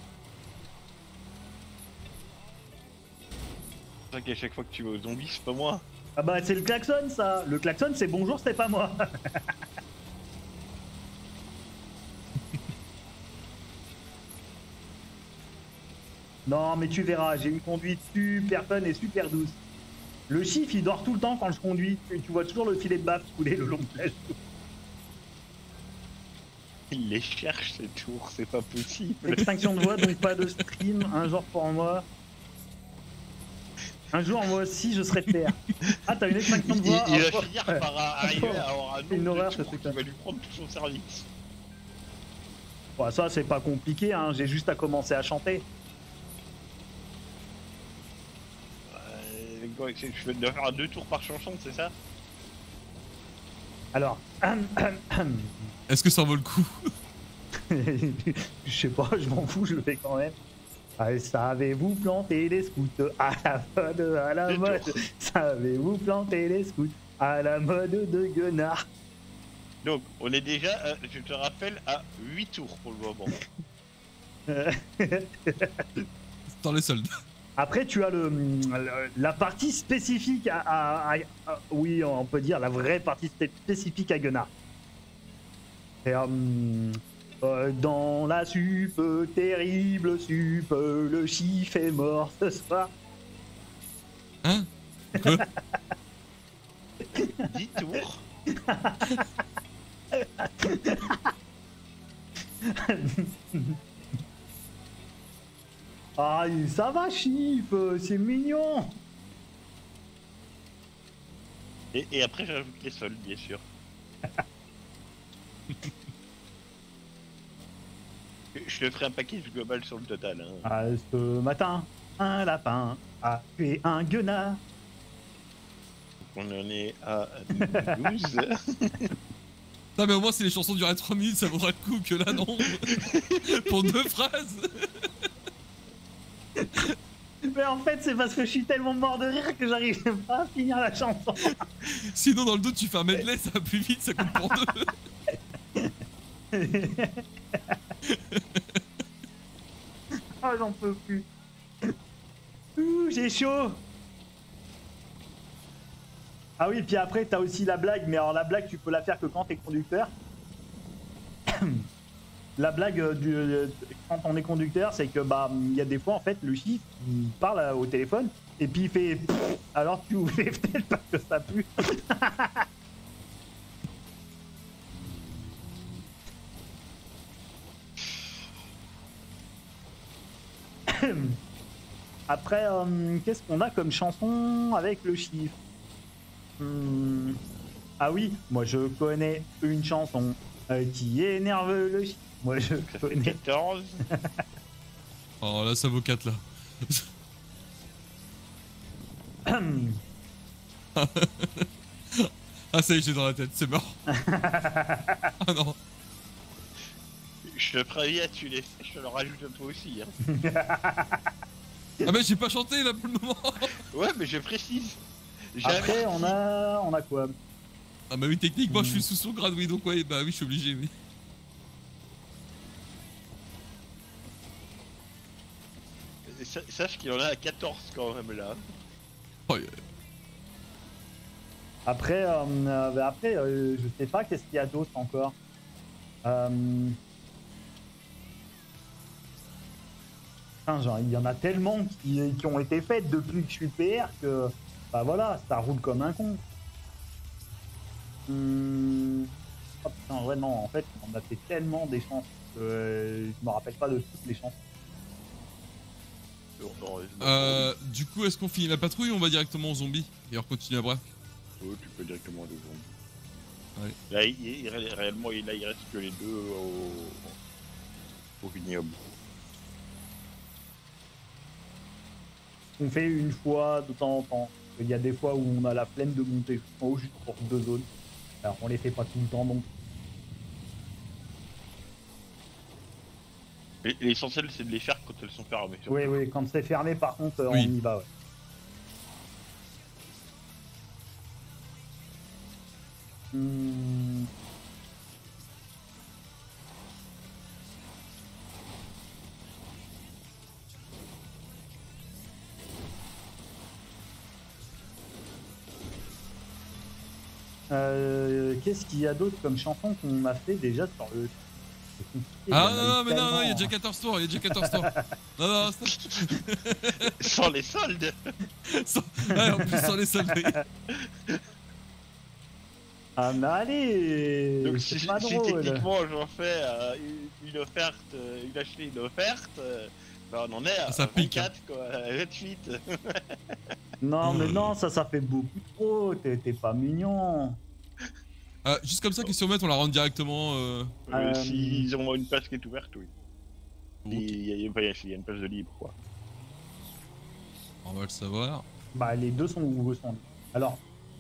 C'est vrai qu'à chaque fois que tu vas aux zombies, c'est pas moi. Ah bah c'est le klaxon ça. Le klaxon c'est bonjour, c'est pas moi. Non mais tu verras, j'ai une conduite super fun et super douce. Le chiffre il dort tout le temps quand je conduis. Tu vois toujours le filet de baffe couler le long de la joue. Il les cherche ces tours, c'est pas possible. Extinction de voix, donc pas de stream, un jour pour moi. Un jour moi aussi je serai père. Ah t'as une extinction de voix. Il va Oh, finir par arriver à avoir un c'est une nombre horreur, de ce tours qui truc-là. va lui prendre tout son service. Bah, ça c'est pas compliqué, hein. J'ai juste à commencer à chanter. Je dois faire 2 tours par chanson, c'est ça? Alors, Est-ce que ça vaut le coup? je sais pas, je m'en fous, je le fais quand même. Ah, savez-vous planter les scouts à la mode, à la mode? Savez-vous planter les scouts à la mode de Guenard? Donc, on est déjà, je te rappelle, à 8 tours pour le moment. Dans les soldes. Après, tu as la partie spécifique oui, on peut dire la vraie partie spécifique à Guenard. Et, dans la sup, terrible sup, le chiffre est mort ce soir. Hein? Quoi? 10 tours. Ah, ça va, Chif, c'est mignon. Et après, j'ajoute les sols, bien sûr. Je te ferai un package global sur le total. Hein. Ah, ce matin, un lapin a tué un guenard. On en est à 12. Non mais au moins si les chansons duraient 3 minutes ça vaudra le coup que là non. Pour 2 phrases. Mais en fait c'est parce que je suis tellement mort de rire que j'arrive pas à finir la chanson. Sinon dans le doute tu fais un medley, ça va plus vite, ça compte pour 2. Oh j'en peux plus. Ouh, j'ai chaud. Ah oui, puis après t'as aussi la blague, mais alors la blague tu peux la faire que quand t'es conducteur. La blague quand on est conducteur, c'est que bah il y a des fois en fait le chiffre il parle au téléphone et puis il fait alors tu ouvres les fenêtres parce que ça pue. Après qu'est-ce qu'on a comme chanson avec le chiffre? Ah oui, moi je connais une chanson qui énerve le chiffre. Moi je connais 14. Oh là ça vaut 4 là. Ah ça y est, j'ai dans la tête, c'est mort. Ah non. Je te préviens, tu les fais, je te le rajoute un peu aussi. Hein. Ah mais j'ai pas chanté là pour le moment. Ouais mais je précise. Après on a quoi? Ah bah oui techniquement je suis sous son grade oui donc ouais bah oui je suis obligé oui. Sache qu'il en a à 14 quand même là. Oh, yeah. Après, je sais pas qu'est-ce qu'il y a d'autre encore. Genre, il y en a tellement qui ont été faites depuis que je suis PR que bah voilà, ça roule comme un con. Oh putain, ouais non, en fait, on a fait tellement des chansons que je me rappelle pas de toutes les chansons. Du coup, est-ce qu'on finit la patrouille ou on va directement aux zombies et on continue après? Oh, tu peux directement aller aux zombies. Ouais. Là, réellement, il reste que les deux au vignoble. On fait une fois de temps en temps. Il y a des fois où on a la flemme de monter en haut juste pour 2 zones. Alors on les fait pas tout le temps donc. L'essentiel c'est de les faire quand elles sont fermées. Oui, oui, quand c'est fermé par contre oui. on y va, ouais. Qu'est-ce qu'il y a d'autre comme chanson qu'on a fait déjà sur le... Ah non, mais non, il y a déjà 14 tours, Non, non, sans les soldes. Ouais, en plus sans les soldes. Ah mais allez. Donc c'est si pas drôle. techniquement j'en fais une offerte, une achetée, une offerte, bah on en est à ça pique, 24 quoi, 28. Non mais non, ça fait beaucoup trop, t'es pas mignon. Juste comme ça, question bête, on la rentre directement. S'ils ont une place qui est ouverte, oui. Okay. Il y a une place de libre, quoi. On va le savoir. Bah, les deux sont Alors.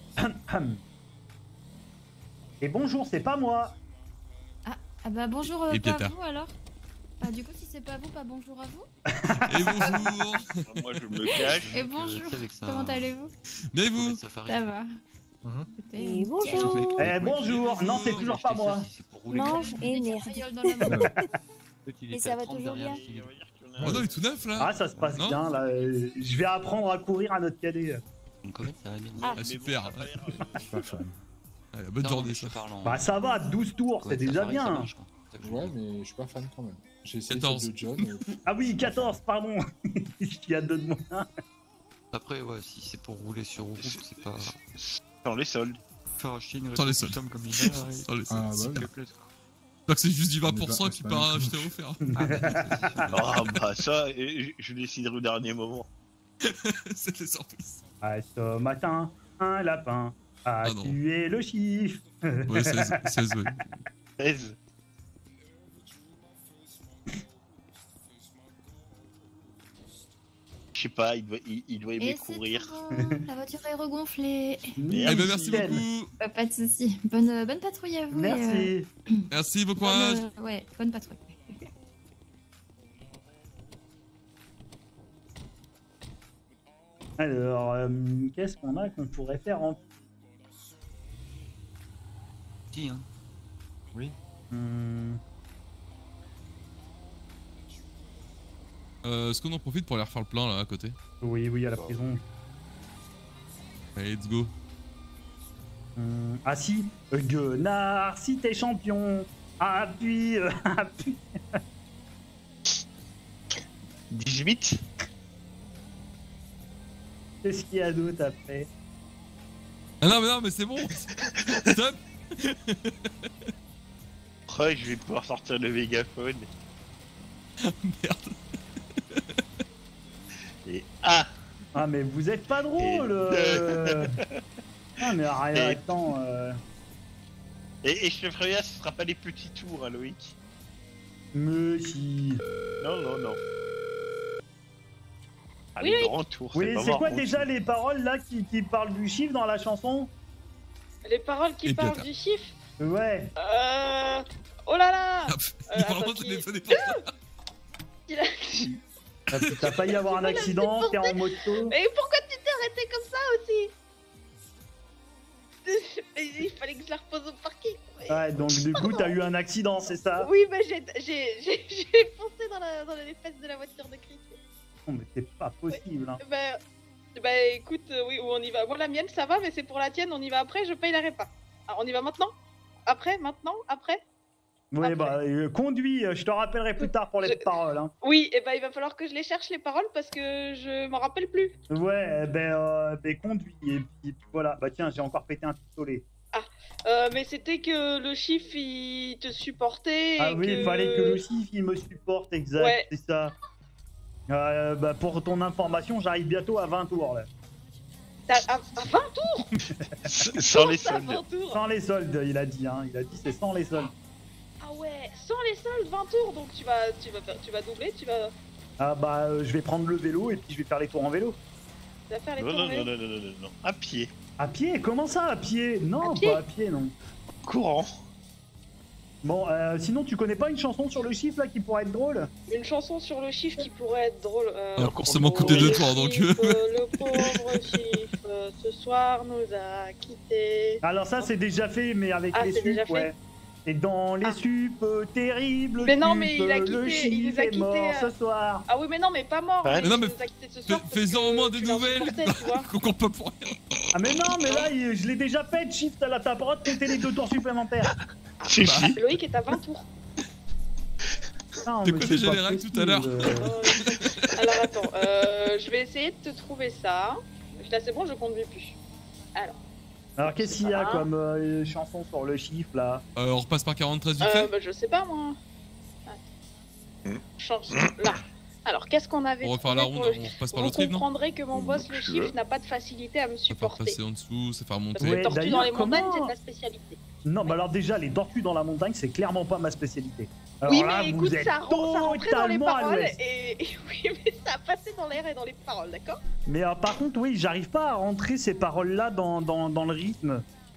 Et bonjour, c'est pas moi. Ah bah bonjour, et pas vous alors. Ah, du coup, si c'est pas vous, pas bonjour à vous. Et bonjour. Moi, je me cache. Et bonjour. Comment allez-vous? Bien et vous? Ça va. Et bonjour. Eh bonjour. Non, c'est toujours pas moi. Mange et merde. Et ça va toujours bien. Oh non, il est tout neuf là. Ah, ça se passe bien là. Je vais apprendre à courir à notre cadet. Ah, super. Bonne journée ça. Bah ça va, 12 tours, c'est déjà bien. Ouais, mais je suis pas fan quand même. J'ai essayé 14. de John. Ah oui, 14, pardon. Il y a 2 de moins. Après, ouais, si c'est pour rouler sur route, c'est pas. Sans les soldes. Faire acheter une Sans les réponse soldes. comme il a. Sans les soldes. Ah, S'il bah, te plaît. Donc c'est juste du On est 20% pas- qui c'est pas part à une acheter offert. Ah bah ça, je déciderai au dernier moment. C'est des surprises. Ah, ce matin, un lapin a Ah non. tué le chiffre. Ouais, 16, ouais. 16. Je sais pas, il doit aimer Et c'est courir. tout bon, la voiture est regonflée. Eh ben merci Nickel. beaucoup. Pas de soucis. Bonne patrouille à vous. Merci. Merci, bon courage. Ouais, bonne patrouille. Alors, qu'est-ce qu'on a qu'on pourrait faire en... Qui, hein. Oui. Est-ce qu'on en profite pour aller refaire le plein là à côté? Oui, oui, à la prison. Allez, let's go. Ah si, Guenard, si t'es champion, appuie, appuie. 18. Qu'est-ce qu'il y a d'autre après? Ah non mais c'est bon. Stop. Ouais, je vais pouvoir sortir le mégaphone. Merde. Et ah. Ah mais vous êtes pas drôle. Ah mais rien, Et- attends. Et je te ferai bien, ce sera pas les petits tours, hein, Loïc. Mais si. Non, non, non. Ah, Oui, les oui. grands tours, Oui, pas c'est quoi marrant, déjà tout. les paroles là qui parlent du chiffre dans la chanson? Les paroles qui Et parlent Piotr. du chiffre. Ouais. Oh là là. Il prend vraiment téléphoné pour ça. Il a- T'as failli avoir un accident, t'es en moto. Mais pourquoi tu t'es arrêté comme ça aussi? Il fallait que je la repose au parking. Ouais, donc du coup t'as eu un accident, c'est ça? Oui, mais j'ai foncé dans les fesses de la voiture de Chris. Non mais c'est pas possible. Hein. Bah écoute, oui, on y va. Bon, la mienne ça va, mais c'est pour la tienne, on y va après, je paye la répa. Alors on y va maintenant? Après? Maintenant? Après? Oui, Après. bah conduis, je te rappellerai plus tard pour les paroles. Hein. Oui, et bah il va falloir que je les cherche les paroles parce que je m'en rappelle plus. Ouais, ben conduis, et puis voilà. Bah tiens, j'ai encore pété un pistolet. Mais c'était que le chiffre il te supportait. Ah et oui, il fallait que le chiffre il me supporte, exact, Ouais. c'est ça. Bah pour ton information, j'arrive bientôt à 20 tours là. À 20 tours. Sans les Ça, soldes. 20 tours. Sans les soldes, il a dit, hein. Il a dit c'est sans les soldes. Ah ouais, sans les soldes, 20 tours, donc tu vas doubler, tu vas Ah bah je vais prendre le vélo et puis je vais faire les tours en vélo. faire les Non, tours. non, en vélo. non, non, non, non, non. À pied. À pied? Comment ça à pied? Non, À pied pas à pied, non. Courant. Bon, sinon tu connais pas une chanson sur le chiffre là qui pourrait être drôle? Une chanson sur le chiffre qui pourrait être drôle. Alors forcément coûter le 2 tours donc. chiffre, le pauvre chiffre, ce soir nous a quittés. Alors ça c'est déjà fait, mais avec Ah, les c'est déjà sup, fait ouais. Et dans les sup terribles, Mais non, sup, mais il a le quitté- il chiffre les a est mort quittés, ce soir. Ah oui, mais non, mais pas mort. Ouais. Mais Non, il mais nous a quittés ce soir. parce Fais-en que au moins des tu l'en nouvelles. supportais, tu vois. Qu'on comprend pas pour rien. Ah mais non, mais là je l'ai déjà fait, shift à la tapote, compter les 2 tours supplémentaires. Si, si. Loïc est à 20 tours. Non, T'es mais quoi c'est déjà pas les règles tout possible, à l'heure Alors attends, je vais essayer de te trouver ça. Là c'est bon, je conduis plus. Alors. Alors qu'est-ce qu'il y a Ah. comme chanson sur le chiffre là? On repasse par 43 vite fait. Bah, je sais pas moi. Attends. Change là. Alors qu'est-ce qu'on avait On va faire trouvé la pour ronde, le- on repasse par Vous l'autre rive, non? comprendrez que mon boss le tu chiffre veux. n'a pas de facilité à me Ça faire supporter. passer en dessous, ça faire Parce monter. que Ouais, les tortues d'ailleurs, dans les montagnes, comment- c'est ta spécialité. Non, bah alors déjà les tortues dans la montagne c'est clairement pas ma spécialité. Alors Oui, là, mais vous écoute, êtes ça rentrait dans les totalement à paroles l'ouest. et oui, mais ça a passé dans l'air et dans les paroles, d'accord? Mais par contre, oui, j'arrive pas à rentrer ces paroles-là dans le rythme.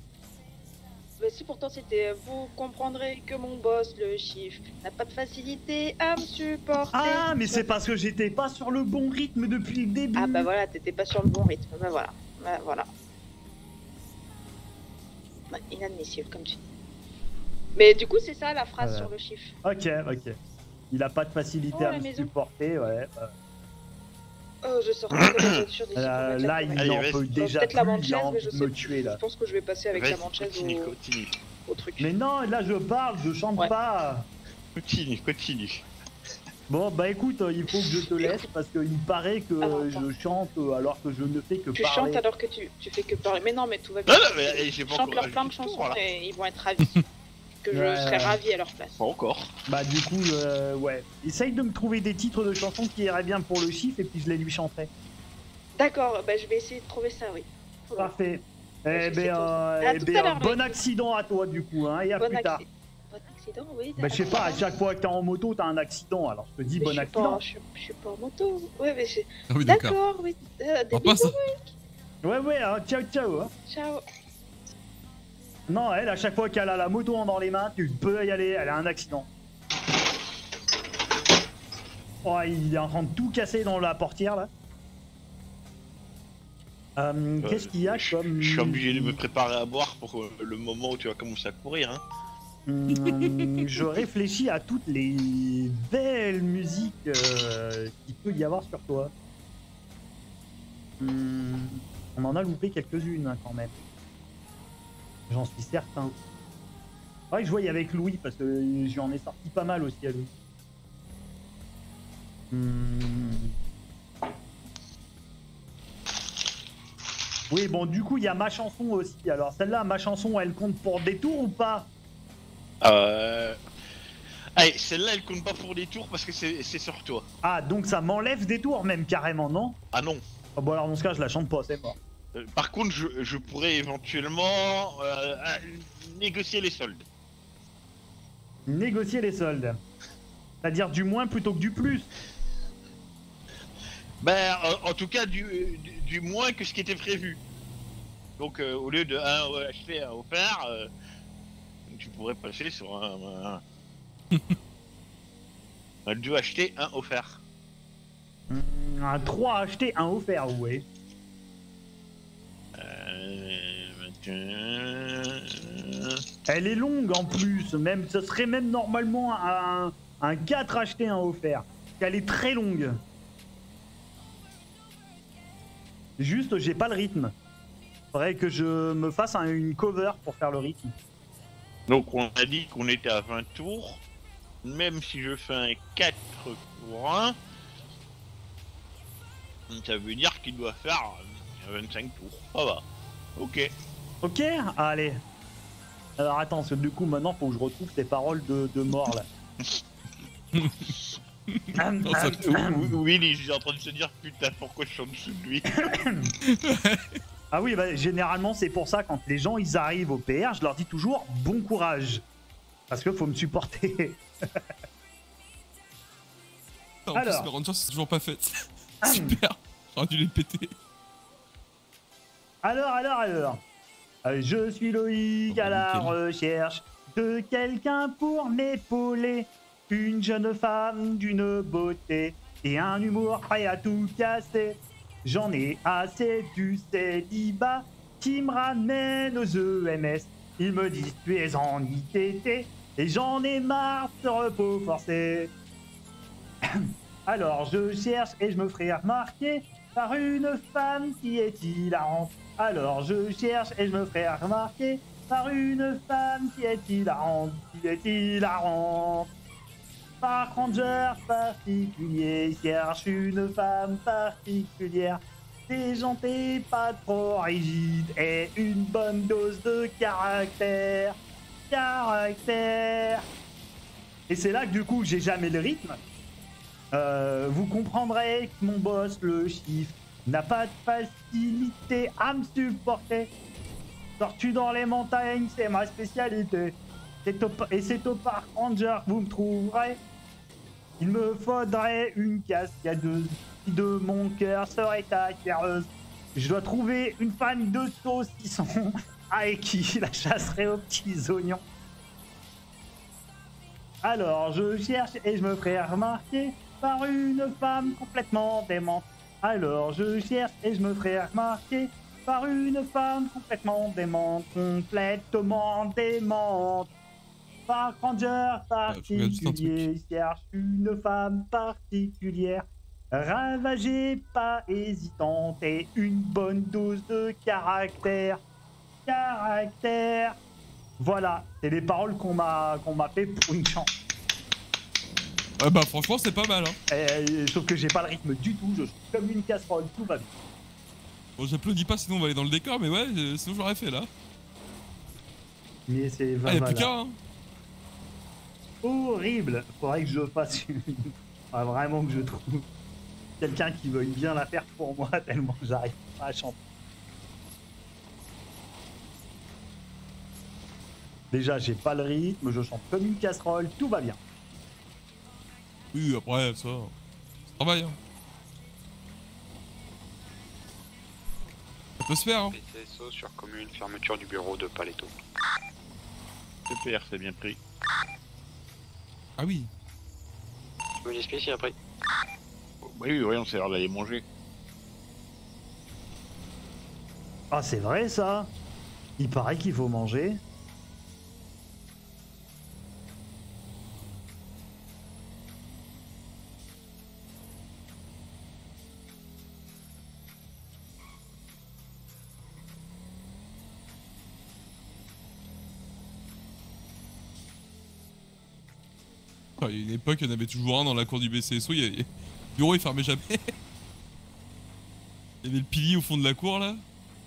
Mais si pourtant c'était vous comprendrez que mon boss, le chiffre, n'a pas de facilité à me supporter. Ah, mais c'est parce que j'étais pas sur le bon rythme depuis le début. Ah bah voilà, t'étais pas sur le bon rythme. Bah voilà. Bah voilà. Bah, inadmissible comme tu dis. Mais du coup, c'est ça la phrase Voilà. sur le chiffre. Ok, ok. Il a pas de facilité Oh, à la me maison. supporter, ouais. Oh, je sors de la voiture d'ici pour mettre Là, la il correcte. n'en Allez, peut vas-y. déjà Peut-être la plus, il manchaise, a mais envie je de sais me tuer là. Je pense que je vais passer avec la Vas-y, manchaise continue, continue. au truc. Mais non, là je parle, je chante Ouais. pas. Continue, continue. Bon, bah écoute, il faut que je te laisse parce qu'il me paraît que je chante alors que je ne fais que Tu parler. chantes alors que tu fais que parler. Mais non, mais tout va bien. Non, non, mais j'ai pas Chante encore leur plein de chansons voilà. et ils vont être ravis. Que je Ouais, serais ouais. ravie à leur place. Pas encore. Bah du coup, ouais. Essaye de me trouver des titres de chansons qui iraient bien pour le chiffre et puis je les lui chanterai. D'accord, bah je vais essayer de trouver ça, oui. Parfait. je Eh sais ben, tout. À tout à l'heure, bon Loïc. accident à toi du coup, hein, et à Bon plus tard. Bon accident, oui. Bah je sais pas, à chaque fois que t'es en moto, t'as un accident, alors je te dis Mais bon je suis accident. pas- je suis pas en moto. Ouais, mais j'ai. Ah oui, d'accord. D'accord, oui. Des On passe. bisous, oui. Ouais, hein, ciao, ciao. Hein. Ciao. Non, elle, à chaque fois qu'elle a la moto dans les mains, tu peux y aller, elle a un accident. Oh, il est en train de tout casser dans la portière là. Qu'est-ce qu'il y a comme. Je suis obligé de me préparer à boire pour le moment où tu vas commencer à courir. Hein. Je réfléchis à toutes les belles musiques qu'il peut y avoir sur toi. On en a loupé quelques-unes hein, quand même. J'en suis certain. Ouais, je voyais avec Louis parce que j'en ai sorti pas mal aussi à Louis. Oui, bon, du coup, il y a ma chanson aussi. Alors, celle-là, ma chanson, elle compte pour des tours ou pas? Allez, celle-là, elle compte pas pour des tours parce que c'est sur toi. Ah, donc ça m'enlève des tours même, carrément, non? Ah non. Ah, bon, alors dans ce cas, je la chante pas, c'est mort. Par contre, je pourrais éventuellement négocier les soldes. Négocier les soldes. C'est-à-dire du moins plutôt que du plus. Ben, en tout cas, du moins que ce qui était prévu. Donc, au lieu de un acheté, un offert, tu pourrais passer sur un 2 acheté, un offert. Un 3 acheté, un offert, ouais. Elle est longue en plus, même, ce serait même normalement un 4 acheté, un offert. Elle est très longue. Juste, j'ai pas le rythme. Faudrait que je me fasse une cover pour faire le rythme. Donc on a dit qu'on était à 20 tours. Même si je fais un 4 pour 1, ça veut dire qu'il doit faire 25 tours. Ça va. Ok. Ok, allez. Alors attends, parce que du coup maintenant faut que je retrouve ces paroles de mort là. Willy, je suis en train de se dire putain pourquoi je suis en dessous de lui. Ah oui, bah, généralement c'est pour ça quand les gens ils arrivent au PR, je leur dis toujours bon courage. Parce que faut me supporter. En Alors. plus, mes rangers, c'est toujours pas fait. Super. J'aurais dû les péter. Alors. Je suis Loïc à la recherche de quelqu'un pour m'épauler. Une jeune femme d'une beauté et un humour prêt à tout casser. J'en ai assez du célibat qui me ramène aux EMS. Ils me disent tu es en ITT et j'en ai marre de ce repos forcé. Alors je cherche et je me ferai remarquer par une femme qui est hilarante. Alors je cherche et je me ferai remarquer par une femme qui est hilarante, Par ranger particulier, cherche une femme particulière, déjantée, pas trop rigide et une bonne dose de caractère. Et c'est là que du coup j'ai jamais le rythme. Vous comprendrez que mon boss, le chiffre, n'a pas de facilité à me supporter. Tortue dans les montagnes, c'est ma spécialité. Et c'est au Park Ranger que vous me trouverez. Il me faudrait une cascadeuse qui de mon cœur serait acquéreuse. Je dois trouver une fan de saucisson avec qui la chasserai aux petits oignons. Alors je cherche et je me ferai remarquer par une femme complètement démente. Alors je cherche et je me ferai remarquer par une femme complètement démente. Park Ranger particulier cherche une femme particulière. Ravagée, pas hésitante et une bonne dose de caractère. Voilà, c'est les paroles qu'on m'a fait pour une chance. Ah bah franchement c'est pas mal hein. Sauf que j'ai pas le rythme du tout, je suis comme une casserole, tout va bien. Bon j'applaudis pas sinon on va aller dans le décor mais ouais sinon je l'aurais fait là. Mais c'est Ah y'a plus qu'un hein. Horrible. Faudrait que je fasse une... Ah, vraiment que je trouve quelqu'un qui veuille bien la faire pour moi tellement j'arrive pas à chanter. Déjà j'ai pas le rythme, je chante comme une casserole, tout va bien. Oui après ça travail hein. Ça peut se faire hein. PCSO sur commune, fermeture du bureau de Paletto. CPR c'est bien pris. Ah oui. Je me l'explique si après. Oui, on s'est l'air d'aller manger. Ah c'est vrai ça. Il paraît qu'il faut manger. Il y a une époque, il y en avait toujours un dans la cour du BCSO, le bureau il fermait jamais. Il y avait le pilier au fond de la cour là.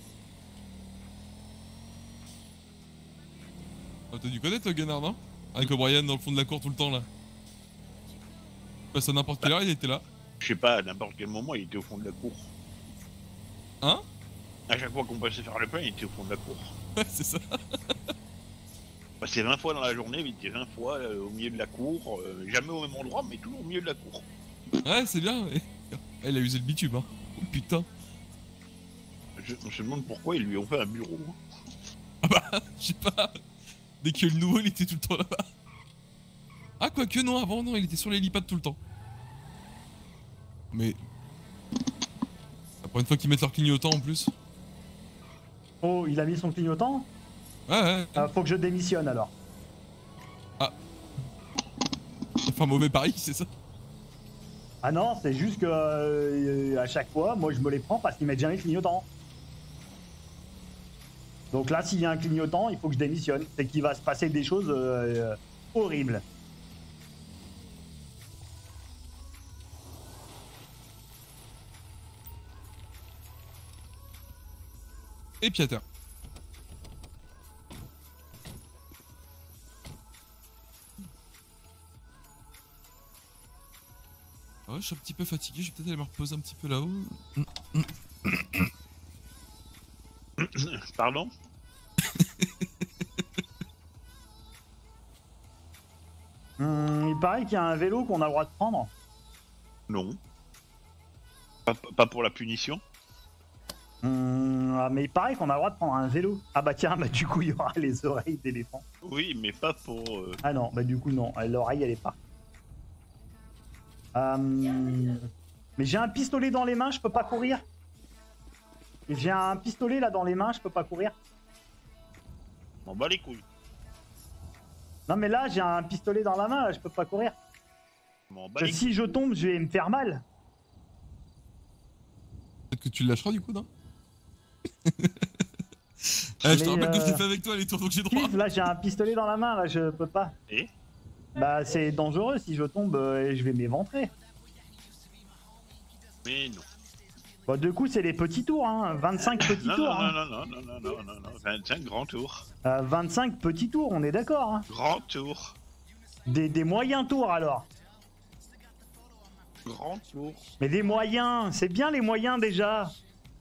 Ah, t'as dû connaître le Gunnar, non? Avec O'Brien dans le fond de la cour tout le temps là. Il passe à n'importe quelle heure, il était là. Je sais pas, à n'importe quel moment il était au fond de la cour. Hein? À chaque fois qu'on passait faire le plein, il était au fond de la cour. Ouais, c'est ça. Passait 20 fois dans la journée, mais il était 20 fois au milieu de la cour, jamais au même endroit, mais toujours au milieu de la cour. Ouais, c'est bien, ouais. Il a usé le bitume, hein. Oh putain. Je me demande pourquoi ils lui ont fait un bureau. Ah bah, je sais pas. Dès que le nouveau, il était tout le temps là-bas. Ah, quoique non, avant, non, il était sur l'hélipad tout le temps. Mais... La première fois qu'ils mettent leur clignotant en plus. Oh, il a mis son clignotant? Ouais. Faut que je démissionne alors. Ah. Enfin, mauvais pari, c'est ça? Ah non, c'est juste que à chaque fois, moi je me les prends parce qu'ils mettent jamais le clignotant. Donc là, s'il y a un clignotant, il faut que je démissionne. C'est qu'il va se passer des choses horribles. Et Pieter. Ouais, je suis un petit peu fatigué, je vais peut-être aller me reposer un petit peu là-haut. Pardon? Il paraît qu'il y a un vélo qu'on a le droit de prendre. Non. Pas pour la punition? Mais il paraît qu'on a le droit de prendre un vélo. Ah bah tiens, bah du coup il y aura les oreilles d'éléphant. Oui, mais pas pour... Ah non, bah du coup non, l'oreille elle est pas. Mais j'ai un pistolet dans les mains, je peux pas courir. J'ai un pistolet là dans les mains, je peux pas courir. M'en bats les couilles. Non mais là j'ai un pistolet dans la main, là, je peux pas courir. M'en bats les Si je tombe, je vais me faire mal. Peut-être que tu le lâcheras du coup, non? Je te rappelle que je l'ai fait avec toi les tours, donc j'ai droit. Là j'ai un pistolet dans la main, là je peux pas. Et bah c'est dangereux, si je tombe, je vais m'éventrer. Mais non. Bah du coup c'est les petits tours, hein. 25 petits tours. Non, 25 grands tours. 25 petits tours, on est d'accord. Hein. Grand tour. Des moyens tours alors. Grand tour. Mais des moyens, c'est bien les moyens déjà.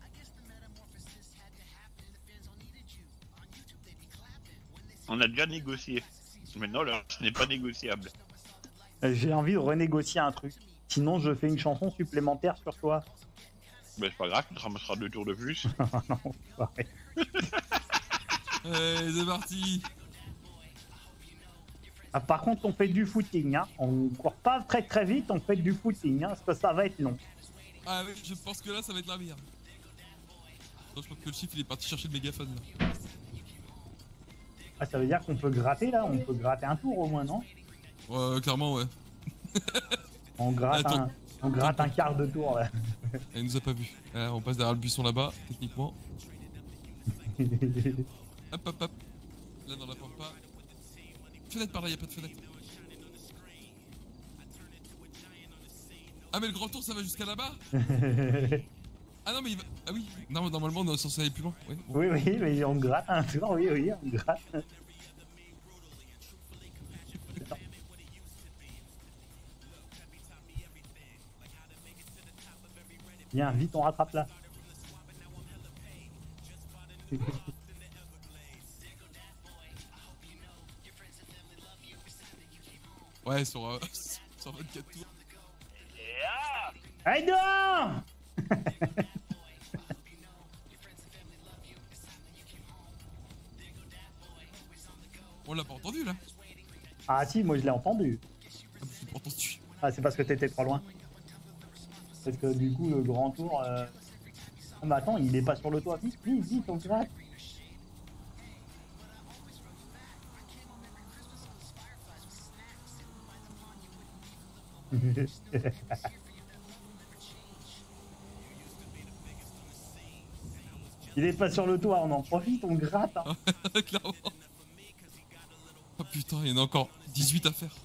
On a déjà négocié. Maintenant là, ce n'est pas négociable. J'ai envie de renégocier un truc. Sinon je fais une chanson supplémentaire sur toi. Bah c'est pas grave, tu te ramasseras 2 tours de plus. Non, pareil. Allez, c'est parti. Ah, par contre on fait du footing, hein. On court pas très vite, on fait du footing, hein, parce que ça va être long. Ah oui, je pense que là ça va être la merde. Non, je crois que le chiffre il est parti chercher le mégaphone là. Ah ça veut dire qu'on peut gratter là, on peut gratter un tour au moins, non? Ouais, clairement ouais. On gratte, on gratte un quart de tour là. Elle nous a pas vu. On passe derrière le buisson là-bas, techniquement. Hop hop hop. Là dans la pampa. Fenêtre par là, y'a pas de fenêtre. Ah, mais le grand tour, ça va jusqu'à là-bas. Ah non, mais il va... Ah oui, non, normalement, on est censé aller plus loin. Ouais, bon. Oui, mais on gratte un tour, oui, on gratte. Viens, vite, on rattrape là. Ouais, sur 24 tours. Allez dehors. On l'a pas entendu là. Ah si, moi je l'ai entendu. Ah, je l'ai pas entendu. Ah, c'est parce que t'étais trop loin. Parce que du coup, le grand tour... Ah mais attends, il est pas sur le toit. Vite, on gratte. Il est pas sur le toit, on en profite, on gratte. Hein. Clairement. Oh putain, il y en a encore 18 à faire.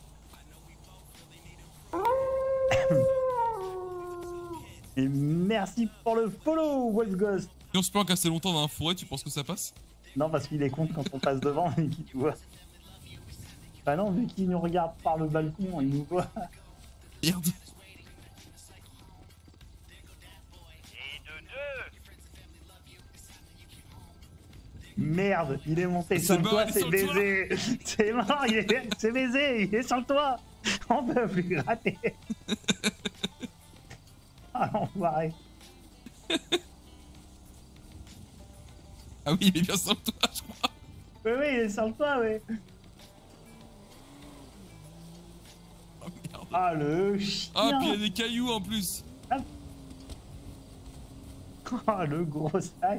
Et merci pour le follow, Wolf Ghost. Si on se planque assez longtemps dans un forêt, tu penses que ça passe? Non, parce qu'il est con quand on passe devant et qu'il nous voit. Bah non, vu qu'il nous regarde par le balcon, il nous voit. Merde. Merde, il est monté sur le toit, c'est baisé. C'est mort, c'est baisé, il est sur le toit. On peut plus gratter. Ah l'enfoiré. Ah oui, il est bien sur le toit, je crois. Oui, il est sur le toit, oui. Oh merde. Ah le chien. Ah, puis il y a des cailloux en plus. Ah le gros sac.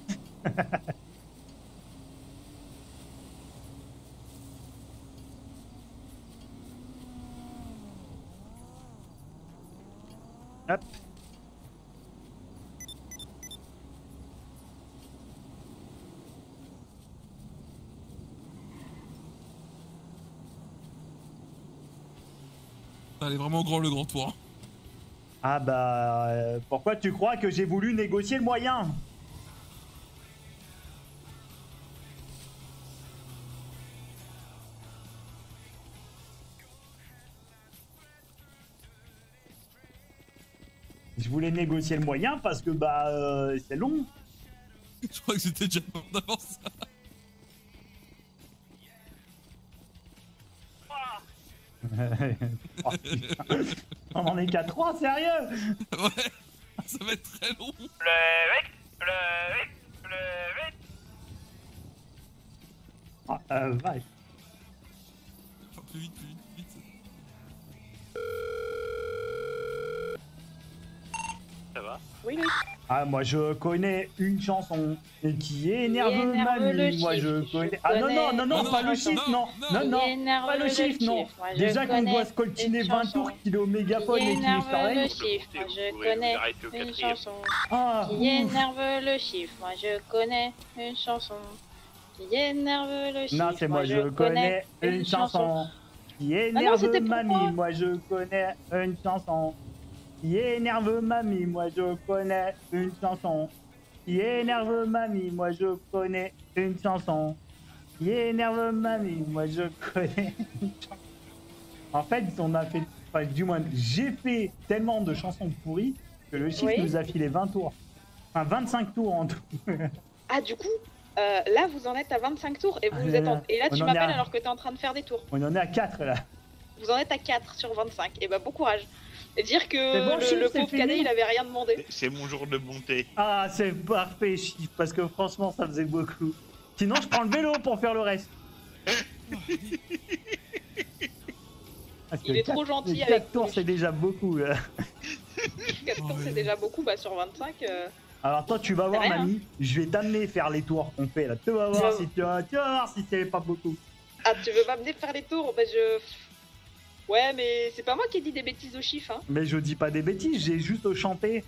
Hop. Elle est vraiment grand le grand tour. Ah bah... pourquoi tu crois que j'ai voulu négocier le moyen? Je voulais négocier le moyen parce que bah c'est long. Je crois que c'était déjà mort d'avance. Oh, on en est qu'à 3, sérieux? Ouais, ça va être très long. Ah, vache. Enfin, plus vite. Ça va? Oui. Ah, moi je connais une chanson qui énerve mamie. Moi je connais. Ah non, pas le chiffre, non, pas le chiffre, non. Déjà qu'on doit se coltiner 20 tours qu'il est au mégaphone et qu'il est pareil. Moi je connais une chanson qui énerve le chiffre. Moi je connais une chanson qui énerve le chiffre. Non, c'est moi je connais une chanson qui énerve mamie. Moi je connais une chanson qui énerve mamie, moi je connais une chanson. Qui énerve mamie, moi je connais une chanson. Qui énerve mamie, moi je connais une chanson. En fait, on a fait, enfin, du moins, j'ai fait tellement de chansons pourries que le chiffre nous a filé 20 tours. Enfin, 25 tours en tout. Ah, du coup, là vous en êtes à 25 tours et vous êtes en... Et là tu m'appelles alors que t'es en train de faire des tours. On en est à 4 là. Vous en êtes à 4 sur 25. Et bah bon courage. Et dire que bon, le pauvre cadet il avait rien demandé. C'est mon jour de bonté. Ah, c'est parfait, chiffre, parce que franchement, ça faisait beaucoup. Sinon, je prends le vélo pour faire le reste. Il est trop gentil 4 avec tours, c'est déjà beaucoup. Là. 4 tours, c'est déjà beaucoup. Bah, sur 25. Alors, toi, tu vas voir, rien, mamie, je vais t'amener faire les tours qu'on fait là. Tu vas voir si tu vas voir si c'est pas beaucoup. Ah, tu veux m'amener faire les tours? Bah, Ouais, mais c'est pas moi qui ai dit des bêtises au chiffre, hein. Mais je dis pas des bêtises, j'ai juste chanté.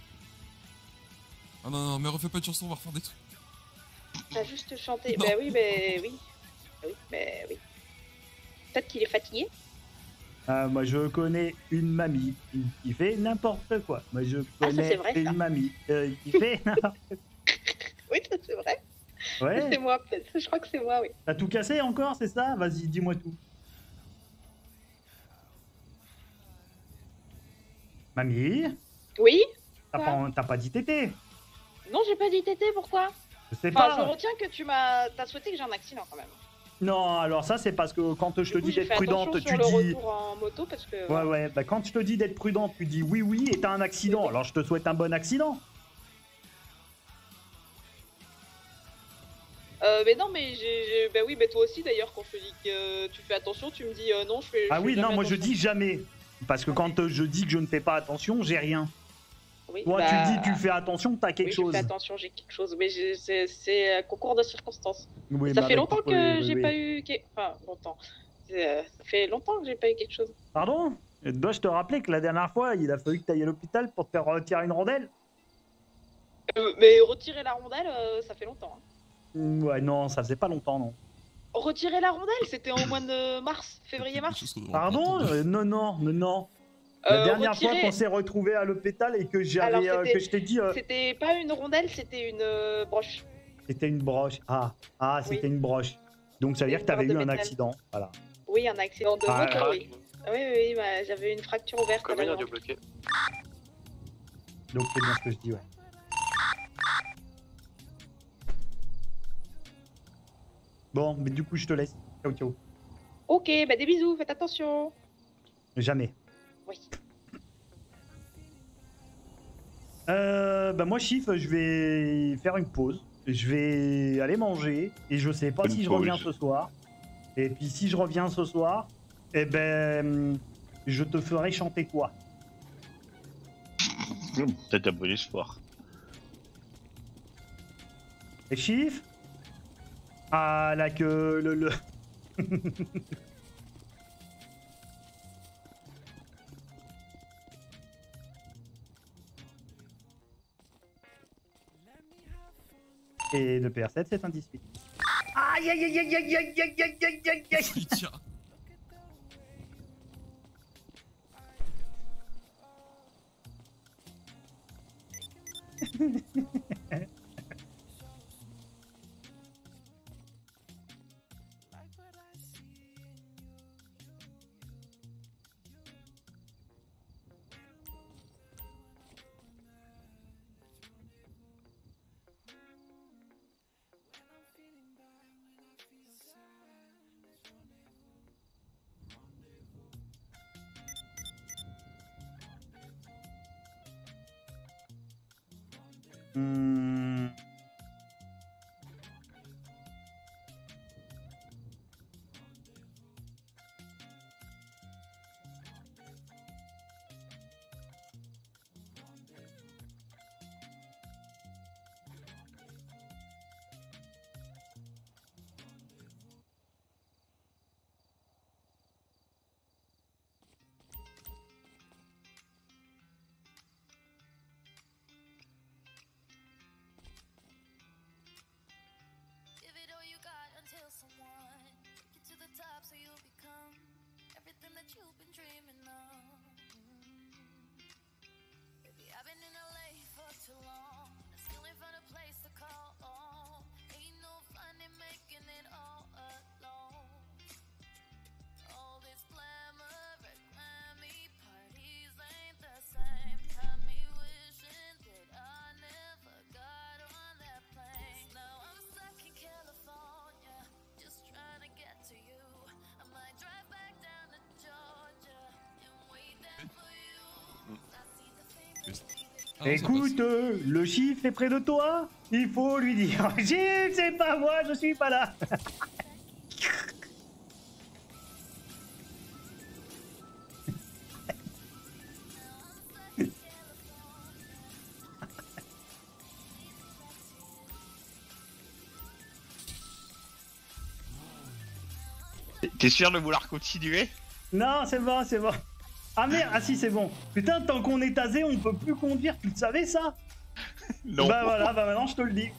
Ah non, mais refais pas de chanson, on va refaire des trucs. T'as juste chanté. Non. Bah oui. Peut-être qu'il est fatigué. Moi, je connais une mamie qui fait n'importe quoi. Moi, je connais vrai, une ça. mamie qui fait n'importe quoi. Oui, ça c'est vrai. Ouais. C'est moi, peut-être. Je crois que c'est moi, oui. T'as tout cassé encore, c'est ça? Vas-y, dis-moi tout. Mamie? Oui? T'as pas dit tété? Non, j'ai pas dit tété, pourquoi? Je sais Enfin, pas. je retiens que t'as souhaité que j'ai un accident quand même. Non, alors ça, c'est parce que quand je te dis d'être prudente, tu sur le dis... retour en moto parce que... Ouais, bah quand je te dis d'être prudente, tu dis oui, oui, et t'as un accident. Alors je te souhaite un bon accident. Mais non, mais bah oui, bah toi aussi d'ailleurs, quand je te dis que tu fais attention, tu me dis non, je fais. Ah oui, non, moi attention. je dis jamais. Parce que quand je dis que je ne fais pas attention, j'ai rien. Oui, toi, bah... tu dis tu fais attention, t'as quelque chose. Je fais attention, j'ai quelque chose. Mais c'est un concours de circonstances. Oui, ça bah fait avec- longtemps que oui, j'ai oui. pas eu. Enfin, longtemps. Ça fait longtemps que j'ai pas eu quelque chose. Pardon? Dois-je te rappeler que la dernière fois, il a fallu que tu ailles à l'hôpital pour te faire retirer une rondelle? Mais retirer la rondelle, ça fait longtemps. Hein. Ouais, non, ça faisait pas longtemps, non. Retirer la rondelle, c'était au mois de mars, février-mars. Pardon? Non. La dernière fois qu'on s'est retrouvés à l'hôpital et que que je t'ai dit... C'était pas une rondelle, c'était une broche. C'était une broche. C'était une broche. Donc ça veut dire que tu avais eu un accident. Voilà. Oui, un accident de moto, Ah, oui. Oui, bah, j'avais une fracture ouverte. Comme une radio bloquée. Donc c'est bien ce que je dis, ouais. Bon, mais du coup, je te laisse. Ciao, ciao. Ok, bah des bisous, faites attention. Jamais. Oui. Bah moi, Chiff, je vais faire une pause. Je vais aller manger. Et je sais pas si je reviens ce soir. Et puis si je reviens ce soir, eh ben, je te ferai chanter quoi? Peut-être un bon espoir. Et Chiff? Ah, la queue, le... Et le PR7, c'est un 18. Aïe, aïe, aïe, aïe, aïe, aïe, aïe, aïe, aïe, aïe, aïe. Tiens. Écoute, le chiffre est près de toi. Il faut lui dire. Chiffre, c'est pas moi, je suis pas là. T'es sûr de vouloir continuer? Non, c'est bon, c'est bon. Ah merde, ah si, c'est bon. Putain, tant qu'on est tasé, on peut plus conduire. Tu le savais ça? Non. Bah voilà, bah maintenant je te le dis.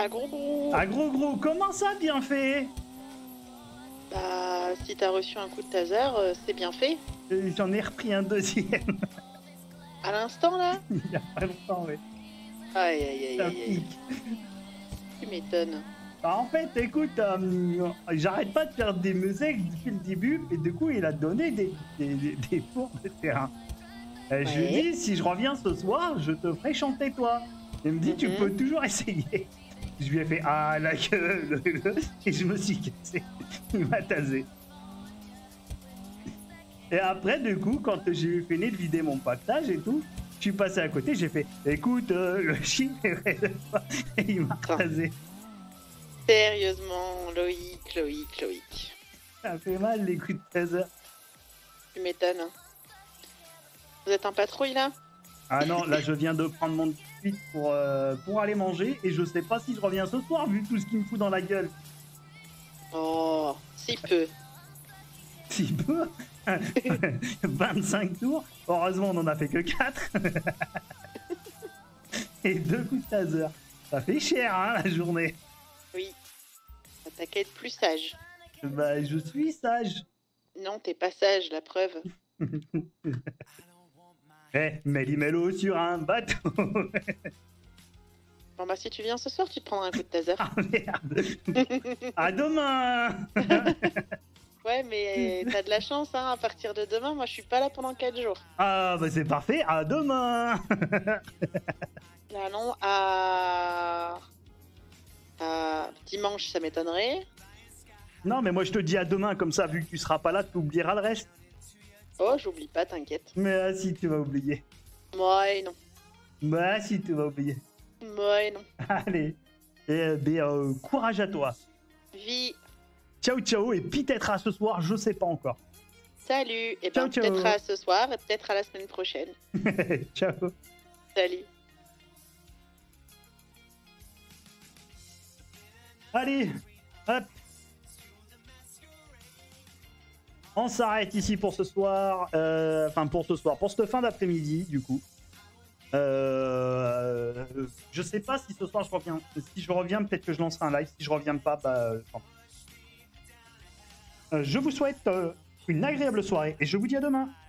À gros. À gros, comment ça, bien fait? Bah, si t'as reçu un coup de taser, c'est bien fait. J'en ai repris un deuxième. À l'instant, là? Il y a pas longtemps, ouais. Aïe. Tu m'étonnes. Bah, en fait, écoute, j'arrête pas de faire des mesecs depuis le début, et du coup, il a donné des tours de terrain. Je lui dis, si je reviens ce soir, je te ferai chanter toi. Il me dit, tu peux toujours essayer. Je lui ai fait, ah, la gueule. Et je me suis cassé. Il m'a tasé. Et après, du coup, quand j'ai fini de vider mon pactage et tout, je suis passé à côté, j'ai fait, écoute, le chien est vrai de toi. Et il m'a tasé. Sérieusement, Loïc. Ça fait mal les coups de taser. Tu m'étonnes. Vous êtes en patrouille là? Ah non, là je viens de prendre mon suite pour aller manger et je sais pas si je reviens ce soir vu tout ce qu'il me fout dans la gueule. Oh, si peu. Si peu 25 tours, heureusement on en a fait que 4. Et 2 coups de taser. Ça fait cher hein la journée. Oui. T'as qu'à être plus sage. Bah je suis sage. Non, t'es pas sage, la preuve. Méli-mélo sur un bateau. Bon bah si tu viens ce soir, tu te prendras un coup de taser. Ah merde. À demain. Ouais, mais t'as de la chance, hein, à partir de demain, moi je suis pas là pendant 4 jours. Ah bah c'est parfait, à demain. Là non, à dimanche ça m'étonnerait. Non mais moi je te dis à demain, comme ça vu que tu seras pas là, tu oublieras le reste. Oh, j'oublie pas, t'inquiète. Mais si, tu vas oublier. Moi, non. Bah si, tu vas oublier. Moi, non. Allez. Et courage à toi. Vie. Ciao, et peut-être à ce soir, je sais pas encore. Salut. Et ben peut-être à ce soir et peut-être à la semaine prochaine. Ciao. Salut. Allez, hop. On s'arrête ici pour ce soir. Enfin, pour cette fin d'après-midi, du coup. Je sais pas si ce soir je reviens. Si je reviens, peut-être que je lancerai un live. Si je reviens pas, bah. Je vous souhaite une agréable soirée et je vous dis à demain.